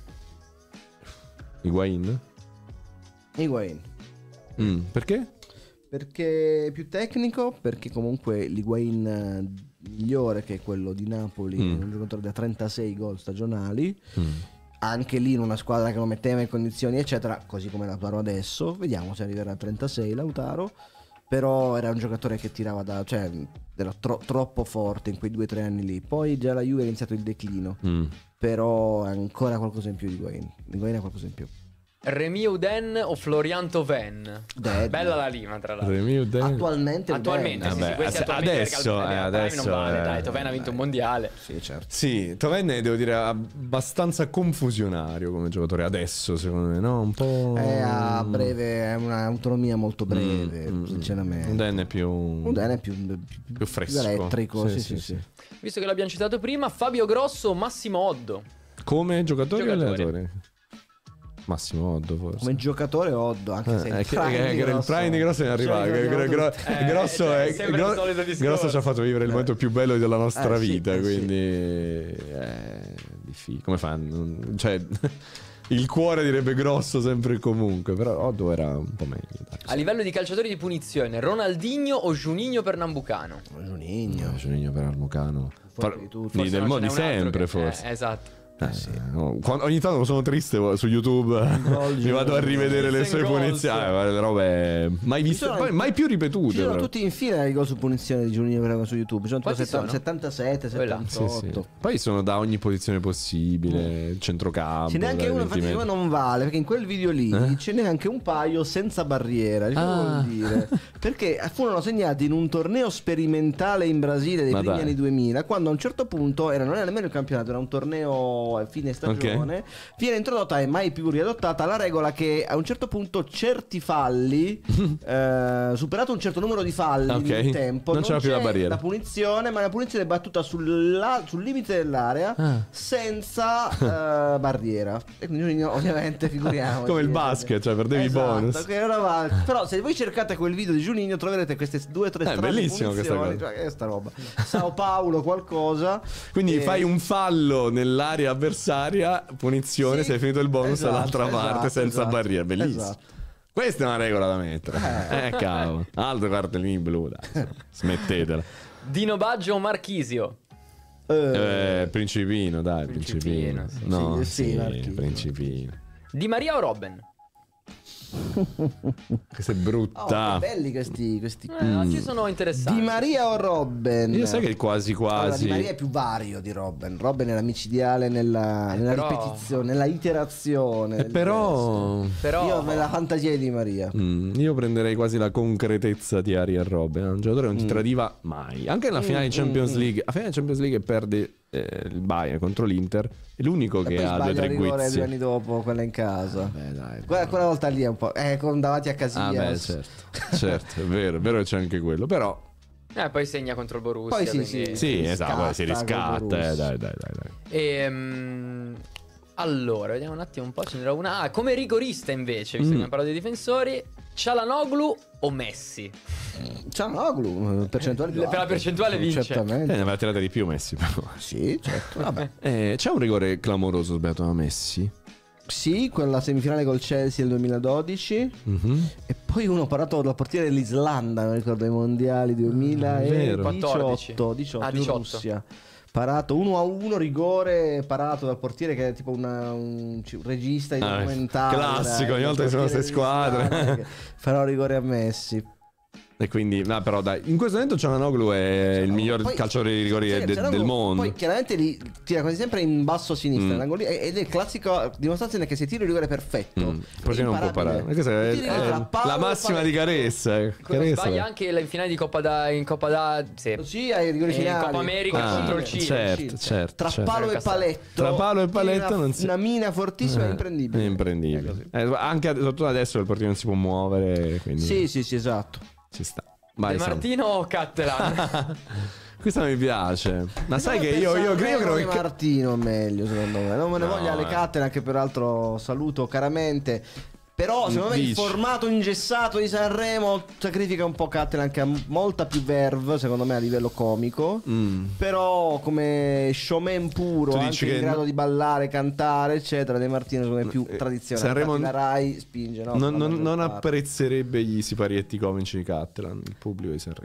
Higuain? Higuain. Mm, perché? Perché è più tecnico, perché comunque l'Higuain eh, migliore, che è quello di Napoli, Mm. un giocatore da trentasei gol stagionali. Mm. Anche lì in una squadra che lo metteva in condizioni eccetera, così come Lautaro adesso. Vediamo se arriverà a trentasei Lautaro. Però era un giocatore che tirava da, cioè era tro- troppo forte in quei due o tre anni lì. Poi già la Juve ha iniziato il declino, Mm. però ancora qualcosa in più di Higuain. Higuain ha qualcosa in più. Remy Uden o Florian Thauvin? Dead. Bella la rima, tra l'altro. Remy Uden. Attualmente Attualmente, sì, Vabbè, sì, questi adesso- attualmente, perché adesso, al- eh, al Prime adesso, non vale, eh, dai, Thauvin ha vinto un mondiale. Sì, certo. Sì, Thauvin devo dire abbastanza confusionario come giocatore adesso, secondo me, no? Un po'... È a breve, è un'autonomia molto breve, Mm, mm, sinceramente. Uden è più... Uden è più, più, più fresco. elettrico, sì, Sì, sì, sì, sì. Visto che l'abbiamo citato prima, Fabio Grosso o Massimo Oddo? Come giocatori o Giocatori. allenatori? Massimo Oddo forse. Come giocatore Oddo, anche se Eh, il che, prime che- di che il Grosso- prime di Grosso ne arriva. Ce lo che- ricordiamo gro- tutti. gro- Eh, grosso cioè, è sempre Gro- il solito discorso. Grosso ci ha fatto vivere il momento più bello della nostra Eh, sì, vita, eh, sì. quindi è difficile. Come fanno? Cioè il cuore direbbe Grosso sempre e comunque, però Oddo era un po' meglio. dai. A livello di calciatori di punizione, Ronaldinho o Juninho per Nambucano? Juninho. No, Juninho per Armucano. Forte di tutti. Di, del non mo' ce di n'è un altro sempre che- forse. eh, esatto. Eh, no. Quando- ogni tanto sono triste su YouTube mi vado a rivedere le sue Goals. punizioni, eh, le robe mai viste, sono- poi mai più ripetute. Ci sono però. tutti in fila i gol su punizione di Juninho che erano su YouTube. Ci sono tipo Quanti setta- sono? settantasette, Quella. Sì, settantotto. sì. Poi sono da ogni posizione possibile, centrocampo. Ce n'è anche dai uno, infatti, venti secondo me metri. non vale, perché in quel video lì Eh? ce n'è anche un paio senza barriera. Che cosa Ah. vuol dire? Perché furono segnati in un torneo sperimentale in Brasile dei Ma primi dai. anni duemila, quando a un certo punto era, non era nemmeno il campionato, era un torneo a fine stagione. Viene introdotta e mai più riadottata la regola che a un certo punto certi falli, eh, superato un certo numero di falli Ok. nel tempo, Non c'era più la c'è barriera. la punizione, ma la punizione è battuta sul, la- sul limite dell'area Ah. senza eh, barriera. E quindi Juninho, ovviamente, figuriamoci. Come il basket, cioè perdevi i Esatto, bonus. che era avanti. Però se voi cercate quel video di Juninho troverete queste due o tre Eh, strane bellissimo questa punizioni, cosa. cioè, che è sta roba. Sao Paulo qualcosa. Quindi E- fai un fallo nell'area avversaria, punizione, Sì, se hai finito il bonus esatto, dall'altra esatto, parte senza esatto, barriera, bellissimo. esatto. Questa è una regola da mettere. Eh, cavolo. Altro cartellini blu, dai. Smettetela. Dino Baggio o Marchisio? Eh, Eh, Principino, dai, Principino, Principino. sì. No, Sì, sì, sì, Marchino. Principino. Di Maria o Robben? Questa è oh, brutta. che belli questi, questi. Eh, oggi sono interessanti. Di Maria o Robben? Io sai che quasi Allora, quasi. Di Maria è più vario di Robben. Robben era micidiale nella, nella però- ripetizione, nella iterazione. Eh, del però. gesto. Però Io me la fantasia di Di Maria. Mm, io prenderei quasi la concretezza di Ariel Robben. Un giocatore che non ti Mm. tradiva mai. Anche nella finale di mm, Champions mm. League. A finale di Champions League perde eh, il Bayern contro l'Inter. È l'unico E che poi ha due o sbaglia tre il rigore guizzi. due anni dopo, quella in casa. Beh, dai. Quella, quella volta lì è un po'. Eh, con davanti a Casillas. Ah, beh, certo. Certo, è vero, è vero che c'è anche quello. Però. eh, poi segna contro il Borussia. Poi sì, quindi- sì. Sì, Si esatto, poi si riscatta col riscatta. Eh, Borussia. dai, dai, dai, dai. Ehm, allora, vediamo un attimo un po'. Ce n'era una. Ah, come rigorista invece, visto Mm. che abbiamo parlato di difensori, Çalhanoğlu o Messi? Cianoglu, percentuale più Per la alta. percentuale vince. Eh, Certamente. ne aveva tirate di più Messi, però. Sì, certo. Vabbè. Eh, c'è un rigore clamoroso sbagliato da Messi. Sì, quella semifinale col Chelsea del duemiladodici. Mhm. E poi uno parato dal portiere dell'Islanda, non ricordo, ai mondiali vero. duemiladiciotto diciotto, Ah, in diciotto. Russia. Parato uno a uno, rigore parato dal portiere che è tipo una- un, un regista di Ah, documentario. classico, dai, ogni volta il che sono queste portiere squadre. dell'Islanda che farà rigore a Messi. E quindi, no, però dai, in questo momento Çalhanoğlu è il miglior Poi- calciatore di rigori sì, de- Çalhanoğlu del mondo. Poi chiaramente li tira quasi sempre in basso a sinistra, Mm. l'angolo lì, ed è il classico dimostrazione che se tiri il rigore perfetto, Mm. Poi è non può imparabile. parare. Questa è, Tiri il rigore è tra palo la e massima di paletto. Caressa. eh. Quello Caressa. sbaglia anche la- in finale di Coppa da, in Coppa da. Sì. Sì, ai rigori E in finali. Coppa America Col contro il Cile. Certo, certo. Tra certo. palo e Cassato. paletto. Tra palo e paletto una, non si- una mina fortissima Eh, e imprendibile. È imprendibile. Eh, anche ad- soprattutto adesso il portiere non si può muovere. Quindi Sì, sì, sì, esatto. ci sta. Vai, De Sam. Martino o Cattelan? Questa mi piace. Ma sai che Per io, io, io Sanremo credo Di che. Martino meglio, secondo me. Non me ne No, voglio alle eh. Cattelan, che peraltro saluto caramente. Però secondo me il Dici. formato ingessato di Sanremo sacrifica un po' Cattelan, che ha molta più verve, secondo me, a livello comico. Mm. Però come showman puro, Tu anche dici in che grado no- di ballare, cantare, eccetera, De Martino secondo me è più Eh, tradizionale. Sanremo- Infatti la Rai spinge, no? Non, Per la non- maggior non parte. apprezzerebbe gli siparietti comici di Cattelan, il pubblico di Sanremo.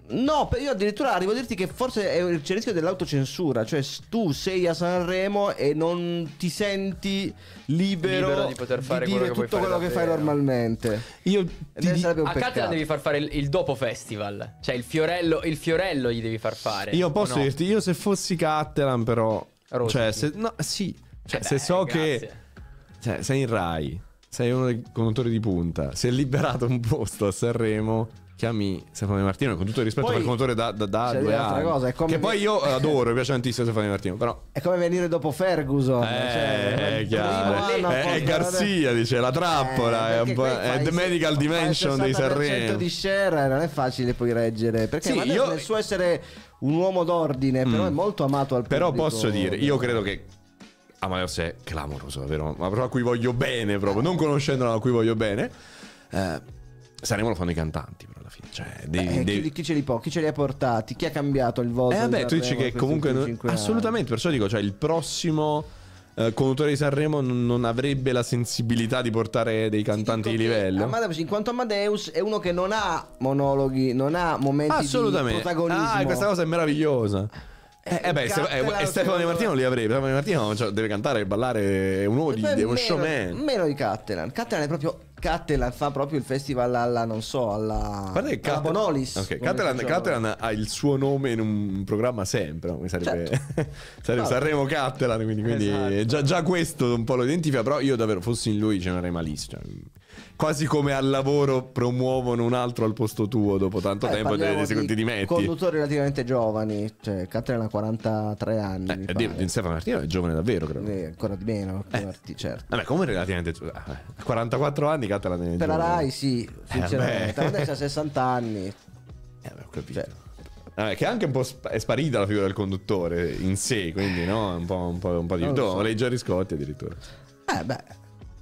No, io addirittura arrivo a dirti che forse è, c'è il rischio dell'autocensura, cioè tu sei a Sanremo e non ti senti libero, Libero di poter fare di quello dire che puoi tutto fare quello che fai davvero. normalmente. Io E ti ne di- sarebbe un A peccato. Catalan devi far fare il, il dopo festival, cioè il fiorello, il fiorello gli devi far fare. io o posso no? dirti, io se fossi Cattelan però, Rosichi. cioè se, no, sì, cioè, Eh se beh, so grazie. che cioè, sei in Rai, sei uno dei conduttori di punta, si è liberato un posto a Sanremo, chiami Stefano Di Martino, con tutto il rispetto Poi per il conduttore da, da, da c'è due un'altra anni. cosa, è come che che- poi io adoro, mi piace tantissimo Stefano Di Martino, però È come venire dopo Ferguson. Eh, cioè, è il chiaro. primo anno È, è poi- Garzia, dice la trappola, Eh, è, un perché po', qui è fai the se- medical fai il dimension dei sessanta per cento Sanremo. di share, non è facile poi reggere. Perché Sì, Amadeus io- nel suo essere un uomo d'ordine, però è molto amato al Però pubblico. posso dire, io credo che Amadeus è clamoroso, vero? Ma proprio a cui voglio bene, proprio, non conoscendolo a cui voglio bene. Eh, Sanremo lo fanno i cantanti, però alla fine. Cioè, devi, Eh, devi- chi, chi ce li può? Chi ce li ha portati? Chi ha cambiato il volto? Eh di vabbè, tu dici Sanremo che in questi comunque ultimi non- cinque anni? assolutamente, perciò dico, cioè il prossimo eh, conduttore di Sanremo non, non avrebbe la sensibilità di portare dei cantanti di Dico che livello. Amadeus, in quanto Amadeus, è uno che non ha monologhi, non ha momenti Assolutamente. di protagonismo. Ah, questa cosa è meravigliosa. Eh, eh beh, Ste- eh, e Stefano Di Martino li avrebbe. Stefano Di Martino cioè, deve cantare e ballare, è un uomo di, Poi è uno meno, showman. meno di Cattelan. Cattelan è proprio Cattelan fa proprio il festival alla non so, alla, Guarda che alla Cat- Bonolis. Ok, come Cattelan, facciamo. Cattelan ha il suo nome in un programma sempre, no? Mi sarebbe, sarebbe No. Sanremo Cattelan, quindi, quindi Esatto. già, già questo un po' lo identifica, però io davvero fossi in lui ce ne avrei malissimo. Cioè, quasi come al lavoro promuovono un altro al posto tuo dopo tanto Eh, tempo e parliamo ti, ti, di ti dimetti. conduttori relativamente giovani, cioè Cattelan ha quarantatré anni. Eh, mi eh, pare. di- Stefano Martino è giovane davvero, credo. Eh, ancora di meno, Marti, certo. Vabbè, come relativamente a quarantaquattro anni Cattelan è Per la giovane. Rai sì, sinceramente. vabbè. Adesso ha sessanta anni. Eh, vabbè, ho capito. Cioè. Vabbè, che anche un po' sp- è sparita la figura del conduttore in sé, quindi no, un po', un po', un po' di... Non lo No, so. lei Gerry Scotti addirittura. Eh beh,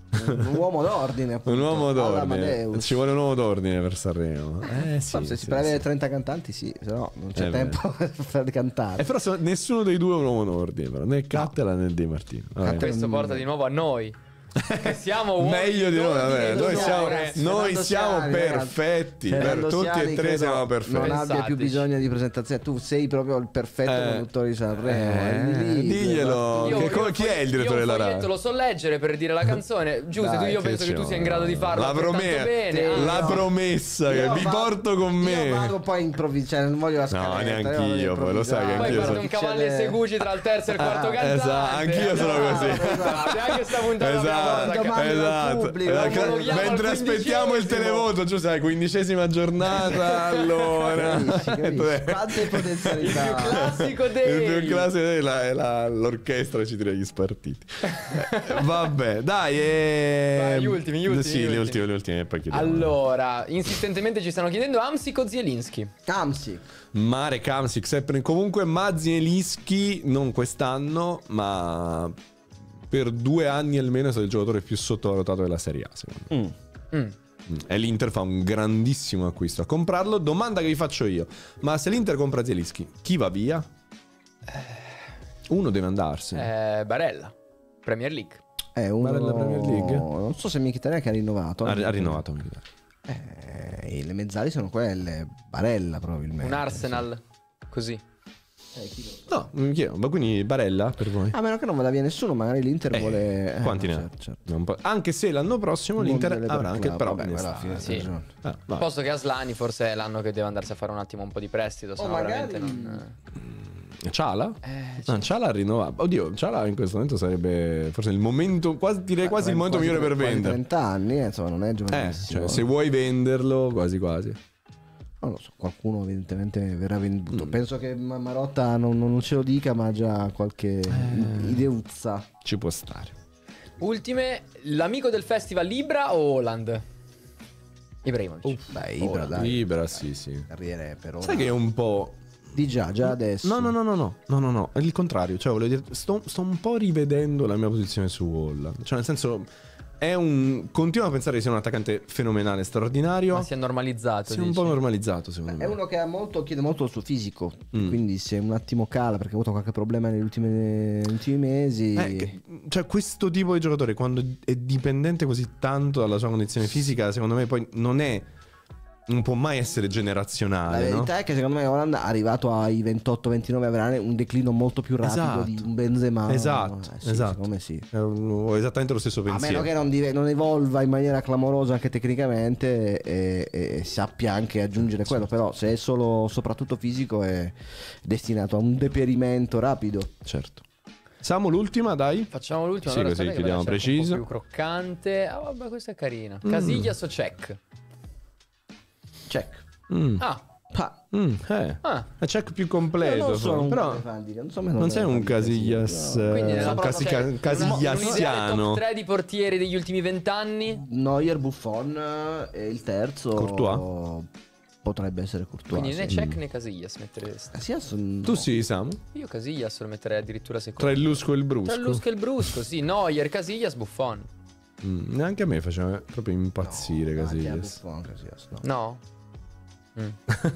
un uomo d'ordine appunto. Un uomo d'ordine. all'Amadeus. Ci vuole un uomo d'ordine per Sanremo. Eh sì. Forse sì, per avere sì. trenta cantanti sì, se no non c'è Eh, tempo per cantare. E però so- nessuno dei due è un uomo d'ordine, però. Né Cattelan né Di Martino. Vabbè. Questo porta di nuovo a noi. Che siamo uomini Meglio di noi, d'ordine vabbè. e Noi siamo, d'onore. noi Fernando siamo Siani, perfetti. per- Fernando tutti Siani e tre credo siamo perfetti. Non abbia più Pensateci. bisogno di presentazione. Tu sei proprio il perfetto Eh, conduttore di Sanremo. eh, È lì, diglielo. Io- Che io come- un chi è il fogli- direttore io della un Rai? foglietto lo so leggere per dire la canzone. Giusto, Dai, io che penso che ci tu sia in vuole? grado di farlo. La, altrettanto prome- bene. Ah, la no. promessa che Io vi vado- porto con me. Io vado poi a improvvisare, cioè non voglio la scaletta. neanch'io, io vado poi lo sai che a Poi anch'io guarda sono- un cavallo e segugi tra il terzo e il quarto Ah, cantante. esatto, anch'io sono così. Esatto, anche sta puntata Esatto, Domande dal esatto. pubblico, Esatto. omologhiamo al Mentre aspettiamo il quindicesimo. televoto, giù sai, quindicesima giornata, allora. Capisci, capisci. Quante potenzialità. Il più classico Il dei. più classico è la- è la- l'orchestra ci tira gli spartiti. Eh, Vabbè, dai. E... Vai, gli ultimi, gli ultimi, Sì, gli le ultimi. ultime, le ultime, e poi chiudiamo. Allora, insistentemente ci stanno chiedendo Amsic o Zielinski. Kamsi. Mare Kamsik, sempre comunque Mazzi e Lischi, non quest'anno, ma per due anni almeno è stato il giocatore più sottovalutato della Serie A, secondo me. Mm. Mm. Mm. E l'Inter fa un grandissimo acquisto a comprarlo. Domanda che vi faccio io: ma se l'Inter compra Zielinski, chi va via? Uno deve andarsene. Eh, Barella, Premier League. È uno Barella Premier League? Non so se Mkhitaryan che ha rinnovato. ha, ha rinnovato Mkhitaryan. Eh, le mezzali sono quelle. Barella probabilmente. Un Arsenal. Così. No, mi chiedo, ma quindi Barella per voi? A meno che non vada via nessuno, magari l'Inter Eh, vuole. eh, quanti ne ha? certo, certo. Non po- Anche se l'anno prossimo Il mondo l'Inter delle avrà anche club, però vabbè, ne quella sta- fine Sì. stagione. Ah, vai. Posto che Aslani forse è l'anno che deve andarsi a fare un attimo un po' di prestito. Se Oh, no magari- veramente non. Ciala? Eh, No, Ciala ha rinnovato. Oddio, Ciala in questo momento sarebbe forse il momento, quasi, direi quasi il momento migliore per Quasi vendere. trenta anni, eh, insomma, non è Eh, giovanissimo. cioè, se vuoi venderlo, quasi quasi. Non lo so, qualcuno evidentemente verrà venduto. Mm. Penso che Ma- Marotta non, non ce lo dica, ma ha già qualche Eh. ideuzza. Ci può stare. Ultime, l'amico del festival Ibra o Holland? Ibrahimovic. Dai, Ibra, Oh, dai. Ibra, sì, sì. Carriere per ora. Sai che è un po'. Di già, già adesso. No, no, no, no, no, no, no, no, è il contrario. Cioè, voglio dire, sto, sto un po' rivedendo la mia posizione su Holland. Cioè, nel senso, è un. Continuo a pensare che sia un attaccante fenomenale, straordinario. Ma si è normalizzato. Si è un dici? po' normalizzato, secondo me. È uno che ha molto, chiede molto il suo fisico. Mm. Quindi se un attimo cala perché ha avuto qualche problema negli ultimi, negli ultimi mesi. Eh, che- cioè, questo tipo di giocatore, quando è dipendente così tanto dalla sua condizione fisica, secondo me poi non è non può mai essere La generazionale, verità no? è che secondo me Haaland arrivato ai ventotto ventinove avrà un declino molto più rapido Esatto. di un Benzema. Esatto, Eh, sì, esatto. secondo me sì. Eh, Ho esattamente lo stesso A pensiero. meno che non, dive- non evolva in maniera clamorosa anche tecnicamente e, e sappia anche aggiungere quello, però se è solo soprattutto fisico è destinato a un deperimento rapido. Certo. Samu, l'ultima, dai. Facciamo l'ultima, Sì, allora così aspetta che chiudiamo ve la cerco preciso. un po' più croccante. Ah, vabbè, questa è carina. Casillas o Check? Check. Mm. Ah, Pa. Mm, eh. ah. È check più Io completo. non sono un però grande fan di- non, so, me non sei un Casillas. Casillas, no. Quindi eh, nella un prossima- casi- cioè, in casigliassiano. un'idea di top tre di portieri degli ultimi vent'anni. Neuer, Buffon eh, e il terzo Courtois? potrebbe essere Courtois. Quindi né sì. Check né Casillas metteresti. Casillas, no. Tu sì, Samu? Io Casillas lo metterei addirittura secondo. Tra il lusco e il brusco. Tra il Lusco e il Brusco, sì. Neuer, Casillas, Buffon. Mm, neanche a me faceva proprio impazzire No, Casillas. Buffon, Casillas, no. No? Mm.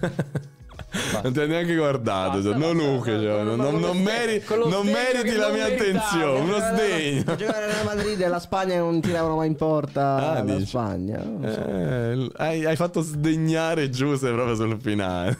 Non ti hai neanche guardato, Basta, non basta, Luca, no, cioè, no, non, no, non, con lo non sdegno- meri- con lo non sdegno meriti che la non mia meritavo. attenzione, uno sdegno. Giocare nel Madrid e la Spagna non tiravano mai in porta Ah, la dici? Spagna. Non so. Eh, hai, hai fatto sdegnare Giuseppe proprio sul finale.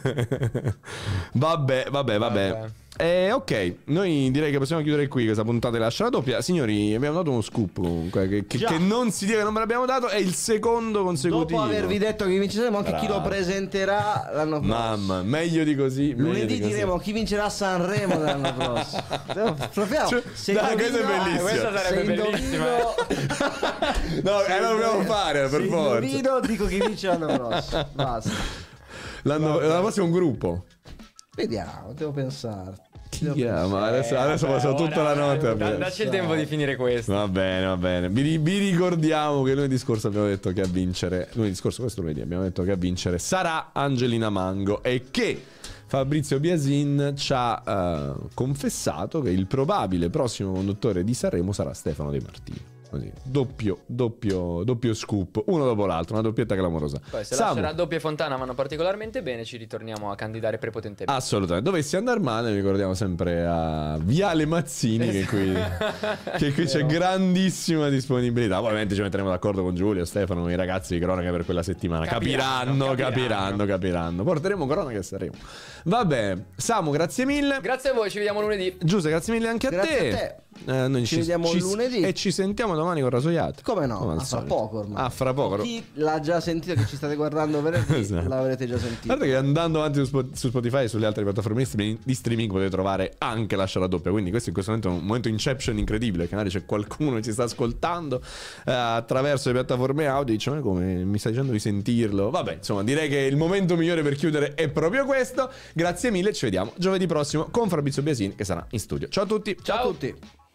Vabbè, vabbè, vabbè. Vabbè. Eh, ok, noi direi che possiamo chiudere qui questa puntata di Lascia la doppia. Signori, abbiamo dato uno scoop comunque che, che, Già. che non si dica che non ve l'abbiamo dato. È il secondo consecutivo. Dopo avervi detto che vinceremo anche chi lo Bravo. presenterà l'anno prossimo. Mamma, meglio di così. meglio Lunedì di così. diremo chi vincerà Sanremo l'anno prossimo. Proviamo. Cioè, Se dai, indovino- questa è bellissima. Questa sarebbe se bellissima. indovino- No, se eh, lo dobbiamo indovino- fare, per se forza. indovino, dico chi vince l'anno prossimo. Basta. L'anno, l'anno prossimo è un gruppo. Vediamo, devo pensare. Chi è? Ma adesso, adesso passo tutta la notte a Da, pensare. dacci il tempo di finire questo. Va bene, va bene. Vi, ri- vi ricordiamo che lunedì scorso abbiamo detto che a vincere. Lunedì scorso, questo lunedì, abbiamo detto che a vincere sarà Angelina Mango e che Fabrizio Biasin ci ha eh, confessato che il probabile prossimo conduttore di Sanremo sarà Stefano De Martino. Così, doppio, doppio, doppio scoop, uno dopo l'altro, una doppietta clamorosa. Poi se Samu, Lascia Doppia e Fontana vanno particolarmente bene, ci ritorniamo a candidare prepotentemente. assolutamente. Dovessi andare male, ricordiamo sempre a Viale Mazzini, che qui, che qui c'è grandissima disponibilità. Poi ovviamente ci metteremo d'accordo con Giulio, Stefano, i ragazzi di cronaca per quella settimana. Capiranno, Capiranno, capiranno, capiranno. capiranno. Porteremo cronaca e saremo. Vabbè, Samu, grazie mille. Grazie a voi, ci vediamo lunedì. Giuseppe, grazie mille anche a Grazie te. a te. Eh, noi Ci vediamo lunedì. E ci sentiamo domani con Rasoiate. Come no? Come al Ah, fra solito. poco ormai. Ah, fra poco. Chi l'ha già sentito, che ci state guardando venerdì, Esatto. l'avrete già sentito. Guarda che andando avanti su Spo- su Spotify e sulle altre piattaforme di streaming, di streaming potete trovare anche Lascia la doppia. Quindi questo in questo momento è un momento inception incredibile. Il canale c'è qualcuno che ci sta ascoltando eh, attraverso le piattaforme audio. Dice: ma come mi stai dicendo di sentirlo? Vabbè, insomma, direi che il momento migliore per chiudere è proprio questo. Grazie mille, ci vediamo giovedì prossimo con Fabrizio Biasini che sarà in studio. Ciao a tutti. Ciao a tutti.